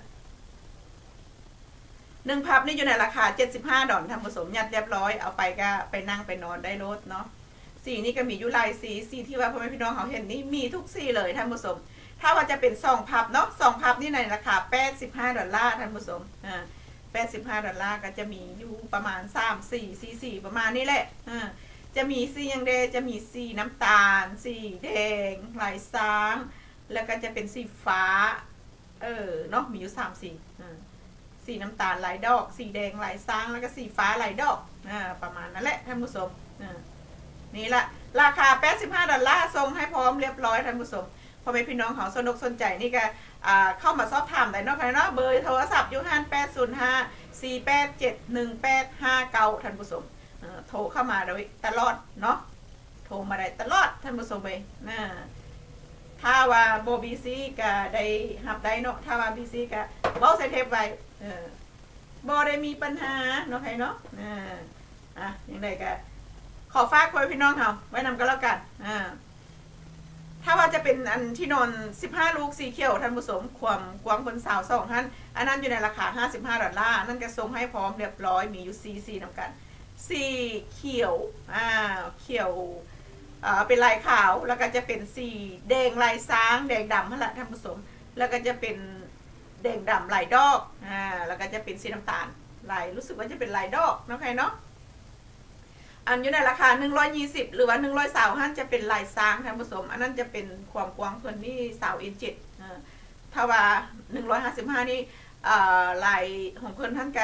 หนึ่งพับนี่อยู่ในราคาเจ็ดสิบห้าดอลท่านผู้ชมยัดเรียบร้อยเอาไปก็ไปนั่งไปนอนได้รถเนาะสีนี่ก็มีอยู่หลายสีสีที่ว่าพ่อแม่พี่น้องเขาเห็นนี่มีทุกสีเลยท่านผู้ชมถ้าว่าจะเป็นสองพับเนาะสองพับนี่ในราคาแปดสิบห้าดอลลาร์ท่านผู้ชมอ่าแปดสิบห้าดอลลาร์ก็จะมีอยู่ประมาณสามสี่สีสี่ประมาณนี้แหละอ่าจะมีสียังเดจะมีสีน้ำตาลสีแดงลายซ้างแล้วก็จะเป็นสีฟ้าเออเนาะมีอยู่สามสีอ่าสีน้ำตาลลายดอกสีแดงลายซ้างแล้วก็สีฟ้าลายดอกอ่าประมาณนั้นแหละท่านผู้ชมอ่านี่ละราคาแปดสิบห้าดอลลาร์ส่งให้พร้อมเรียบร้อยท่านผู้ชมพอไปพี่น้องเขาสนุกสนใจนี่ก็เข้ามาสอบถามได้เนาะค่ะเนาะเบอร์โทรศัพท์อยู่ห้าแปดศูนย์ห้าสี่แปดเจ็ดหนึ่งแปดห้าเก้าท่านผู้ชมโทรเข้ามาโดยตลอดเนาะโทรมาได้ตลอดท่านผู้ชมเลยนะถ้าว่าโบบีซีก็ได้หับได้เนาะถ้าว่าบีซีก็เบ้าใส่เทปไว้เออโบได้มีปัญหาเนาะใครเนาะอ่าอ่ะยังไงก็ขอฝากไว้พี่น้องเขาไว้นำกันแล้วกันอ่าถ้าว่าจะเป็นอันที่นอนสิบห้าลูกสีเขียวท่านผู้ชมความกว้างบนสาวสองท่านอันนั้นอยู่ในราคาห้าสิบห้าดอลลาร์นั่นก็ส่งให้พร้อมเรียบร้อยมีอยู่สีสีนำกันสีเขียวอ่าเขียวอ่าเป็นลายขาวแล้วก็จะเป็นสีแดงลายซ้างแดงดำนั่นแหละท่านผู้ชมแล้วก็จะเป็นแดงดำลายดอกอ่าแล้วก็จะเป็นสีน้ำตาลลายรู้สึกว่าจะเป็นลายดอกนะใครเนาะอันอยู่ในราคาหนึ่งร้อยยี่สิบหรือว่าหนึ่งร้อยสาวท่านจะเป็นลายซ้างท่านผู้ชมอันนั้นจะเป็นความกว้างเพิ่นนี่สาวอินเจ็ดถ้าว่าหนึ่งร้อยห้าสิบห้านี่ลายของเพิ่นท่านก็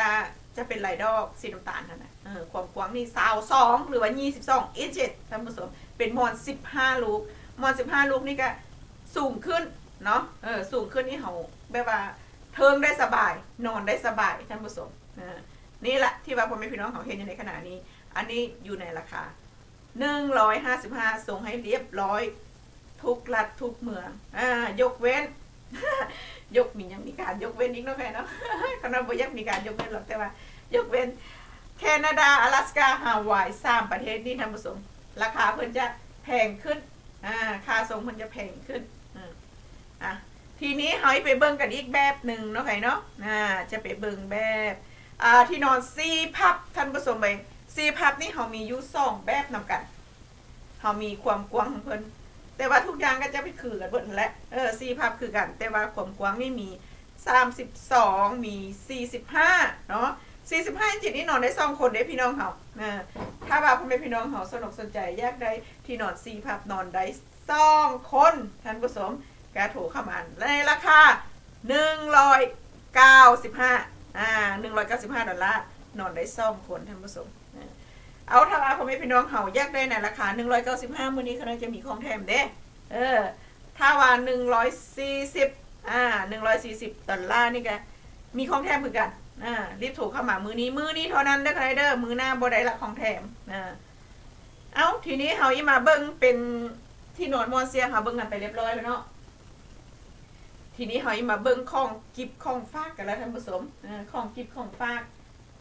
จะเป็นลายดอกสีน้ำตาลนั่นนะเออความกว้างนี่สาวสองหรือว่ายี่สิบสองอินช์ท่านผู้ชมเป็นมอนสิบห้าลูกมอนสิบห้าลูกนี่ก็สูงขึ้นเนาะเออสูงขึ้นนี่เขาแบบว่าเทิงได้สบายนอนได้สบายท่านผู้ชมเออนี่แหละที่ว่าพ่อแม่พี่น้องเขาเห็นอยู่ในขณะนี้อันนี้อยู่ในราคาหนึ่งร้อยห้าสิบห้าส่งให้เรียบร้อยทุกรัฐทุกเมืองอ่ายกเว้น ยกมียังมีการยกเว้นอีกเนาะแค่เนาะขนาดบ่ยังมีการยกเว้นหรอกแต่ว่ายกเว้นแคนาดา阿拉斯กาฮาวายสามประเทศนี้ท่านผู้ชมราคาเพิ่นจะแพงขึ้นอ่าค่าส่งเพิ่นจะแพงขึ้นอ่ะทีนี้เฮาไปเบิ่งกันอีกแบบหนึ่งเนาะใครเนาะอ่าจะไปเบิ่งแบบอ่าที่นอนซีพับท่านผู้ชมไปซีพับนี่เฮามีอยู่สองแบบนำกันเฮามีความกว้างของเพิ่นแต่ว่าทุกอย่างก็จะไปคือกันเบิดแหละเออซีพับคือกันแต่ว่าความกว้างนี่มีสามสิบสองมีสี่สิบห้าเนาะสี่สิบห้าอินช์นี่นอนได้สองคนได้พี่น้องเฮานะถ้าว่าพ่อแม่พี่น้องเฮาสนุกสนใจอยากได้ที่นอนซีพับนอนได้สองคนท่านผู้ชมก็โทรเข้ามาในราคาหนึ่งร้อยเก้าสิบห้าอ่าหนึ่งร้อยเก้าสิบห้าดอลลาร์นอนได้สองคนท่านผู้ชมเอาถ้าว่าพ่อแม่พี่น้องเฮาอยากได้ในราคาหนึ่งร้อยเก้าสิบห้ามื้อนี้เขาจะมีของแถมเด้เออถ้าว่าหนึ่งร้อยสี่สิบอ่าหนึ่งร้อยสี่สิบดอลลาร์นี่ก็มีของแถมเหมือนกันอ่ารีบโทรเข้ามามื้อนี้มื้อนี้เท่านั้นเด้อเด้อมื้อหน้าบ่ได้ละของแถมอ่าเอาทีนี้เฮาอีมาเบิ่งเป็นที่นอนมอนเซียเฮาเบิ่งกันไปเรียบร้อยแล้วเนาะทีนี้เฮาอีมาเบิ่งของกิฟของฝากกันแล้วท่านผู้ชมอ่าของกิฟของฝาก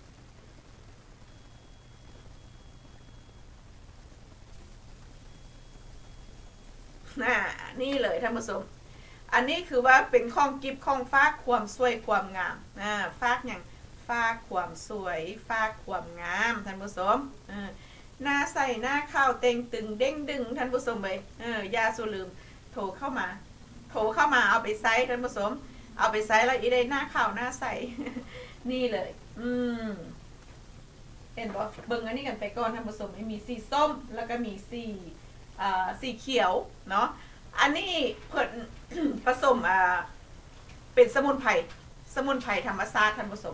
น่ะนี่เลยท่านผู้ชมอันนี้คือว่าเป็นข้องกิฟข้องฟากความสวยความงามอ่าฟากอย่างฟากความสวยฟากความงามท่านผู้ชมเออหน้าใส่หน้าข้าวเต็งตึงเด้งดึงท่านผู้ชมเลยเออยาสูลืมโทรเข้ามาโทรเข้ามาเอาไปใส่ท่านผู้ชมเอาไปใส่แล้วอีได้หน้าข้าวหน้าใส นี่เลยอืมเห็นบ่เบิ่งอันนี้กันไปก่อนท่านผู้ชมมีสีส้มแล้วก็มีสีอ่าสีเขียวเนาะอันนี้เพิ่น ผสมอ่าเป็นสมุนไพรสมุนไพรธรรมชาติท่านผู้ชม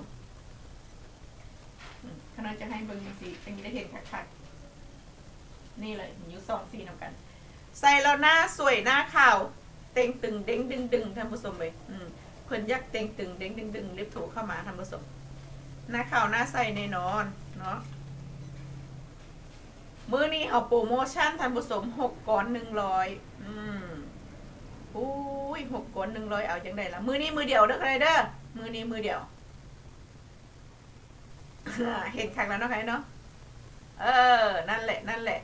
ขณะจะให้เบิ่งสีเป็นได้เห็นชัดๆนี่เลยอยู่สองสีนำกันใส่แล้วหน้าสวยหน้าขาวเต่งตึงเด้งดึงดึงท่านผู้ชมเลยอืมเพิ่นยักเต่งตึงเด้งดึงดึงรีบโทรเข้ามาท่านผู้ชมหน้าขาวหน้าใสแน่นอนเนาะมื้อนี้เอาโปรโมชั่นท่านผู้ชมหกก้อนหนึ่งร้อยอืมอุ้ยหกก้อนหนึ่งร้อยเอาจังไดล่ะมื้อนี้มือเดียวเด้อใครเด้อมื้อนี้มือเดียว เห็นครั้งแล้วเนาะใครเนาะเออนั่นแหละนั่นแหละ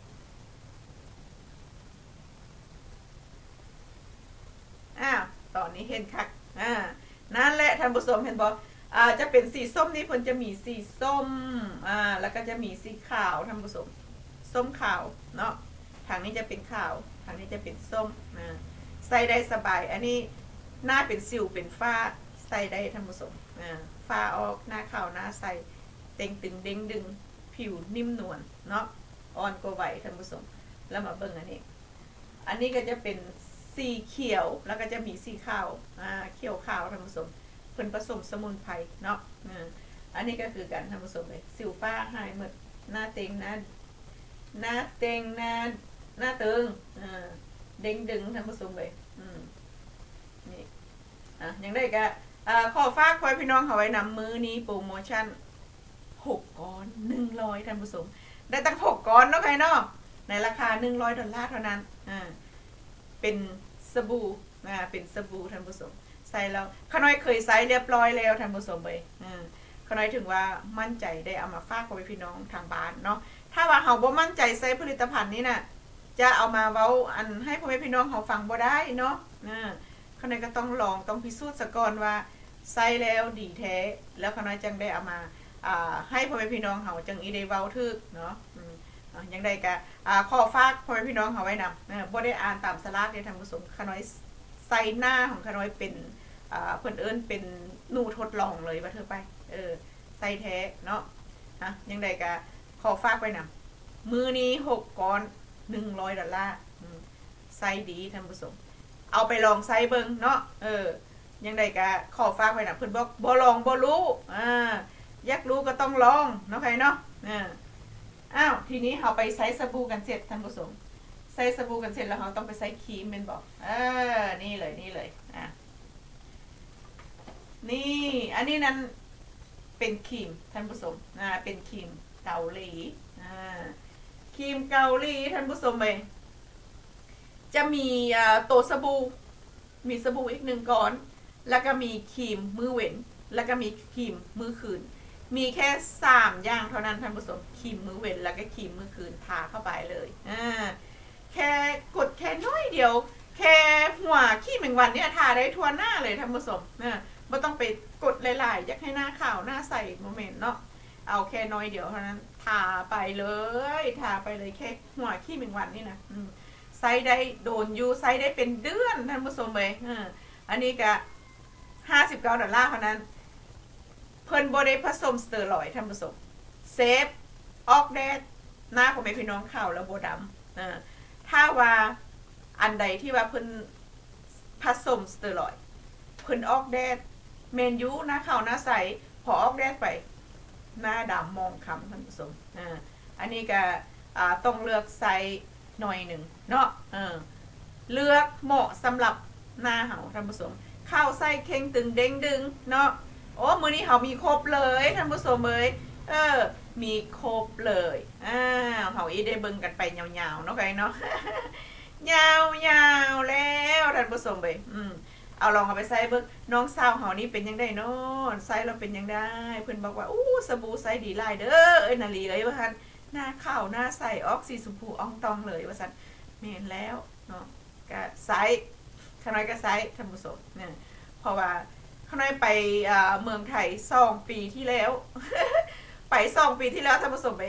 อ้าวตอนนี้เห็นคักอ่านั่นแหละท่านผู้ชมเห็นบ่อ่าจะเป็นสีส้มนี่เพิ่นจะมีสีส้มอ่าแล้วก็จะมีสีขาวท่านผู้ชมส้มขาวเนาะทางนี้จะเป็นขาวทางนี้จะเป็นส้มอ่าใส่ได้สบายอันนี้หน้าเป็นสิวเป็นฝ้าใส่ได้ท่านผู้ชมอ่าฝ้าออกหน้าขาวหน้าใสเต่งตึงเด้งดึงผิวนิ่มนวลเนาะอ่อนกว่าไหวท่านผู้ชมแล้วมาเบิ่งอันนี้อันนี้ก็จะเป็นสีเขียวแล้วก็จะมีสีขาวอ่าเขียวขาวท่านผู้ชมเพิ่นผสมสมุนไพรเนาะอันนี้ก็คือการท่านผู้ชมเลยสิวฝ้าหายหมดหน้าเต็งหน้าหน้าเต็งหน้าหน้าตึงอ่าเด้งดึงท่านผู้ชมเลยอืมนี่อ่ะยังได้ก็อ่าขอฝากคอยพี่น้องเขาไว้นำมือนี้โปรโมชั่นหกก้อนหนึ่งร้อยท่านผู้ชมได้ตั้งหกก้อนเนาะใครเนาะในราคาหนึ่งร้อยดอลลาร์เท่านั้นอ่าเป็นสบู่อ่าเป็นสบู่ท่านผู้ชมใส่แล้วขน้อยเคยใส่เรียบร้อยแล้วท่านผู้ชมเลยอ่าขน้อยถึงว่ามั่นใจได้เอามาฝากกับพี่น้องทางบ้านเนาะถ้าว่าเขาบ่มั่นใจใส่ผลิตภัณฑ์นี้น่ะจะเอามาเว้าอันให้พ่อแม่พี่น้องเขาฟังบ่ได้เนาะอ่าขน้อยก็ต้องลองต้องพิสูจน์ซะก่อนว่าใส่แล้วดีแท้แล้วขน้อยจังได้เอามาอ่าให้พ่อแม่พี่น้องเขาจังอีได้เว้าถึกเนาะอืมยังได้ก็อ่าขอฝากพ่อแม่พี่น้องเขาไว้นำนะบ่ได้อ่านตามสลากได้ท่านผู้ชมขน้อยใส่หน้าของขน้อยเป็นอ่าเพิ่นเอิ้นเป็นหนูทดลองเลยว่าเธอไปเออใส่แท้เนาะฮะยังได้ก็ขอฝากไว้นำมื้อนี้หกก้อนหนึ่งร้อยดอลลาร์อืมใส่ดีท่านผู้ชมเอาไปลองใส่เบิ่งเนาะเออยังได้ก็ขอฝากไว้นำเพิ่นบอกบ่ลองบ่รู้อ่าอยากต้องลองเนาะใครเนาะอ่าอ้าวทีนี้เราไปใช้สบู่กันเสร็จท่านผู้ชมใช้สบู่กันเสร็จแล้วเราต้องไปใช้ครีมเป็นบอกเออนี่เลยนี่เลยอ่ะนี่อันนี้นั้นเป็นครีมท่านผู้ชมอ่าเป็นครีมเกาหลีอ่าครีมเกาหลีท่านผู้ชมเลยจะมีอ่าตัวสบู่มีสบู่อีกหนึ่งก้อนแล้วก็มีครีมมือเว้นแล้วก็มีครีมมือคืนมีแค่สามอย่างเท่านั้นท่านผู้ชมครีมมือเว้นแล้วก็ครีมมือคืนทาเข้าไปเลยอ่าแค่กดแค่น้อยเดียวแค่หัวขี้แมงวันเนี่ยทาได้ทั่วหน้าเลยท่านผู้ชมนะไม่ต้องไปกดหลายๆอยากให้หน้าขาวหน้าใสโมเมนต์เนาะเอาแค่น้อยเดียวเท่านั้นทาไปเลยทาไปเลยแค่หัวขี้แมงวันนี่นะไซส์ได้โดนยูไซส์ได้เป็นเดือนท่านผู้ชมเลยอ่าอันนี้ก็ห้าสิบเก้าดอลลาร์เท่านั้นเพิ่นบ่ได้ผสมสเตียรอยด์ท่านผู้ชมเซฟออกแดดหน้าของแม่พี่น้องขาวแล้วบ่ดำอ่าถ้าว่าอันใดที่ว่าเพิ่นผสมสเตียรอยด์เพิ่นออกแดดเมนยูหน้าขาวหน้าใสพอออกแดดไปหน้าดำมองคล้ำท่านผู้ชมอ่าอันนี้ก็อ่าต้องเลือกไซส์หน่อยหนึ่งเนาะเออเลือกเหมาะสำหรับหน้าเห่าท่านผู้ชมข้าวไส้เค็งตึงเด้งดึงเนาะโอ้มื้อนี้เห่ามีครบเลยท่านผู้ชมเอ้ยเออมีครบเลยอ่าเห่าอีได้เบิ่งกันไปยาวๆเนาะไงเนาะ ยาวๆแล้วท่านผู้ชมเอ้ยอืมเอาลองเอาไปใส่เบิ่งน้องสาวเห่านี่เป็นยังไงเนาะใส่เราเป็นยังได้เพิ่นบอกว่าอู้สบู่ใส่ดีหลายเด้อเอ้ยนาลีเอ้ยว่าซั่นหน้าขาวหน้าใสออกสีชมพูอ่องตองเลยว่าซั่นแม่นแล้วเนาะก็ใส่ขน้อยก็ใส่ท่านผู้ชมเนี่ยเพราะว่าขน้อยไปเมืองไทยสองปีที่แล้ว ไปสองปีที่แล้วท่านผู้ชมไป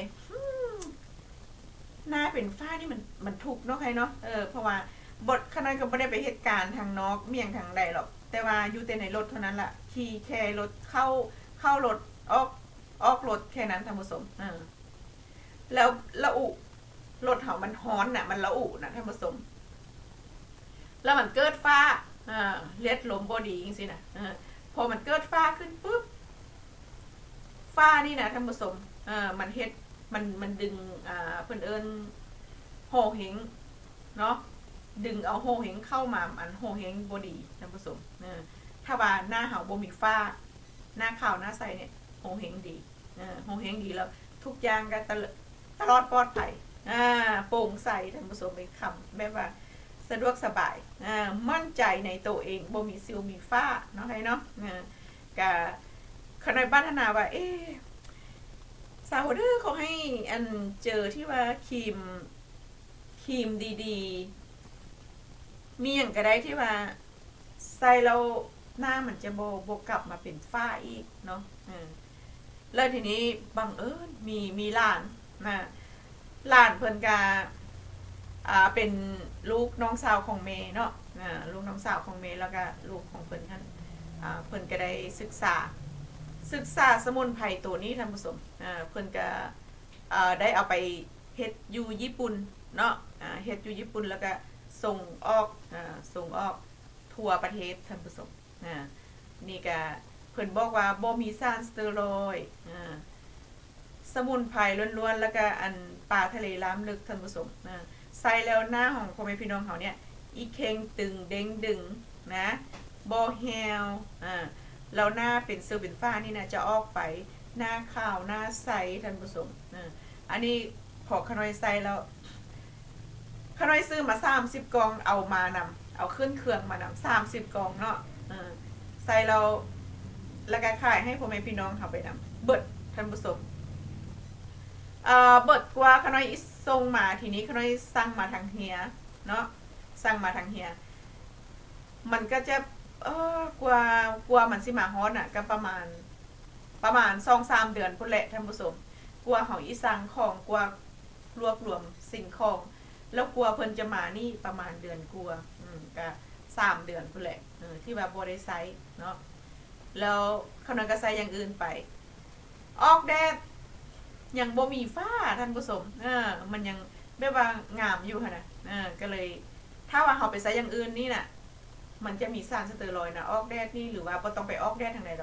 หน้าเป็นฝ้านี่มันมันถูกเนาะใครเนาะเออเพราะว่าบทขน้อยก็ไม่ได้ไปเหตุการณ์ทางนอกเมี่ยงทางใดหรอกแต่ว่าอยู่แต่ในรถเท่านั้นแหละขี่แค่รถเข้าเข้ารถออกออกรถแค่นั้นท่านผู้ชมเออแล้วละอุรถเขามันฮ้อนน่ะมันละอุนะท่านผู้ชมแล้วมันเกิดฟ้าอ่าเลียดลมบอดีจริงๆนะอ่าพอมันเกิดฟ้าขึ้นปุ๊บฟ้านี่นะท่านผู้ชมอ่ามันเฮ็ดมันมันดึงอ่าเพิ่นเอิญโหเหงเนาะดึงเอาโหเหงเข้ามาอันโหเหงบอดีท่านผู้ชมอ่าถ้าว่าหน้าเห่าบ่มีฟ้าหน้าขาวหน้าใสเนี่ยโหเหงดีอ่าโหเหงดีแล้วทุกอย่างก็ตลอดปลอดภัยอ่าโปร่งใสท่านผู้ชมเป็นคำแบบว่าสะดวกสบายอ่ามั่นใจในตัวเองบ่มีซิวมีฝ้าเนาะให้เนาะอ่ากับขณะบ้านธนาว่าเอ๊ะสาวเดอร์เขาให้อันเจอที่ว่าครีมครีมดีๆมีอย่างก็ได้ที่ว่าใส่เราหน้ามันจะโบโบกลับมาเป็นฝ้าอีกเนาะอ่าแล้วทีนี้บังเอิญมีมีหลานนะหลานเพิ่นกาอ่าเป็นลูกน้องสาวของเมย์เนาะอ่าลูกน้องสาวของเมย์แล้วก็ลูกของเพิ่นท่านอ่าเพิ่นก็ได้ศึกษาศึกษาสมุนไพรตัวนี้ท่านผู้ชมอ่าเพิ่นก็อ่าได้เอาไปเฮ็ดอยู่ญี่ปุ่นเนาะอ่าเฮ็ดอยู่ญี่ปุ่นแล้วก็ส่งออกอ่าส่งออกทั่วประเทศท่านผู้ชมอ่านี่ก็เพิ่นบอกว่าบ่มีสารสเตียรอยด์อ่าสมุนไพรล้วนๆแล้วก็อันปลาทะเลล้ำลึกท่านผู้ชมอ่าใส่แล้วหน้าของพ่อแม่พี่น้องเขาเนี่ยอีเข่งตึงเด้งดึงนะบอแฮลอ่าแล้วหน้าเป็นเซอร์เป็นฝ้านี่นะจะออกไปหน้าขาวหน้าใสท่านผู้ชมอ่าอันนี้พอขน้อยใส่แล้วขน้อยซื้อมาสามสิบกล่องเอามานำเอาขึ้นเครื่องมานำสามสิบกล่องเนาะอ่าใส่เราแล้วก็ขายให้พ่อแม่พี่น้องเขาไปนำเบิดท่านผู้ชมเอ่อเบิดกว่าขน้อยส่งมาทีนี้ขน้อยสั่งมาทางเฮียเนาะสั่งมาทางเฮียมันก็จะเออกว่ากว่ามันสิมาฮอตอ่ะก็ประมาณประมาณสองสามเดือนพุ่นแหละท่านผู้ชมกว่าของอีสั่งของกว่ารวบรวมสิ่งของแล้วกว่าเพิ่นจะมานี่ประมาณเดือนกว่าอืมก็สามเดือนพุ่นแหละเออที่ว่าบ่ได้ใช้เนาะแล้วขน้อยก็ใช้อย่างอื่นไปออกแดดยังบ่มีฝ้าท่านผู้ชมเออมันยังแบบว่างามอยู่ค่ะนะเออก็เลยถ้าว่าเขาไปใช้อย่างอื่นนี่น่ะมันจะมีสารสเตียรอยด์นะออกแดดนี่หรือว่าบ่ต้องไปออกแดดทางใดหรอกแค่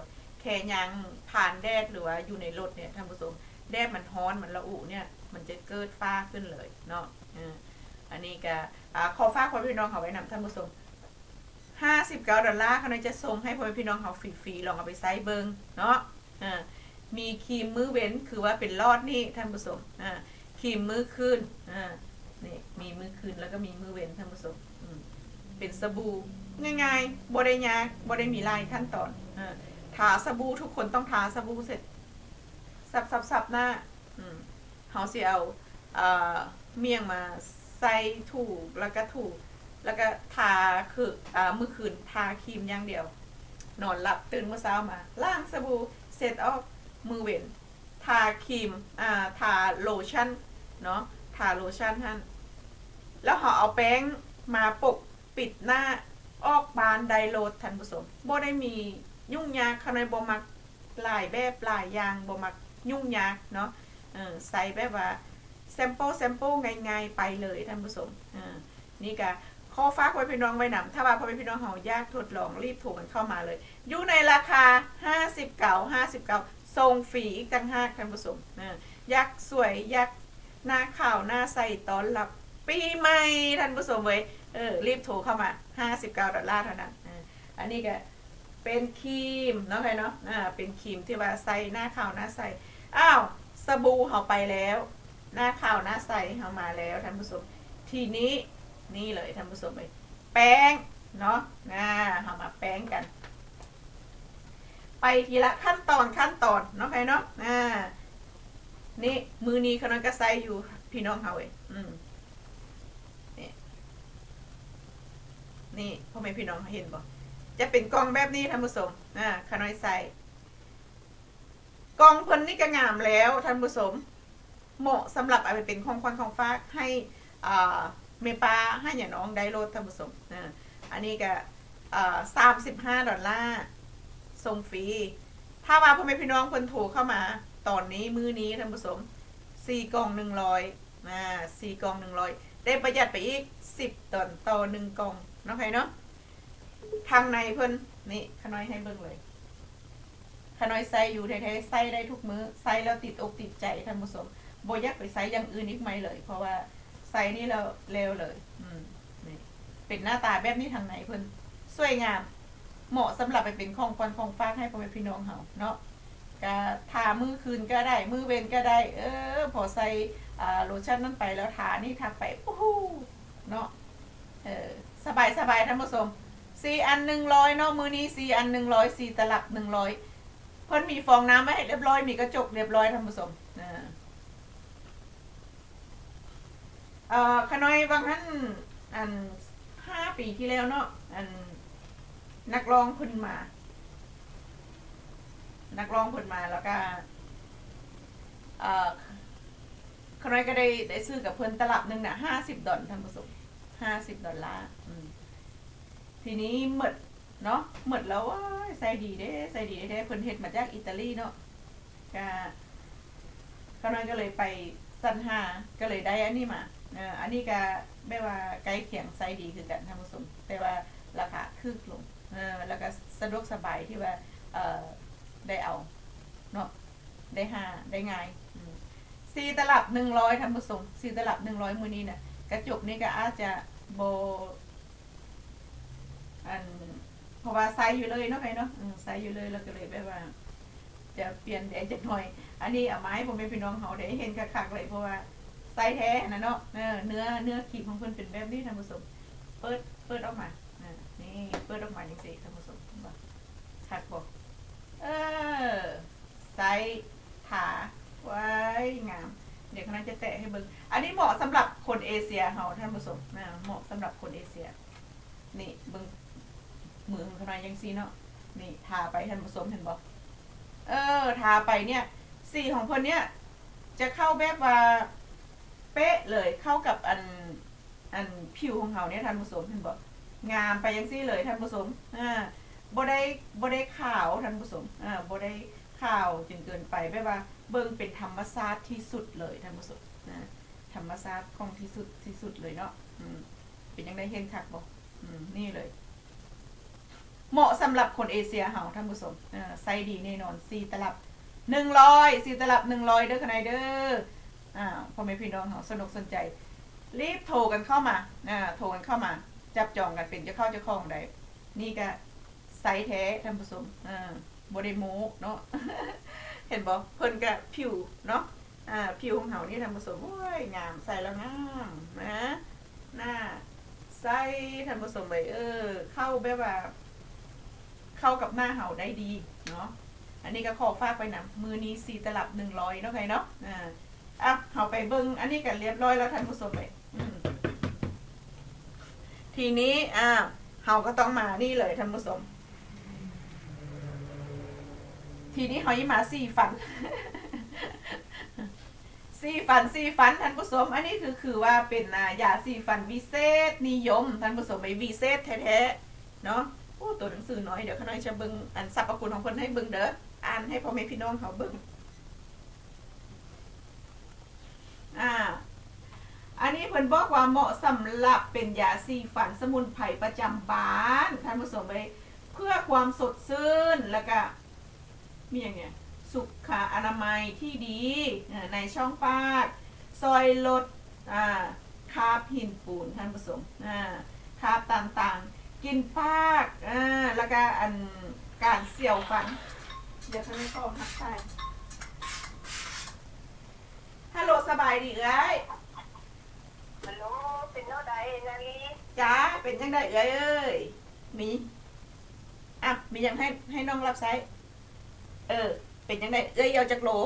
ค่ยังผ่านแดดหรือว่าอยู่ในรถเนี่ยท่านผู้ชมแดดมันร้อนมันละอุเนี่ยมันจะเกิดฝ้าขึ้นเลยเนาะอันนี้ก็ขอฝากพ่อพี่น้องเขาไว้นำท่านผู้ชมห้าสิบเก้าดอลลาร์เขาจะส่งให้พ่อพี่น้องเขาฟรีๆลองเอาไปใช้เบิงเนาะมีครีมมือเว้นคือว่าเป็นรอดนี่ท่านผู้ชมครีมมือคืนนี่มีมือคืนแล้วก็มีมือเว้นท่านผู้ชมเป็นสบู่ง่ายๆบ่ได้ยากบ่ได้มีลายขั้นตอนทาสบู่ทุกคนต้องทาสบู่เสร็จซับๆๆหน้าเขาสิเอาเมี่ยงมาใส่ถูกแล้วก็ถูกแล้วก็ทาคืออ่ามื้อคืนทาครีมอย่างเดียวนอนหลับตื่นเมื่อเช้ามาล้างสบู่เสร็จออกมือเว้นทาครีมอ่าทาโลชั่นเนาะทาโลชั่นท่านแล้วเขาเอาแป้งมาปกปิดหน้าออกบานไดโลดท่านผู้ชมบ่ได้มียุ่งยากข้างในบ่มักหลายแบบหลายอย่างบ่มักยุ่งยากเนาะเออใส่แบบว่าแซมเปิลแซมเปิลง่ายๆไปเลยท่านผู้ชมอ่านี่ก็ขอฝากไว้พี่น้องไว้นำถ้าว่าพ่อพี่น้องเฮาอยากทดลองรีบโทรกันเข้ามาเลยอยู่ในราคาห้าสิบเก้า ห้าสิบเก้าส่งฟรีอีกต่างหากท่านผู้ชมอ่าอยากสวยอยากหน้าขาวหน้าใสตอนรับปีใหม่ท่านผู้ชมเว้ยเออรีบโทรเข้ามาห้าสิบเก้าดอลลาร์เท่านั้นอ่าอันนี้ก็เป็นครีมเนาะใครเนาะอ่าเป็นครีมที่ว่าใส่หน้าขาวหน้าใสอ้าวสบู่เฮาไปแล้วหน้าขาวหน้าใสเฮามาแล้วท่านผู้ชมทีนี้นี่เลยท่านผู้ชมเลยแป้งเนาะนะเฮามาแป้งกันไปทีละขั้นตอนขั้นตอนเนาะใครเนาะอ่านี่มือนี้เขาน้องก็ใส่อยู่พี่น้องเฮาเองอืมนี่นี่พ่อแม่พี่น้องเห็นบ่จะเป็นกล่องแบบนี้ท่านผู้ชมอ่าขน้อยใส่กล่องเพิ่นนี่ก็งามแล้วท่านผู้ชมเหมาะสำหรับเอาไปเป็นของขวัญของฝากให้อ่าเมปาให้อย่างน้องได้โลดท่านผู้ชมอ่าอันนี้ก็อ่าสามสิบห้าดอลลาร์ส่งฟรีถ้าว่าพ่อแม่พี่น้องเพิ่นโทรเข้ามาตอนนี้มื้อนี้ท่านผู้ชมสี่กล่องหนึ่งร้อยอ่าสี่กล่องหนึ่งร้อยได้ประหยัดไปอีกสิบตอนต่อหนึ่งกล่องเนาะใครเนาะทางในเพิ่นนี่ขน้อยให้เบิ่งเลยขน้อยใส่อยู่แท้ๆใส่ได้ทุกมื้อใส่แล้วติดอกติดใจท่านผู้ชมบ่อยากไปใส่อย่างอื่นอีกไหมเลยเพราะว่าใส่นี่เราเร็วเลยอืมนี่เป็นหน้าตาแบบนี้ทางไหนเพิ่นสวยงามเหมาะสำหรับไปเป็นของขวัญของฝากให้พ่อแม่พี่น้องเฮาเนาะก็ทามือคืนก็ได้มือเว้นก็ได้เออพอใส่อ่าโลชั่นนั้นไปแล้วทานี่ทาไปโอ้โหเนาะเออสบายสบายท่านผู้ชมสี่อันหนึ่งร้อยเนาะมือนี้สี่อันหนึ่งร้อยสี่ตลับหนึ่งร้อยเพิ่นมีฟองน้ำไว้ให้เรียบร้อยมีกระจกเรียบร้อยท่านผู้ชมอ่าเอ่อขน้อยบางท่านอันห้าปีที่แล้วเนาะอันนักร้องเพิ่นมานักร้องเพิ่นมาแล้วก็เอ่อขน้อยก็ได้ได้ซื้อกับเพิ่นตลับหนึ่งน่ะห้าสิบดอลท่านผู้ชมห้าสิบดอลลาร์ทีนี้หมดเนาะหมดแล้วว่าใส่ดีเด้ใส่ดีได้เพิ่นเฮ็ดมาจากอิตาลีเนาะก็ขน้อยก็เลยไปสรรหาก็เลยได้อันนี้มาอ่าอันนี้ก็ไม่ว่าใกล้เคียงใส่ดีคือกันท่านผู้ชมแต่ว่าราคาคึกลงเออแล้วก็สะดวกสบายที่ว่าเอ่อได้เอาเนาะได้หาได้ง่ายสี่ตลับหนึ่งร้อยท่านผู้ชมสี่ตลับหนึ่งร้อยมื้อนี้น่ะกระจกนี่ก็อาจจะโบอันเพราะว่าใส่อยู่เลยเนาะใครเนาะใส่อยู่เลยแล้วก็เลยแบบว่าจะเปลี่ยนแดงจักหน่อยอันนี้เอาไม้ผมเป็นพี่น้องเขาได้เห็นคักๆเลยเพราะว่าใส่แท้นะเนาะเนื้อเนื้อเนื้อครีมของเพิ่นเป็นแบบนี้ท่านผู้ชมเปิดเปิดออกมานี่เปิดออกมาจังซี่ท่านผู้ชมบ่คักบ่เออใส่ถาไว้งามเดี๋ยวคณะจะแตะให้เบิ่งอันนี้เหมาะสำหรับคนเอเชียเฮาท่านผู้ชมนะเหมาะสำหรับคนเอเชียนี่เบิ่งมือของคณะยังซี่เนาะนี่ทาไปท่านผู้ชมเห็นบ่เออทาไปเนี่ยสีของเพิ่นเนี่ยจะเข้าแบบว่าเป๊ะเลยเข้ากับอันอันผิวของเขาเนี่ยท่านผู้ชมเห็นบ่งามไปยังซี่เลยท่านผู้ชมอ่าบ่ได้บ่ได้ขาวท่านผู้ชมอ่าบ่ได้ขาวจนเกินไปแบบว่าเบิ่งเป็นธรรมชาติที่สุดเลยท่านผู้ชมนะธรรมชาติของที่สุดที่สุดเลยเนาะอืมเป็นยังไงเห็นคักบ่อืมนี่เลยเหมาะสำหรับคนเอเชียเฮาท่านผู้ชมไซส์ดีแน่นอนสี่ตลับหนึ่งร้อยสี่ตลับหนึ่งร้อยเด้อขนายเด้ออ่าพ่อแม่พี่น้องเฮาสนุกสนใจรีบโทรกันเข้ามาอ่าโทรกันเข้ามาจับจองกันเป็นจะเข้าจะคล้องได้นี่ก็ไซส์แท้ท่านผู้ชมอ่าบ่ได้โม้เนาะ เห็นบ่เพิ่นก็ผิวเนาะอ่าผิวของเฮานี่ท่านผู้ชมโอ้ยงามใส่แล้วงามนะหน้าใส่ท่านผู้ชมเลยเออเข้าแบบว่าเข้ากับหน้าเฮาได้ดีเนาะอันนี้ก็ขอฝากไปนะมือนี้สี่ตลับหนึ่งร้อยเนาะไงเนาะอ่าอ่ะเฮาไปเบิ่งอันนี้กันเรียบร้อยแล้วท่านผู้ชมเลยทีนี้อ่าเฮาก็ต้องมานี่เลยท่านผู้ชมทีนี้เฮายิ่มาสี่ฟัน สี่ฟันสี่ฟันท่านผู้ชมอันนี้คือคือว่าเป็นยาสี่ฟันวิเศษนิยมท่านผู้ชมไปวิเศษแท้ๆเนาะโอ้ตัวหนังสือน้อยเดี๋ยวข้าน้อยจะเบิ่งอันสรรพคุณของคนให้เบิ่งเด้ออ่านให้พ่อแม่พี่น้องเขาเบิ่งอ่าอันนี้เพิ่นบอกว่าเหมาะสำหรับเป็นยาสีฟันสมุนไพรประจำบ้านท่านผู้ชมไปเพื่อความสดชื่นแล้วก็มีอย่างเงี้ยสุขอนามัยที่ดีในช่องปากซอยลดคาบหินปูนท่านผู้ชมคาบต่างๆกินปากแล้วก็อันการเสี่ยวฟันเดี๋ยวท่านไม่เข้าทักทายฮัลโหลสบายดีเอ้ยฮัลโหลเป็นโนไดนาลีจ้าเป็นยังไงเอ้ยเอ้ยมีอ่ะมียังให้ให้น้องรับใช้เออเป็นยังไงเอ้ยเอาจากโหล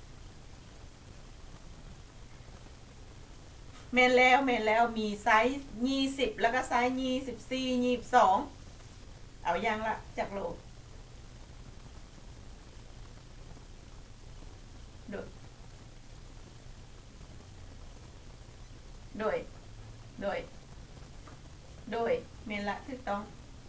เมนแล้วเมนแล้วมีไซส์ยี่สิบแล้วก็ไซส์ยี่สิบสี่ยี่สิบสองเอายังละจากโหลโดยโดยโดยโดยเมนละถูกต้อง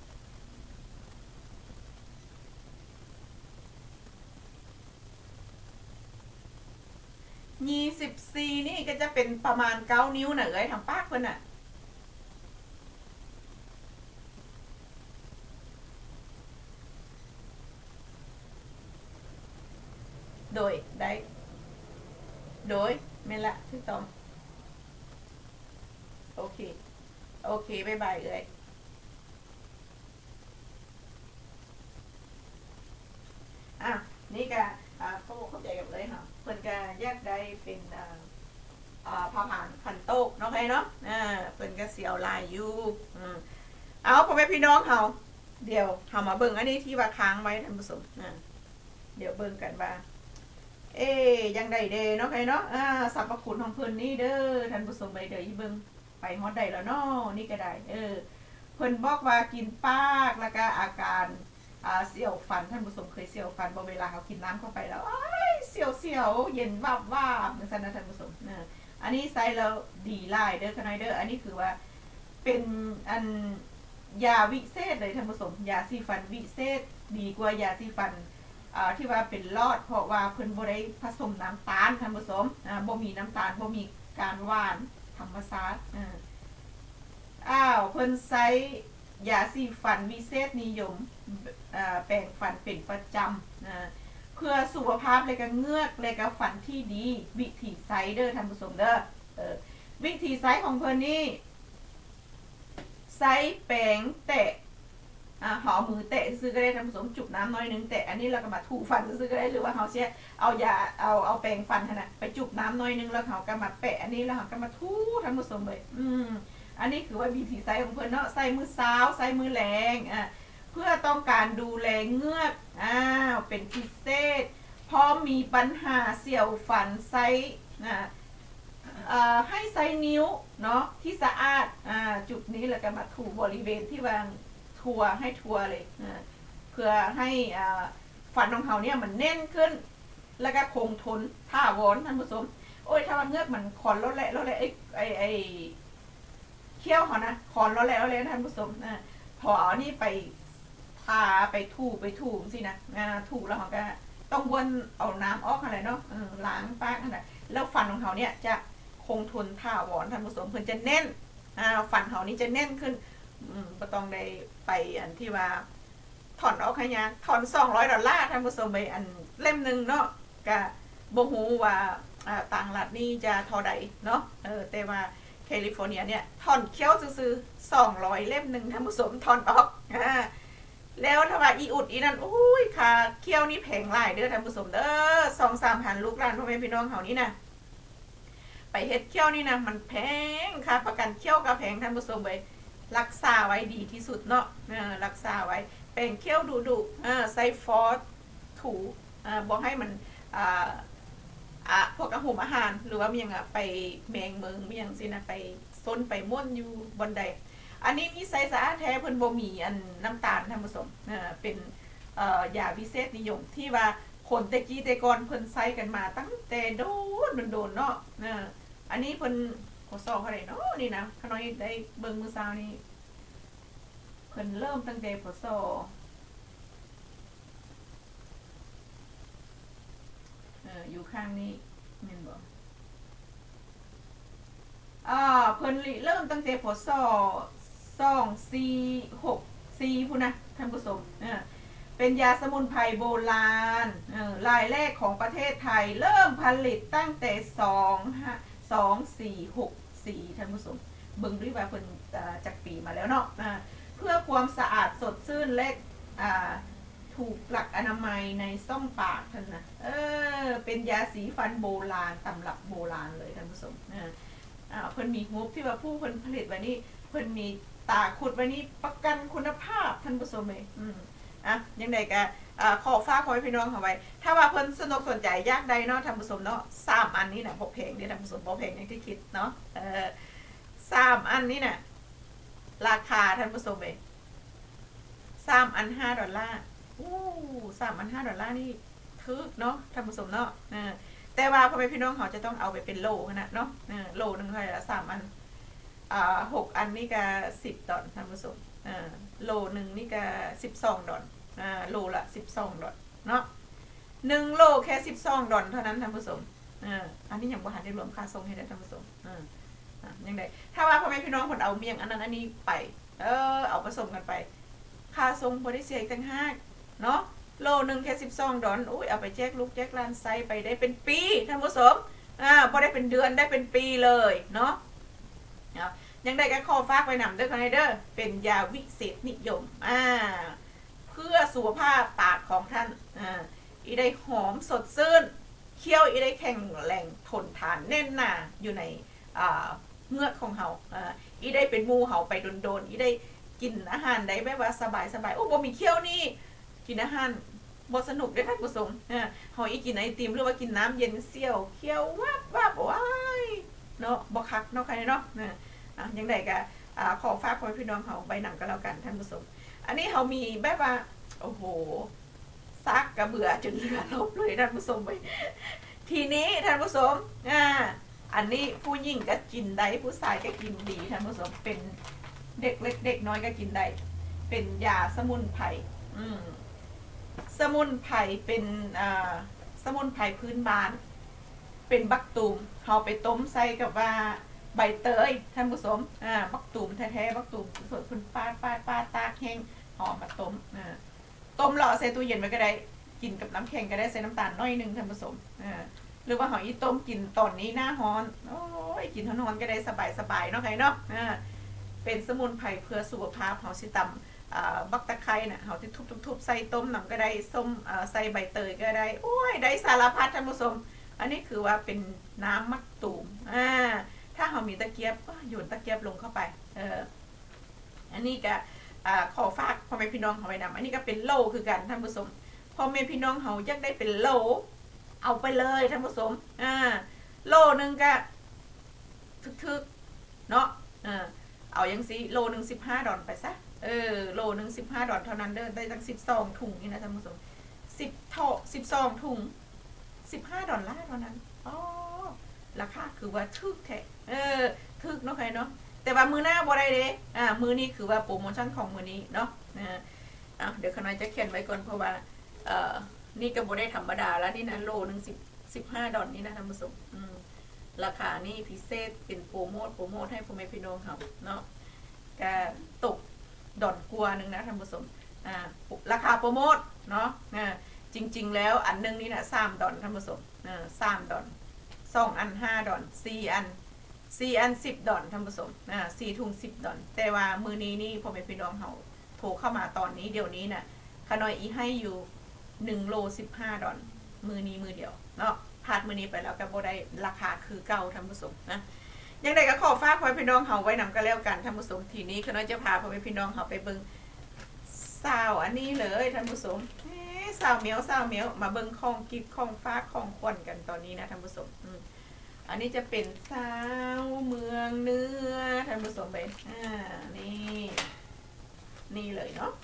ยี่สิบสี่นี่ก็จะเป็นประมาณเก้านิ้วน่ะเอ้ยทางปากเพิ่นน่ะโดยได้โดยเมนละถูกต้องโอเคโอเคบ๊ายบายเอ้ยอ่ะนี่ก็อ่าเขาเข้าใจกับเลยค่ะเพิ่นก็แยกได้เป็นอ่าอ่าผ้าผ่านขันโต๊ะเนาะใครเนาะอ่าเพิ่นก็เสียวลายอยู่อืมเอาพ่อแม่พี่น้องเฮาเดี๋ยวเฮามาเบิ่งอันนี้ที่ว่าค้างไว้ท่านผู้ชมอ่าเดี๋ยวเบิ่งกันว่าเอ๊ยังได้เด้เนาะใครเนาะอ่าสรรพคุณของเพิ่นนี่เด้อท่านผู้ชมไปเด้ออีเบิ่งไปฮอดได้แล้วเนาะนี่ก็ได้เออเพิ่นบอกว่ากินปากแล้วก็อาการอ่าเสี่ยวฟันท่านผู้ชมเคยเสี่ยวฟันบ่เวลาเขากินน้ำเข้าไปแล้วอ้ายเสี่ยวเสี่ยวเย็นวาบวาบจังซั่นนะท่านผู้ชมนะอันนี้ใส่แล้วดีหลายเด้อค่ะนายเด้ออันนี้คือว่าเป็นอันยาวิเศษเลยท่านผู้ชมยาสีฟันวิเศษดีกว่ายาสีฟันอ่าที่ว่าเป็นลอดเพราะว่าเพิ่นบ่ได้ผสมน้ำตาลท่านผู้ชมอ่าบ่มีน้ำตาลบ่มีการหวานธรรมชาติอ่าอ้าวเพิ่นใช้ยาสีฟันวิเศษนิยมแปรงฟันเป็นประจำเพื่อสุขภาพและก็เงือกและก็ฟันที่ดีวิธีไซเดอร์ท่านผู้ชมเด้อเออวิธีไซของเพิ่นนี่ไซแปรงแตะอ่าหอมือแตะซื้อก็ได้ท่านผู้ชมจุบน้ำน้อยนึงแตะอันนี้เราก็มาถูฟันซื้อก็ได้หรือว่าเขาเชี่ยเอายาเอาเอาแปรงฟันนะไปจุบน้ำน้อยนึงแล้วเขาก็มาแปะอันนี้แล้วเขาก็มาถูท่านผู้ชมเลยอืมอันนี้คือว่าวิธีไซของเพิ่นเนาะไซมือเช้าไซมือแรงอ่าเพื่อต้องการดูแลเงือกอ้าวเป็นพิเศษพอมีปัญหาเสี่ยวฟันไซนะให้ไซนิ้วเนาะที่สะอาดอ่าจุดนี้แล้วก็มาถูบริเวณที่วางทัวให้ทัวเลยเพื่อให้ฟันของเขาเนี่ยมันแน่นขึ้นแล้วก็คงทนท่าวอนท่านผู้ชมโอ้ยถ้าว่าเงือกมันคอนแล้วแหละแล้วแหละไอ้ไอ้ไอ้เขี้ยวเขานะคอนแล้วแหละแล้วแหละท่านผู้ชมนะพอเอานี่ไปทาไปถูไปถูสินะถูแล้วเขาก็ต้องวนเอาน้ำออกอะไรเนาะล้างปากอะไรแล้วฟันของเขาเนี่ยจะคงทนท่าวอนท่านผู้ชมเพื่อจะแน่นฟันเขานี่จะแน่นขึ้นอืมก็ต้องได้ไปอันที่ว่าถอนออกให้ยากถอนสองร้อยดอลลาร์ท่านผู้ชมไปอันเล่มหนึ่งเนาะกะบ่ฮู้ว่าต่างรัฐนี่จะเท่าใดเนาะเออแต่ว่าแคลิฟอร์เนียเนี่ยถอนเคี้ยวซื้อๆสองร้อยเล่มหนึ่งท่านผู้ชมถอนออกอ่าแล้วถ้าว่าอีอุดอีนั่นอุ้ยค่ะเคี้ยวนี่แพงหลายเด้อท่านผู้ชมเด้อสองสามพันลูกหลานพ่อแม่พี่น้องเฮานี่นะไปเฮ็ดเคี้ยวนี่นะมันแพงค่ะประกันเคี้ยวก็แพงท่านผู้ชมไปรักษาไว้ดีที่สุดเนาะเออรักษาไว้แป้งเคี้ยวดุดุเออใส่ฟอสถูอ่าบอกให้มันอ่าอ่ะพวกอาหารอาหารหรือว่ามีอย่างอ่ะไปแมงเมืองมีอย่างสินะไปซนไปม่วนอยู่บนใดอันนี้มีไซสะอาดแท้เพิ่นบ่มีอันน้ำตาลท่านผู้ชมเออเป็นเอ่อยาวิเศษนิยมที่ว่าคนแต่กี้แต่ก่อนเพิ่นใช้กันมาตั้งแต่โดนโดนเนาะเอออันนี้เพิ่นขอสอบเท่าไหร่เนาะนี่นะขน้อยได้เบิ่งมื้อเช้านี้เพิ่นเริ่มตั้งแต่พศเอออยู่ข้างนี้แม่นบ่อ่าเพิ่นริเริ่มตั้งแต่พศสองสี่หกสี่พุ่นนะท่านผู้ชมเออเป็นยาสมุนไพรโบราณเออรายแรกของประเทศไทยเริ่มผลิตตั้งแต่สองห้าสองสี่หกสี่ท่านผู้ชมเบิ่งด้วยว่าเพิ่นจากปีมาแล้วเนาะเพื่อความสะอาดสดชื่นและถูกหลักอนามัยในซ่องปากท่านนะเออเป็นยาสีฟันโบราณตำรับโบราณเลยท่านผู้ชมอ่าเพิ่นมีงบที่ว่าผู้เพิ่นผลิตไว้นี่เพิ่นมีตาขุดไว้นี่ประกันคุณภาพท่านผู้ชมเลยอืมอ่ะยังไงก็อ่าขอฝากขอให้พี่น้องเอาไว้ถ้าว่าเพิ่นสนุกสนใจยากใดเนาะท่านผู้ชมเนาะสามอันนี้นะบ่แพงเด้ท่านผู้ชมบ่แพงอย่างที่คิดเนาะเออสามอันนี้น่ะราคาท่านผู้ชมเองสามอันห้าดอลลาร์อู้สามอันห้าดอลลาร์นี่ทึกเนาะท่านผู้ชมเนาะเออแต่ว่าพ่อแม่พี่น้องเขาจะต้องเอาไปเป็นโลนะเนาะเออโลนึงเท่าไหร่ละสามอันอ่าหกอันนี่ก็สิบดอลท่านผู้ชมเออโลหนึ่งนี่ก็สิบสองดอลอ่าโลละสิบสองดอลเนาะหนึ่งโลแค่สิบสองดอลเท่านั้นท่านผู้ชมเอออันนี้ยังบ่หันได้รวมค่าส่งให้ได้ท่านผู้ชมเออยังไงถ้าว่าพ่อแม่พี่น้องคนเอาเมียงอันนั้นอันนี้ไปเออเอาผสมกันไปค่าส่งบ่ได้เสียอีกตั้งห้าเนาะโลหนึ่งแค่สิบสองดอลอุ้ยเอาไปแจกลูกแจกร้านไซไปได้เป็นปีท่านผู้ชมอ่าพอได้เป็นเดือนได้เป็นปีเลยเนาะยังได้ก็ขอฝากไว้นำเด้อคอนเดอร์เป็นยาวิเศษนิยมอ่าเพื่อสุขภาพปากของท่านอ่าอีได้หอมสดชื่นเคี้ยวอีได้แข็งแรงทนทานแน่นหนาอยู่ในอ่าเงือกของเขาอ่าอีได้เป็นมูเขาไปโดนๆอีได้กินอาหารได้แบบว่าสบายๆโอ้บ่มีเคี้ยวนี่กินอาหารบ่สนุกได้ท่านผู้ชมอ่าเฮาอีกินไอติมหรือว่ากินน้ำเย็นเซี่ยวเคี้ยววับวับว้ายเนาะบ่คักเนาะใครเนาะนะอ่ะยังไงก็อ่าขอฝากพี่น้องเฮาใบหนังกันแล้วกันท่านผู้ชมอันนี้เฮามีแบบว่าโอ้โหซักกระเบื่อจนเหลือลบเลยท่านผู้ชมไปทีนี้ท่านผู้ชมอ่าอันนี้ผู้หญิงก็กินได้ผู้ชายก็กินดีท่านผู้ชมเป็นเด็กเล็กเด็กน้อยก็กินได้เป็นยาสมุนไพรอืมสมุนไพรเป็นอ่าสมุนไพรพื้นบ้านเป็นบักตูมเขาไปต้มใส่กับว่าใบเตยท่านผู้ชมอ่าบักตูมแท้ๆบักตูมสดคุณป้าป้าป้าตากแห้งหอมมาต้มอ่าต้มหล่อใส่ตู้เย็นไว้ก็ได้กินกับน้ำแข็งก็ได้ใส่น้ำตาลน้อยนึงท่านผู้ชมอ่าหรือว่าหอยต้มกินตอนนี้หน้าฮ้อนโอ้ยกินฮ้อนๆก็ได้สบายๆเนาะใครเนาะอ่าเป็นสมุนไพรเพื่อสุขภาพเขาสิตำบักตะไคร้น่ะเขาที่ทุบๆๆใส่ต้มน้ำก็ได้ส้มใส่ใบเตยก็ได้โอ้ยได้สารพัดท่านผู้ชมอันนี้คือว่าเป็นน้ำมักตูมอ่าถ้าเขามีตะเกียบก็โยนตะเกียบลงเข้าไปเอออันนี้ก็ขอฝากพ่อแม่พี่น้องเขาไว้นำอันนี้ก็เป็นโลคือกันท่านผู้ชมพ่อแม่พี่น้องเขาอยากได้เป็นโลเอาไปเลยท่านผู้ชมอ่าโลนึงก็ทึกๆเนาะอ่าเอาอย่างสิโลนึงสิบห้าดอลไปซะเออโลนึงสิบห้าดอลเท่านั้นเดินได้ตั้งสิบสองถุงนี่นะท่านผู้ชมสิบเท่าสิบสองถุงสิบห้าดอลลาร์เท่านั้นอ๋อราคาคือว่าทึกแท้เออทึกเนาะใครเนาะแต่ว่ามือหน้าบ่ได้เด้อ่ามือนี้คือว่าโปรโมชั่นของมือนี้เนาะอ่าอ่ะเดี๋ยวขน้อยจะเขียนไว้ก่อนเพราะว่าเอ่อนี่ก็บ่ได้ธรรมดาแล้วนี่นะโลนึงสิบสิบห้าดอลนี่นะท่านผู้ชมอืมราคานี่พิเศษเป็นโปรโมทโปรโมทให้พ่อแม่พี่น้องเขาเนาะก็ตกดอนกลัวหนึ่งนะท่านผู้ชมอ่าราคาโปรโมทเนาะอ่าจริงๆแล้วอันนึงนี่นะสามดอนท่านผู้ชมอ่าสามดอนสองอันห้าดอนสี่อันสี่อันสิบดอนท่านผู้ชมอ่าสี่ถุงสิบดอนแต่ว่ามือนี้นี่พ่อแม่พี่น้องเขาโทรเข้ามาตอนนี้เดี๋ยวนี้นะ่ะขน้อยอีให้อยู่หนึ่งโลสิบห้าดอนมือนี้มือเดียวเนาะพลาดมือนี้ไปแล้วก็บ่ได้ราคาคือเก่าท่านผู้ชมนะยังไงก็ขอฝากพ่อแม่พี่น้องเขาไว้นำกันแล้วกันท่านผู้ชมทีนี้ขน้อยจะพาพ่อแม่พี่น้องเขาไปเบิ่งสาวอันนี้เลยท่านผู้ชมสาวเมียวสาวเมียวมาเบิ่งของกิบของฟ้าของควันกันตอนนี้นะท่านผู้ชมอันนี้จะเป็นสาวเมืองเนื้อท่านผู้ชมไปอ่านี่นี่เลยเนาะ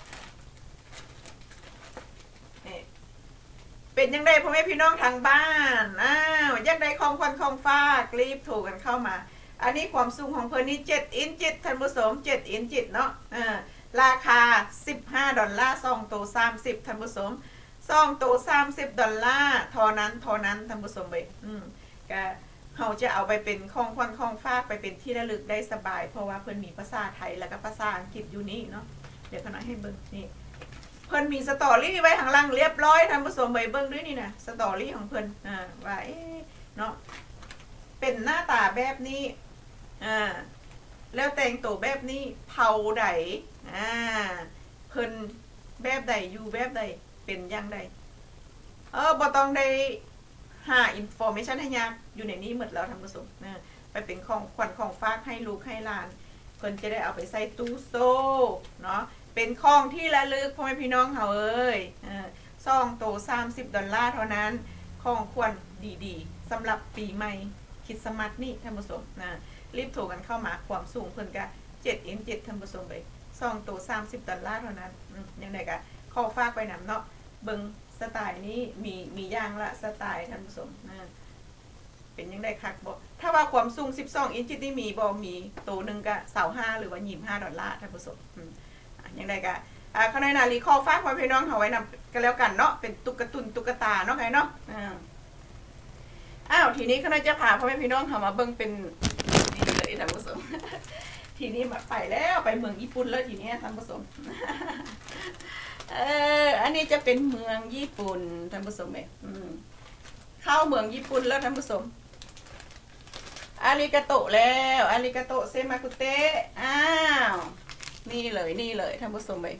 เป็นยังไงพ่อแม่พี่น้องทางบ้านอ้าวยังได้ของควันของฟ้ารีบถูกกันเข้ามาอันนี้ความสูงของเพิ่นนี่เจ็ดอินจิตท่านผู้ชมเจ็ดอินจิตเนาะอ่าราคาสิบห้าดอลลาร์ซองโตสามสิบท่านผู้ชมซองโตสามสิบดอลลาร์เท่านั้นเท่านั้นท่านผู้ชมไปอืมก็เขาจะเอาไปเป็นของควันของฟ้าไปเป็นที่ระลึกได้สบายเพราะว่าเพิ่นมีภาษาไทยแล้วก็ภาษาอังกฤษอยู่นี่เนาะเดี๋ยวขน้อยให้เบิ่งนี่เพิ่นมีสตอรี่ไว้ข้างล่างเรียบร้อยท่านผู้ชมไปเบิ่งด้วยนี่นะสตอรี่ของเพิ่นอ่าว่าเอ๊ะเนาะเป็นหน้าตาแบบนี้อ่าแล้วแต่งตัวแบบนี้เผาใดอ่าเพิ่นแบบใดอยู่แบบใดเป็นยังใดเออบ่ต้องได้หาอินโฟเมชันให้ยากอยู่ในนี้หมดแล้วท่านผู้ชมนะไปเป็นของขวัญของฝากให้ลูกให้หลานเพิ่นจะได้เอาไปใส่ตู้โซ่เนาะเป็นของที่ระลึกพ่อแม่พี่น้องเขาเอ้ยซองโตสามสิบดอลลาร์เท่านั้นของขวัญดีๆสำหรับปีใหม่คริสต์มาสนี่ท่านผู้ชมนะรีบโทรกันเข้ามาความสูงเพิ่นก็เจ็ดอินเจ็ดท่านผู้ชมไปซองโตสามสิบดอลลาร์เท่านั้นยังไงก็ขอฝากไปนำเนาะเบิ่งสไตล์นี้มีมีอย่างละสไตล์ท่านผู้ชมนะเป็นยังได้คักบ่ถ้าว่าความสูงสิบสองอินจิที่มีบ่มีตัวหนึ่งก็เสาห้าหรือว่ายี่สิบห้าดอลลาร์ท่านผู้ชมยังไงก็อ่าขณะนาลีคอฟ้าพ่อพี่น้องเขาไว้นำกันแล้วกันเนาะเป็นตุ๊กตุนตุ๊กตาเนาะไงเนาะอ้าวทีนี้ขณะจะพาพ่อแม่พี่น้องเขามาเบิ่งเป็นนี่เลยท่านผู้ชมทีนี้มาไปแล้วไปเมืองญี่ปุ่นแล้วทีนี้ท่านผู้ชมเอออันนี้จะเป็นเมืองญี่ปุ่นท่านผู้ชมเองเข้าเมืองญี่ปุ่นแล้วท่านผู้ชมอาริกาโตะแล้วอาริกาโตะเซมากุเตะอ้าวนี่เลยนี่เลยท่านผู้ชมไป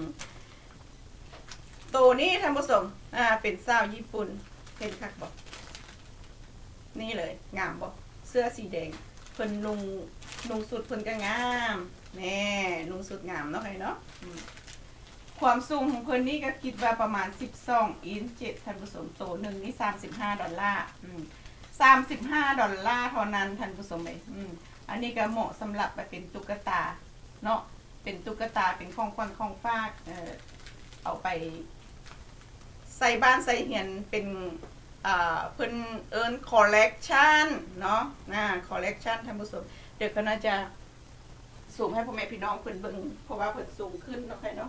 ตัวนี้ท่านผู้ชมอ่าเป็นสาวญี่ปุ่นเห็นคักบอกนี่เลยงามบอกเสื้อสีแดงเพิ่นนุ่งนุ่งสุดเพิ่นก็งามแน่นุ่งสุดงามเนาะใครเนาะความสูงของเพิ่นนี่ก็คิดว่าประมาณสิบสองอินเจ็ดท่านผู้ชมตัวหนึ่งนี่สามสิบห้าดอลลาร์สามสิบห้าดอลลาร์เท่านั้นท่านผู้ชมไปอันนี้ก็เหมาะสำหรับไปเป็นตุ๊กตาเนาะเป็นตุ๊กตาเป็นของขวัญของฝากเออเอาไปใส่บ้านใส่เหียนเป็นอ่าเพิ่นเอิร์นคอลเลกชันเนาะนะคอลเลกชันท่านผู้ชมเดี๋ยวก็น่าจะสูงให้พ่อแม่พี่น้องเพิ่นเบิ่งเพราะว่าเพิ่นสูงขึ้นเนาะใครเนาะ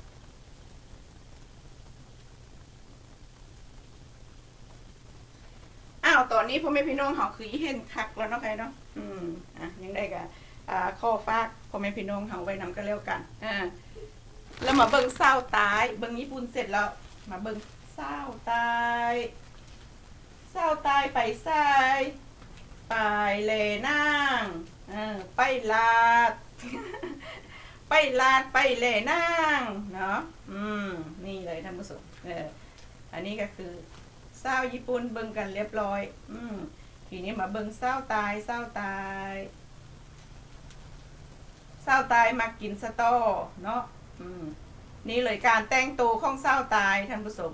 อ้าวตอนนี้พ่อแม่พี่น้องเขาคือเห็นคักแล้วเนาะใครเนาะอืมอ่ะยังได้กันอ่าข้อฝากพ่อแม่พี่น้องเขาไว้นำกันแล้วกันอ่าแล้วมาเบิ่งสาวตายเบิ่งญี่ปุ่นเสร็จแล้วมาเบิ่งสาวตายสาวตายไปใส่ไปเลนั่งเออไปลาด ไปลาดไปเลนั่งเนาะอืมนี่เลยท่านผู้ชมเอออันนี้ก็คือสาวญี่ปุ่นเบิ่งกันเรียบร้อยอืมทีนี้มาเบิ่งสาวตายสาวตายสาวตายมากินสตอเนาะอืมนี่เลยการแต่งตัวของสาวตายท่านผู้ชม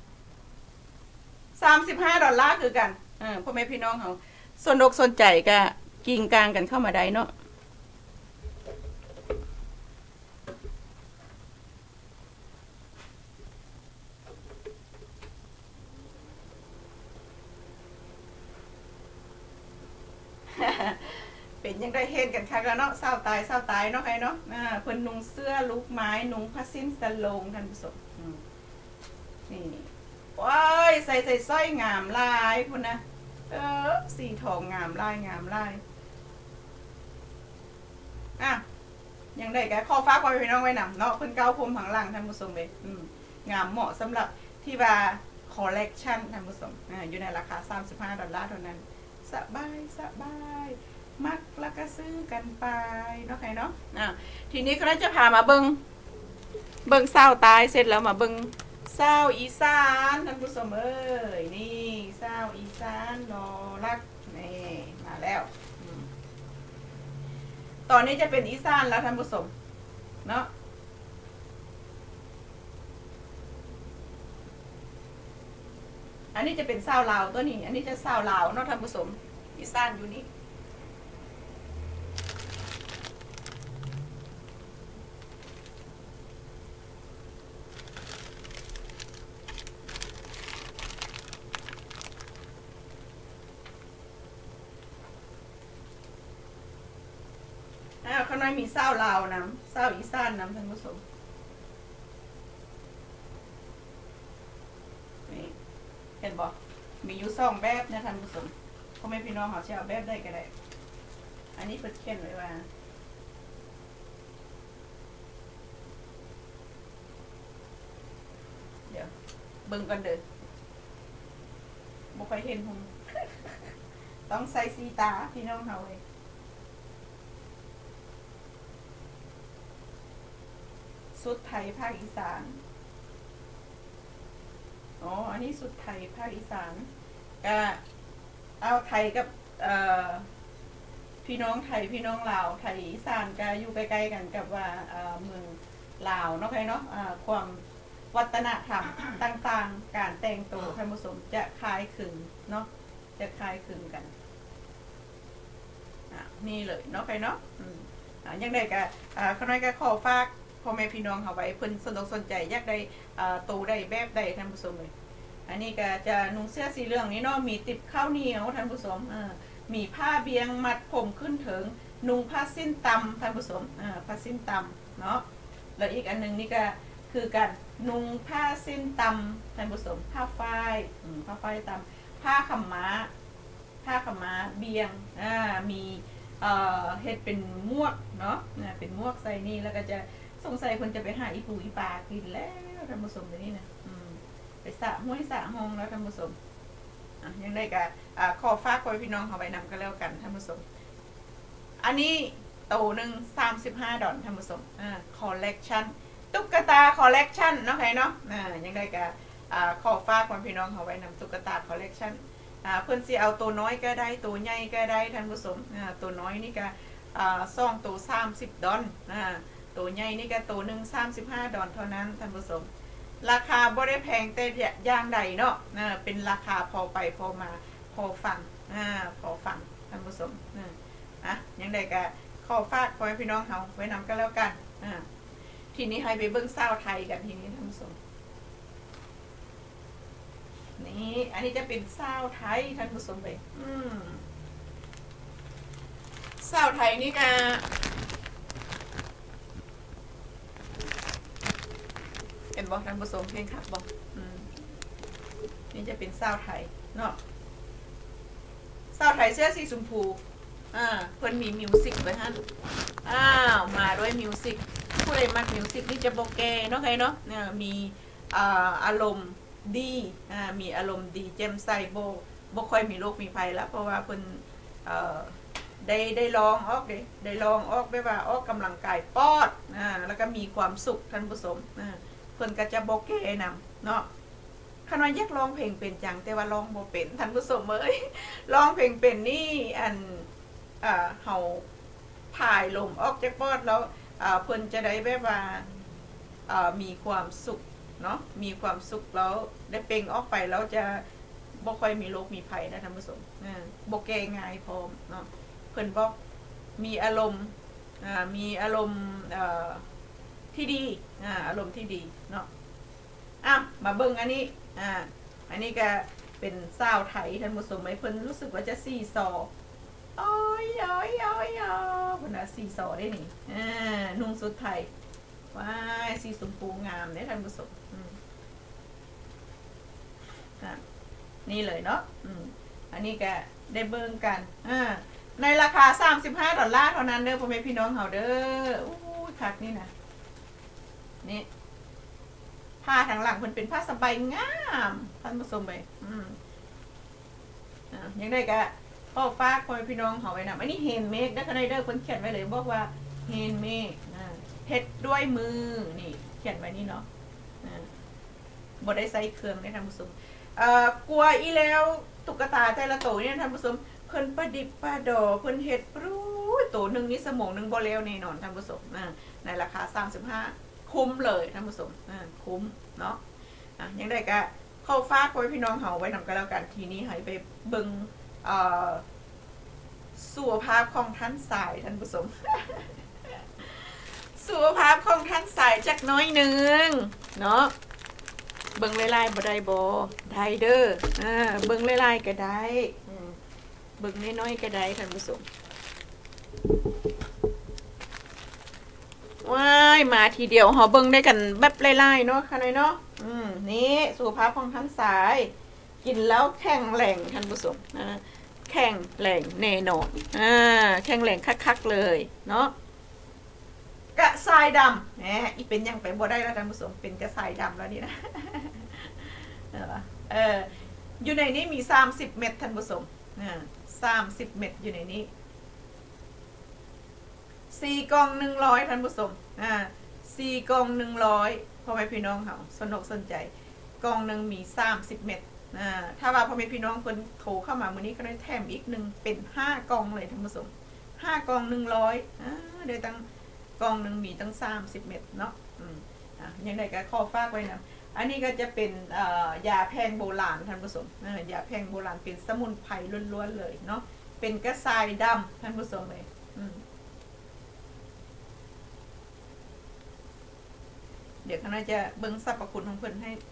สามสิบห้าดอลลาร์คือกันเออพ่อแม่พี่น้องเขาสนอกสนใจก็กิ่งกลางกันเข้ามาได้เนาะเป็นยังได้เห็นกันคักแล้วเนาะเศร้าตายเศร้าตายเนาะใครเนาะอ่าเพิ่นนุ่งเสื้อลูกไม้นุ่งผ้าสิ้นสโลงท่านผู้ชมนี่ว้ายใส่ใส่สร้อยงามลายพุ่นนะเออสีทองงามลายงามลายอ่ะยังได้แกข้อฟ้าพ่อแม่พี่น้องไว้นำเนาะเพิ่นเก้าพรมผังหลังท่านผู้ชมเลยงามเหมาะสำหรับที่ว่าคอลเลกชันท่านผู้ชมอยู่ในราคาสามสิบห้าดอลลาร์เท่านั้นสบายสบายมักแล้วก็ซื้อกันไปเนาะใครเนาะอ่ะทีนี้ก็จะพามาเบิงเบิงเศร้าตายเสร็จแล้วมาเบิงเศร้าอีสานท่านผู้ชมเอ้ยนี่เศร้าอีสานรอรักนี่มาแล้วตอนนี้จะเป็นอีสานแล้วท่านผู้ชมเนาะอันนี้จะเป็นเศร้าลาวตัวนี้อันนี้จะเศร้าลาวเนาะท่านผู้ชมอีสานอยู่นี่ข้างในมีเศร้าลาวน้ำเศร้าอีสานน้ำท่านผู้ชมนี่เห็นบอกมีอยู่สองแบบนะท่านผู้ชมพ่อแม่พี่น้องเขาจะเอาแบบได้ก็ได้อันนี้เปิดเขียนไว้ว่าเดี๋ยวเบิ่งกันเด้อบ่ค่อยเห็นผมต้องใส่สีตาพี่น้องเขาเลยสุดไทยภาคอีสานอ๋ออันนี้สุดไทยภาคอีสานก็เอาไทยกับพี่น้องไทยพี่น้องลาวไทยอีสานก็อยู่ใกล้ๆกันกับว่าเมืองลาวเนาะใครเนาะความวัฒนธรรมต่างๆการแต่งตัวท่านผู้ชมจะคล้ายคลึงเนาะจะคล้ายคลึงกันนี่เลยเนาะใครเนาะยังได้ก็ข้างในก็ขอฝากพ่อแม่พี่น้องเขาไว้เพิ่นสนอกสนใจอยากได้ตูได้แบบได้ท่านผู้ชมเลยอันนี้ก็จะนุ่งเสื้อสีเหลืองนี้เนาะมีติดข้าวเหนียวท่านผู้ชมมีผ้าเบียงมัดผมขึ้นถึงนุ่งผ้าสิ้นตำท่านผู้ชมผ้าสิ้นตำเนาะแล้วอีกอันนึงนี่ก็คือการนุ่งผ้าสิ้นตำท่านผู้ชมผ้าฝ้ายผ้าฝ้ายตำผ้าขม้าผ้าขม้าเบียงมีเฮ็ดเป็นมวกเนาะเป็นมวกใส่นี่แล้วก็จะสงสัยคนจะไปหาอีปูอีปลากินแล้วท่านผู้ชมตัวนี้นะไปสระห้วยสระห้องแล้วท่านผู้ชมยังได้กับขอฝากไว้พี่น้องเขาไปนำกันแล้วกันท่านผู้ชมอันนี้โตหนึ่งสามสิบห้าดอลท่านผู้ชมคอลเลกชันตุ๊กตาคอลเลกชันเนาะใครเนาะยังได้กับขอฝากไว้พี่น้องเขาไปนำตุ๊กตาคอลเลกชันเพื่อนสิเอาตัวน้อยก็ได้ตัวใหญ่ก็ได้ท่านผู้ชมตัวน้อยนี่ก็ซ่องตัวสามสิบดอลตัวใหญ่นี่ก็ตัวหนึ่งสามสิบห้าดอลเท่านั้นท่านผู้ชมราคาบ่ได้แพงแต่อย่างใดเนาะเป็นราคาพอไปพอมาพอฟังพอฟังท่านผู้ชมอ่ะยังไงก็ขอฝากไว้พี่น้องเขาไว้นำกันแล้วกันทีนี้ให้ไปเบิ้งเศร้าไทยกันทีนี้ท่านผู้ชมนี่อันนี้จะเป็นเศร้าไทยท่านผู้ชมเลยเศร้าไทยนี่ก็เห็นบอกท่านผู้ชมเพลงขับบอกนี่จะเป็นเศร้าไทยเนาะเศร้าไทยเสื้อสีชมพูอ่าเพื่อนมีมิวสิกไว้ฮะอ้าวมาด้วยมิวสิกผู้ใดมักมิวสิกนี่จะโบแกเนาะใครเนาะเนี่ยมีอ่าอารมณ์ดีอ่ามีอารมณ์ดีเจมใส่โบโบค่อยมีโรคมีภัยแล้วเพราะว่าเพื่อนเอ่อได้ได้ลองออกเลยได้ลองออกไม่ว่าออกกำลังกายปอดอ่าแล้วก็มีความสุขท่านผู้ชมอ่าเพื่อนก็จะโบแกนำเนาะขณะยักร้องเพลงเป็นจังแต่ว่าร้องโบเป็นท่านผู้ชมเอ้ยร้องเพลงเป็นนี่อันอ่าเฮาถ่ายลมออกจากปอดแล้วอ่าเพิ่นจะได้แบบว่าอ่ามีความสุขเนาะมีความสุขแล้วได้เป่งออกไปแล้วจะบ่ค่อยมีโรคมีภัยนะท่านผู้ชมอ่าบ่แก้ง่ายพร้อมเนาะเพิ่นบอกมีอารมณ์อ่ามีอารมณ์เอ่อที่ดีอ่าอารมณ์ที่ดีเนาะอ่ะมาเบิ่งอันนี้อ่าอันนี้ก็เป็นสาวไทยท่านผู้ชมไหมเพิ่นรู้สึกว่าจะสี่ซอโอ้ยโอ้ยโอ้ยอ๋อเพิ่นน่ะสี่ซอได้นี่อ่านุ่งสุดไทยว้ายสีชมพูงามเนี่ยท่านผู้ชมนี่เลยเนาะอันนี้ก็ได้เบิ่งกันอ่าในราคาสามสิบห้าดอลลาร์เท่านั้นเด้อพ่อแม่พี่น้องเฮาเด้ออู้คักนี่นะนี่ผ้าทางหลังมันเป็นผ้าสบายงามท่านผู้ชมไปอืมอ่ายังได้กะพ่อฟ้าคอยพี่น้องเขาไว้นะอันนี้เฮนเมกได้คะแนนเด้อคนเขียนไว้เลยบอกว่าเฮนเมกเฮ็ดด้วยมือนี่เขียนไว้นี่เนาะบ่ได้ใส่เครื่องได้ท่านผู้ชมเอ่อกลัวอีแล้วตุ๊กตาแต่ละตัวเนี่ยท่านผู้ชมเพิ่นประดิบประดอเพิ่นเฮ็ดปรู๊ดตัวหนึ่งนี่สมองหนึ่งบ่แล้วแน่นอนท่านผู้ชมในราคาสามสิบห้าคุ้มเลยท่านผู้ชมคุ้มเนาะอ่ะยังได้ก็เข้าฟาดไว้พี่น้องเฮาไว้นำกันแล้วกันทีนี้ให้ไปเบิ่งเอ่อสุขภาพของท่านสายท่านผู้ชม สุขภาพของท่านสายจักน้อยหนึ่งเนาะเบิ่งไล่ๆบ่ได้บ่ได้เด้ออ่าเบิ่งไล่ๆก็ได้เบิ่งน้อยๆก็ได้ท่านผู้ชมว้ายมาทีเดียวเฮาเบิ่งได้กันแบบไล่ๆเนาะค่ะน้อยเนาะอืมนี่สุขภาพของท่านสายกินแล้วแข็งแรงท่านผู้ชมนะแข็งแรงแน่นอนอ่าแข็งแรงคักๆเลยเนาะกระสายดำแหมอีเป็นยังไปบ่ได้แล้วท่านผู้ชมเป็นกระสายดำแล้วนี่นะเอออยู่ในนี้มีสามสิบเม็ดท่านผู้ชมอ่าสามสิบเม็ดอยู่ในนี้สี่กล่องหนึ่งร้อยท่านผู้ชมอ่าสี่กล่องหนึ่งร้อยพ่อแม่พี่น้องเขาสนุกสนใจกล่องหนึ่งมีสามสิบเม็ดอ่าถ้าว่าพ่อแม่พี่น้องคนโทรเข้ามาวันนี้ก็ได้แถมอีกหนึ่งเป็นห้ากล่องเลยท่านผู้ชมห้ากล่องหนึ่งร้อยอ่าเดี๋ยวตั้งกล่องหนึ่งมีตั้งสามสิบเม็ดเนาะอืมอ่ะยังไงก็ขอฝากไว้นะอันนี้ก็จะเป็นยาแพงโบราณท่านผู้ชมยาแพงโบราณเป็นสมุนไพรล้วนๆเลยเนาะเป็นกระสายดำท่านผู้ชมเลยเดี๋ยวคณะจะเบิ้งสรรพคุณของเพิ่นให้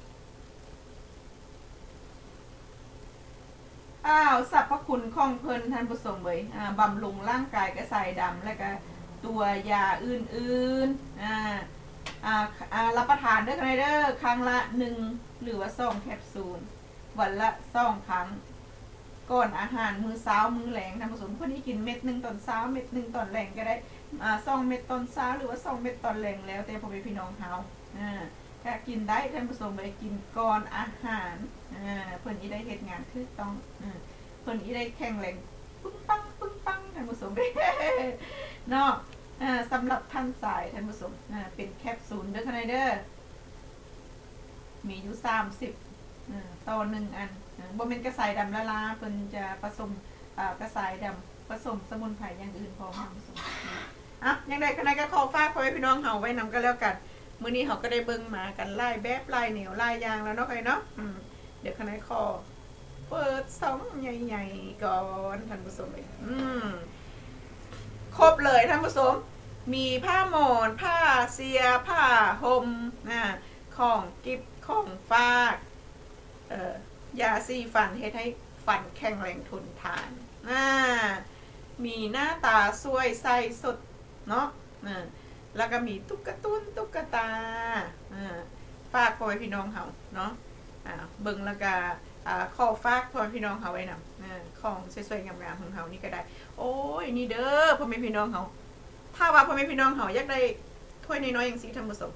อ้าวสรรพคุณของเพิ่นท่านผู้ชมเลยอ่าบำรุงร่างกายกระสายดำแล้วก็ตัวยาอื่นๆอ่าอ่าอ่ารับประทานได้กันเด้อครั้งละหนึ่งหรือว่าสองแคปซูลวันละสองครั้งก่อนอาหารมื้อเช้ามื้อแลงท่านผู้ชมคนที่กินเม็ดหนึ่งตอนเช้าเม็ดหนึ่งตอนแลงก็ได้อ่าสองเม็ดตอนเช้าหรือว่าสองเม็ดตอนแลงแล้วแต่พ่อแม่พี่น้องเฮาอ่าถ้ากินได้ท่านผู้ชมไปกินก่อนอาหารอ่าเพิ่นอีได้เฮ็ดงานถูกต้องอ่าเพิ่นอีได้แข็งแรงปึ้งปังปึ้งปังท่านผู้ชมเนาะสำหรับท่านสายท่านผู้ชมเป็นแคปซูลเด้อค่ะเด้อมีอยู่สามสิบต่อหนึ่งอันบ่เป็นกระสายดำละลาเพิ่นจะผสมกระสายดำผสมสมุนไพรอย่างอื่นพร้อมผสมอ่ะยังไงคณะก็ขอฝากพ่อแม่พี่น้องเฮาไว้นำกันแล้วกันมื้อนี้เฮาก็ได้เบิ่งมากันไล่แบบไล่เหนียวไล่ยางแล้วเนาะค่ะเนาะเดี๋ยวคณะขอเปิดซองใหญ่ๆก่อนท่านผู้ชมเลยอืมครบเลยท่านผู้ชมมีผ้าหมอนผ้าเสียผ้าห่มนะของกิฟของฝากเอ่อยาสีฟันเฮ็ดให้ฟันแข็งแรงทนทานนะมีหน้าตาสวยใสสดเนาะนะแล้วก็มีตุ๊กตุ้นตุ๊กตาฝากพ่อพี่น้องเขาเนาะอ่าเบิ่งแล้วก็ขอฝากพ่อพี่น้องเขาไว้นำของสวยๆงามๆของเขานี่ก็ได้โอ้ยนี่เด้อพ่อแม่พี่น้องเขาถ้าว่าพ่อแม่พี่น้องเขาอยากได้ถ้วยน้อยๆอย่างสีธรรมสม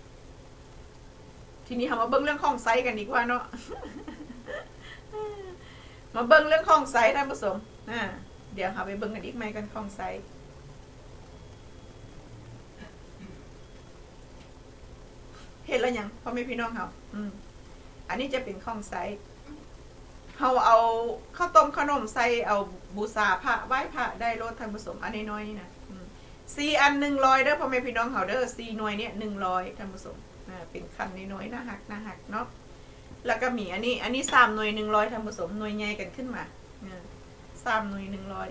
ทีนี้เรามาเบิ้งเรื่องของไซส์กันดีกว่าเนาะ มาเบิ้งเรื่องของไซส์ท่านผู้ชมอ่าเดี๋ยวเราไปเบิ้งกันอีกไหมกันของไซส์เห็นแล้วยังพ่อแม่พี่น้องเขาอืมอันนี้จะเป็นของไซส์เราเอาข้าวต้มขนมใส่เอาบูชาพระไหว้พระได้รสท่านผู้ชมอันนี้น้อยนี่นะสี่อันหนึ่งร้อยเด้อพ่อแม่พี่น้องเขาเด้อสี่หน่วยเนี่ยหนึ่งร้อยท่านผู้ชมเป็นคันน้อยๆน่าหักน่าหักเนาะแล้วก็มีอันนี้อันนี้สามหน่วยหนึ่งร้อยท่านผู้ชมหน่วยใหญ่กันขึ้นมาสามหน่วยหนึ่งร้อย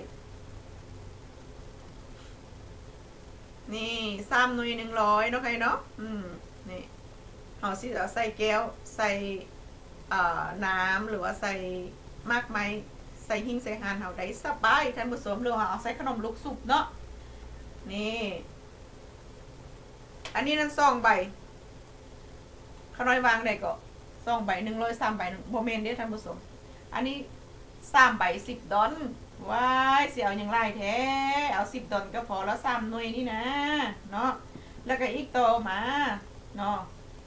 นี่สามหน่วยหนึ่งร้อยเนาะใครเนาะอืมนี่เขาสิเอาใส่แก้วใส่น้ำหรือว่าใส่มากไหมใส่หิ้งใส่หานเขาได้สบายท่านผู้ชมหรือว่าเอาใส่ขนมลูกสุกเนาะนี่อันนี้นั่นซองใบขน้อยวางได้ก็ซองใบหนึ่งร้อยสามใบโมเมนต์เดียวท่านผู้ชมอันนี้สามใบสิบดอนว้ายเสียวอย่างไรแท้เอาสิบดอนก็พอแล้วสามหน่วยนี่นะเนาะแล้วก็อีกโตมาเนาะ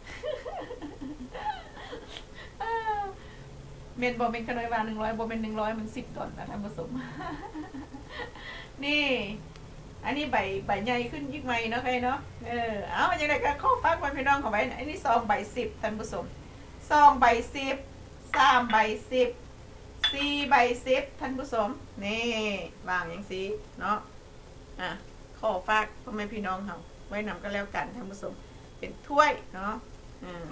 เมนบอเป็นขนมหวานหนึ่งร้อยบอเป็นหนึ่งร้อยมันสิบดอนนะท่านผู้ชมนี่อันนี้ใบใบใหญ่ขึ้นยิ่งไหมเนาะใครเนาะเออเอามันยังไงก็ข้อฟักมันพี่น้องของใบอันนี้ซองใบสิบท่านผู้ชมซองใบสิบสามใบสิบสี่ใบสิบท่านผู้ชมนี่วางอย่างสีเนาะอ่ะขอฝากพ่อแม่พี่น้องเขาไว้นำก็แล้วกันท่านผู้ชมเป็นถ้วยเนาะอืม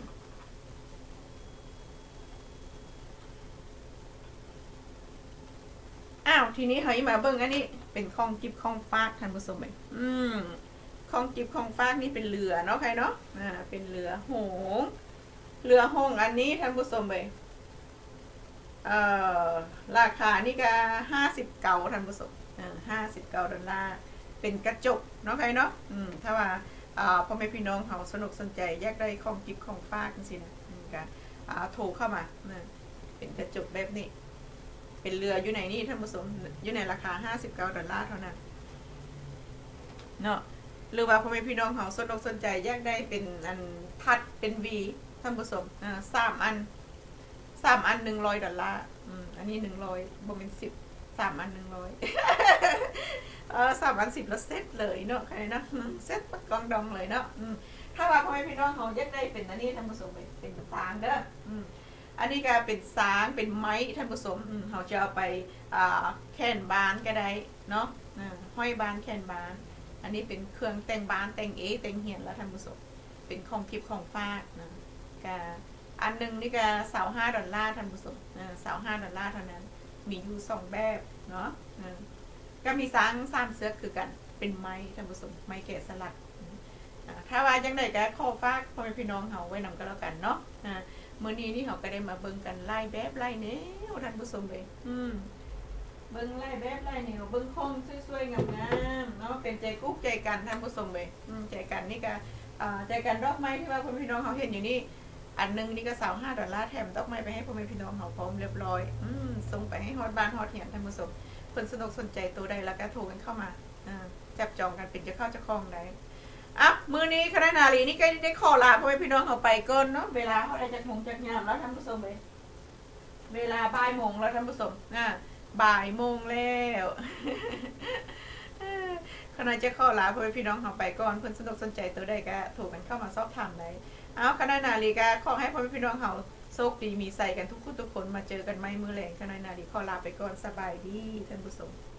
อ้าวทีนี้เฮ้ยมาเบิ้งอันนี้เป็นข้องจิบข้องฟากท่านผู้ชมเลยอืมข้องจิบข้องฟากนี่เป็นเรือเนาะใครเนาะอ่าเป็นเรือหงเรือหงอันนี้ท่านผู้ชมเลยเอ่อราคานี่ก็ห้าสิบเก้าท่านผู้ชมห้าสิบเก้าดอลลาร์เป็นกระจกเนาะใครเนาะอืมถ้าว่าอ่าพ่อแม่พี่น้องเขาสนุกสนใจอยากได้ของกิบของฝากจริงๆนะกันอ่าโทรเข้ามานะเป็นกระจกแบบนี้เป็นเรืออยู่ในนี่ท่านผู้ชมอยู่ในราคาห้าสิบเก้าดอลลาร์เท่านั้นเนาะหรือว่าพ่อแม่พี่น้องเขาสนุกสนใจอยากได้เป็นอันทัดเป็นวีท่านผู้ชมอ่าสามอันสามอันหนึ่งร้อยดอลลาร์อืมอันนี้หนึ่งร้อยบ่เป็นสิบสามอันหนึ่งร้อยเออสามอันสิบแล้วเซ็ตเลยเนาะใครเนาะเซ็ตปักกองดองเลยเนาะอืมถ้าว่าพ่อแม่พี่น้องเขาอยากได้เป็นอันนี้ท่านผู้ชมเป็นสางเด้ออืมอันนี้ก็เป็นสางเป็นไม้ท่านผู้ชมอืมเขาจะเอาไปอ่าแขนบานก็ได้เนาะห้อยบานแขนบานอันนี้เป็นเครื่องแต่งบานแต่งเอแต่งเหียนแล้วท่านผู้ชมเป็นของทิพย์ของฟากนะกาอันหนึ่งนี่ก็สาวห้าดอลลาร์ท่านผู้ชมสาวห้าดอลลาร์เท่านั้นมีอยู่สองแบบเนาะก็มีสางสามเสื้อคือกันเป็นไม้ท่านผู้ชมไม้แกะสลักถ้าว่าจังไดก็ขอฝากพ่อแม่พี่น้องเขาไว้นำก็แล้วกันเนาะมื้อนี้นี่เขาก็ได้มาเบิ่งกันไล่แบบไล่แนวท่านผู้ชมเลยอืมเบิ่งไล่แบบไล่แนวเบิ่งคงสวยๆงามๆเนาะเป็นใจกุ๊กใจกันท่านผู้ชมเลยอืมใจกันนี่ก็ใจกันดอกไม้ที่ว่าพ่อแม่พี่น้องเขาเห็นอยู่นี่อันนึงนี่ก็สาวห้าดอลลาร์แถมดอกไม้ไปให้พ่อแม่พี่น้องเขาพร้อมเรียบร้อยอืมส่งไปให้ฮอดบ้านฮอดเหียนท่านผู้ชมเพิ่นสนุกสนใจตัวใดแล้วก็โทรกันเข้ามาจับจองกันเป็นจะเข้าจะคล้องได้อ่ะมือนี้คณะนารีนี่ก็ได้ขอลาพ่อแม่พี่น้องเขาไปก่อนเนาะเวลาเขาได้จัดงงจัดงานแล้วท่านผู้ชมเลยเวลาบ่ายโมงแล้วท่านผู้ชมอ่ะบ่ายโมงแล้วคณะจะขอลาพ่อแม่พี่น้องเขาไปก่อนเพิ่นสนุกสนใจตัวใดก็โทรกันเข้ามาสอบถามได้เอาคณะนารีก็ขอให้พ่อแม่พี่น้องเขาโชคดีมีใส่กันทุกคนทุกคนมาเจอกันไม่มือแรงคณะนารีขอลาไปก่อนสบายดีท่านผู้ชม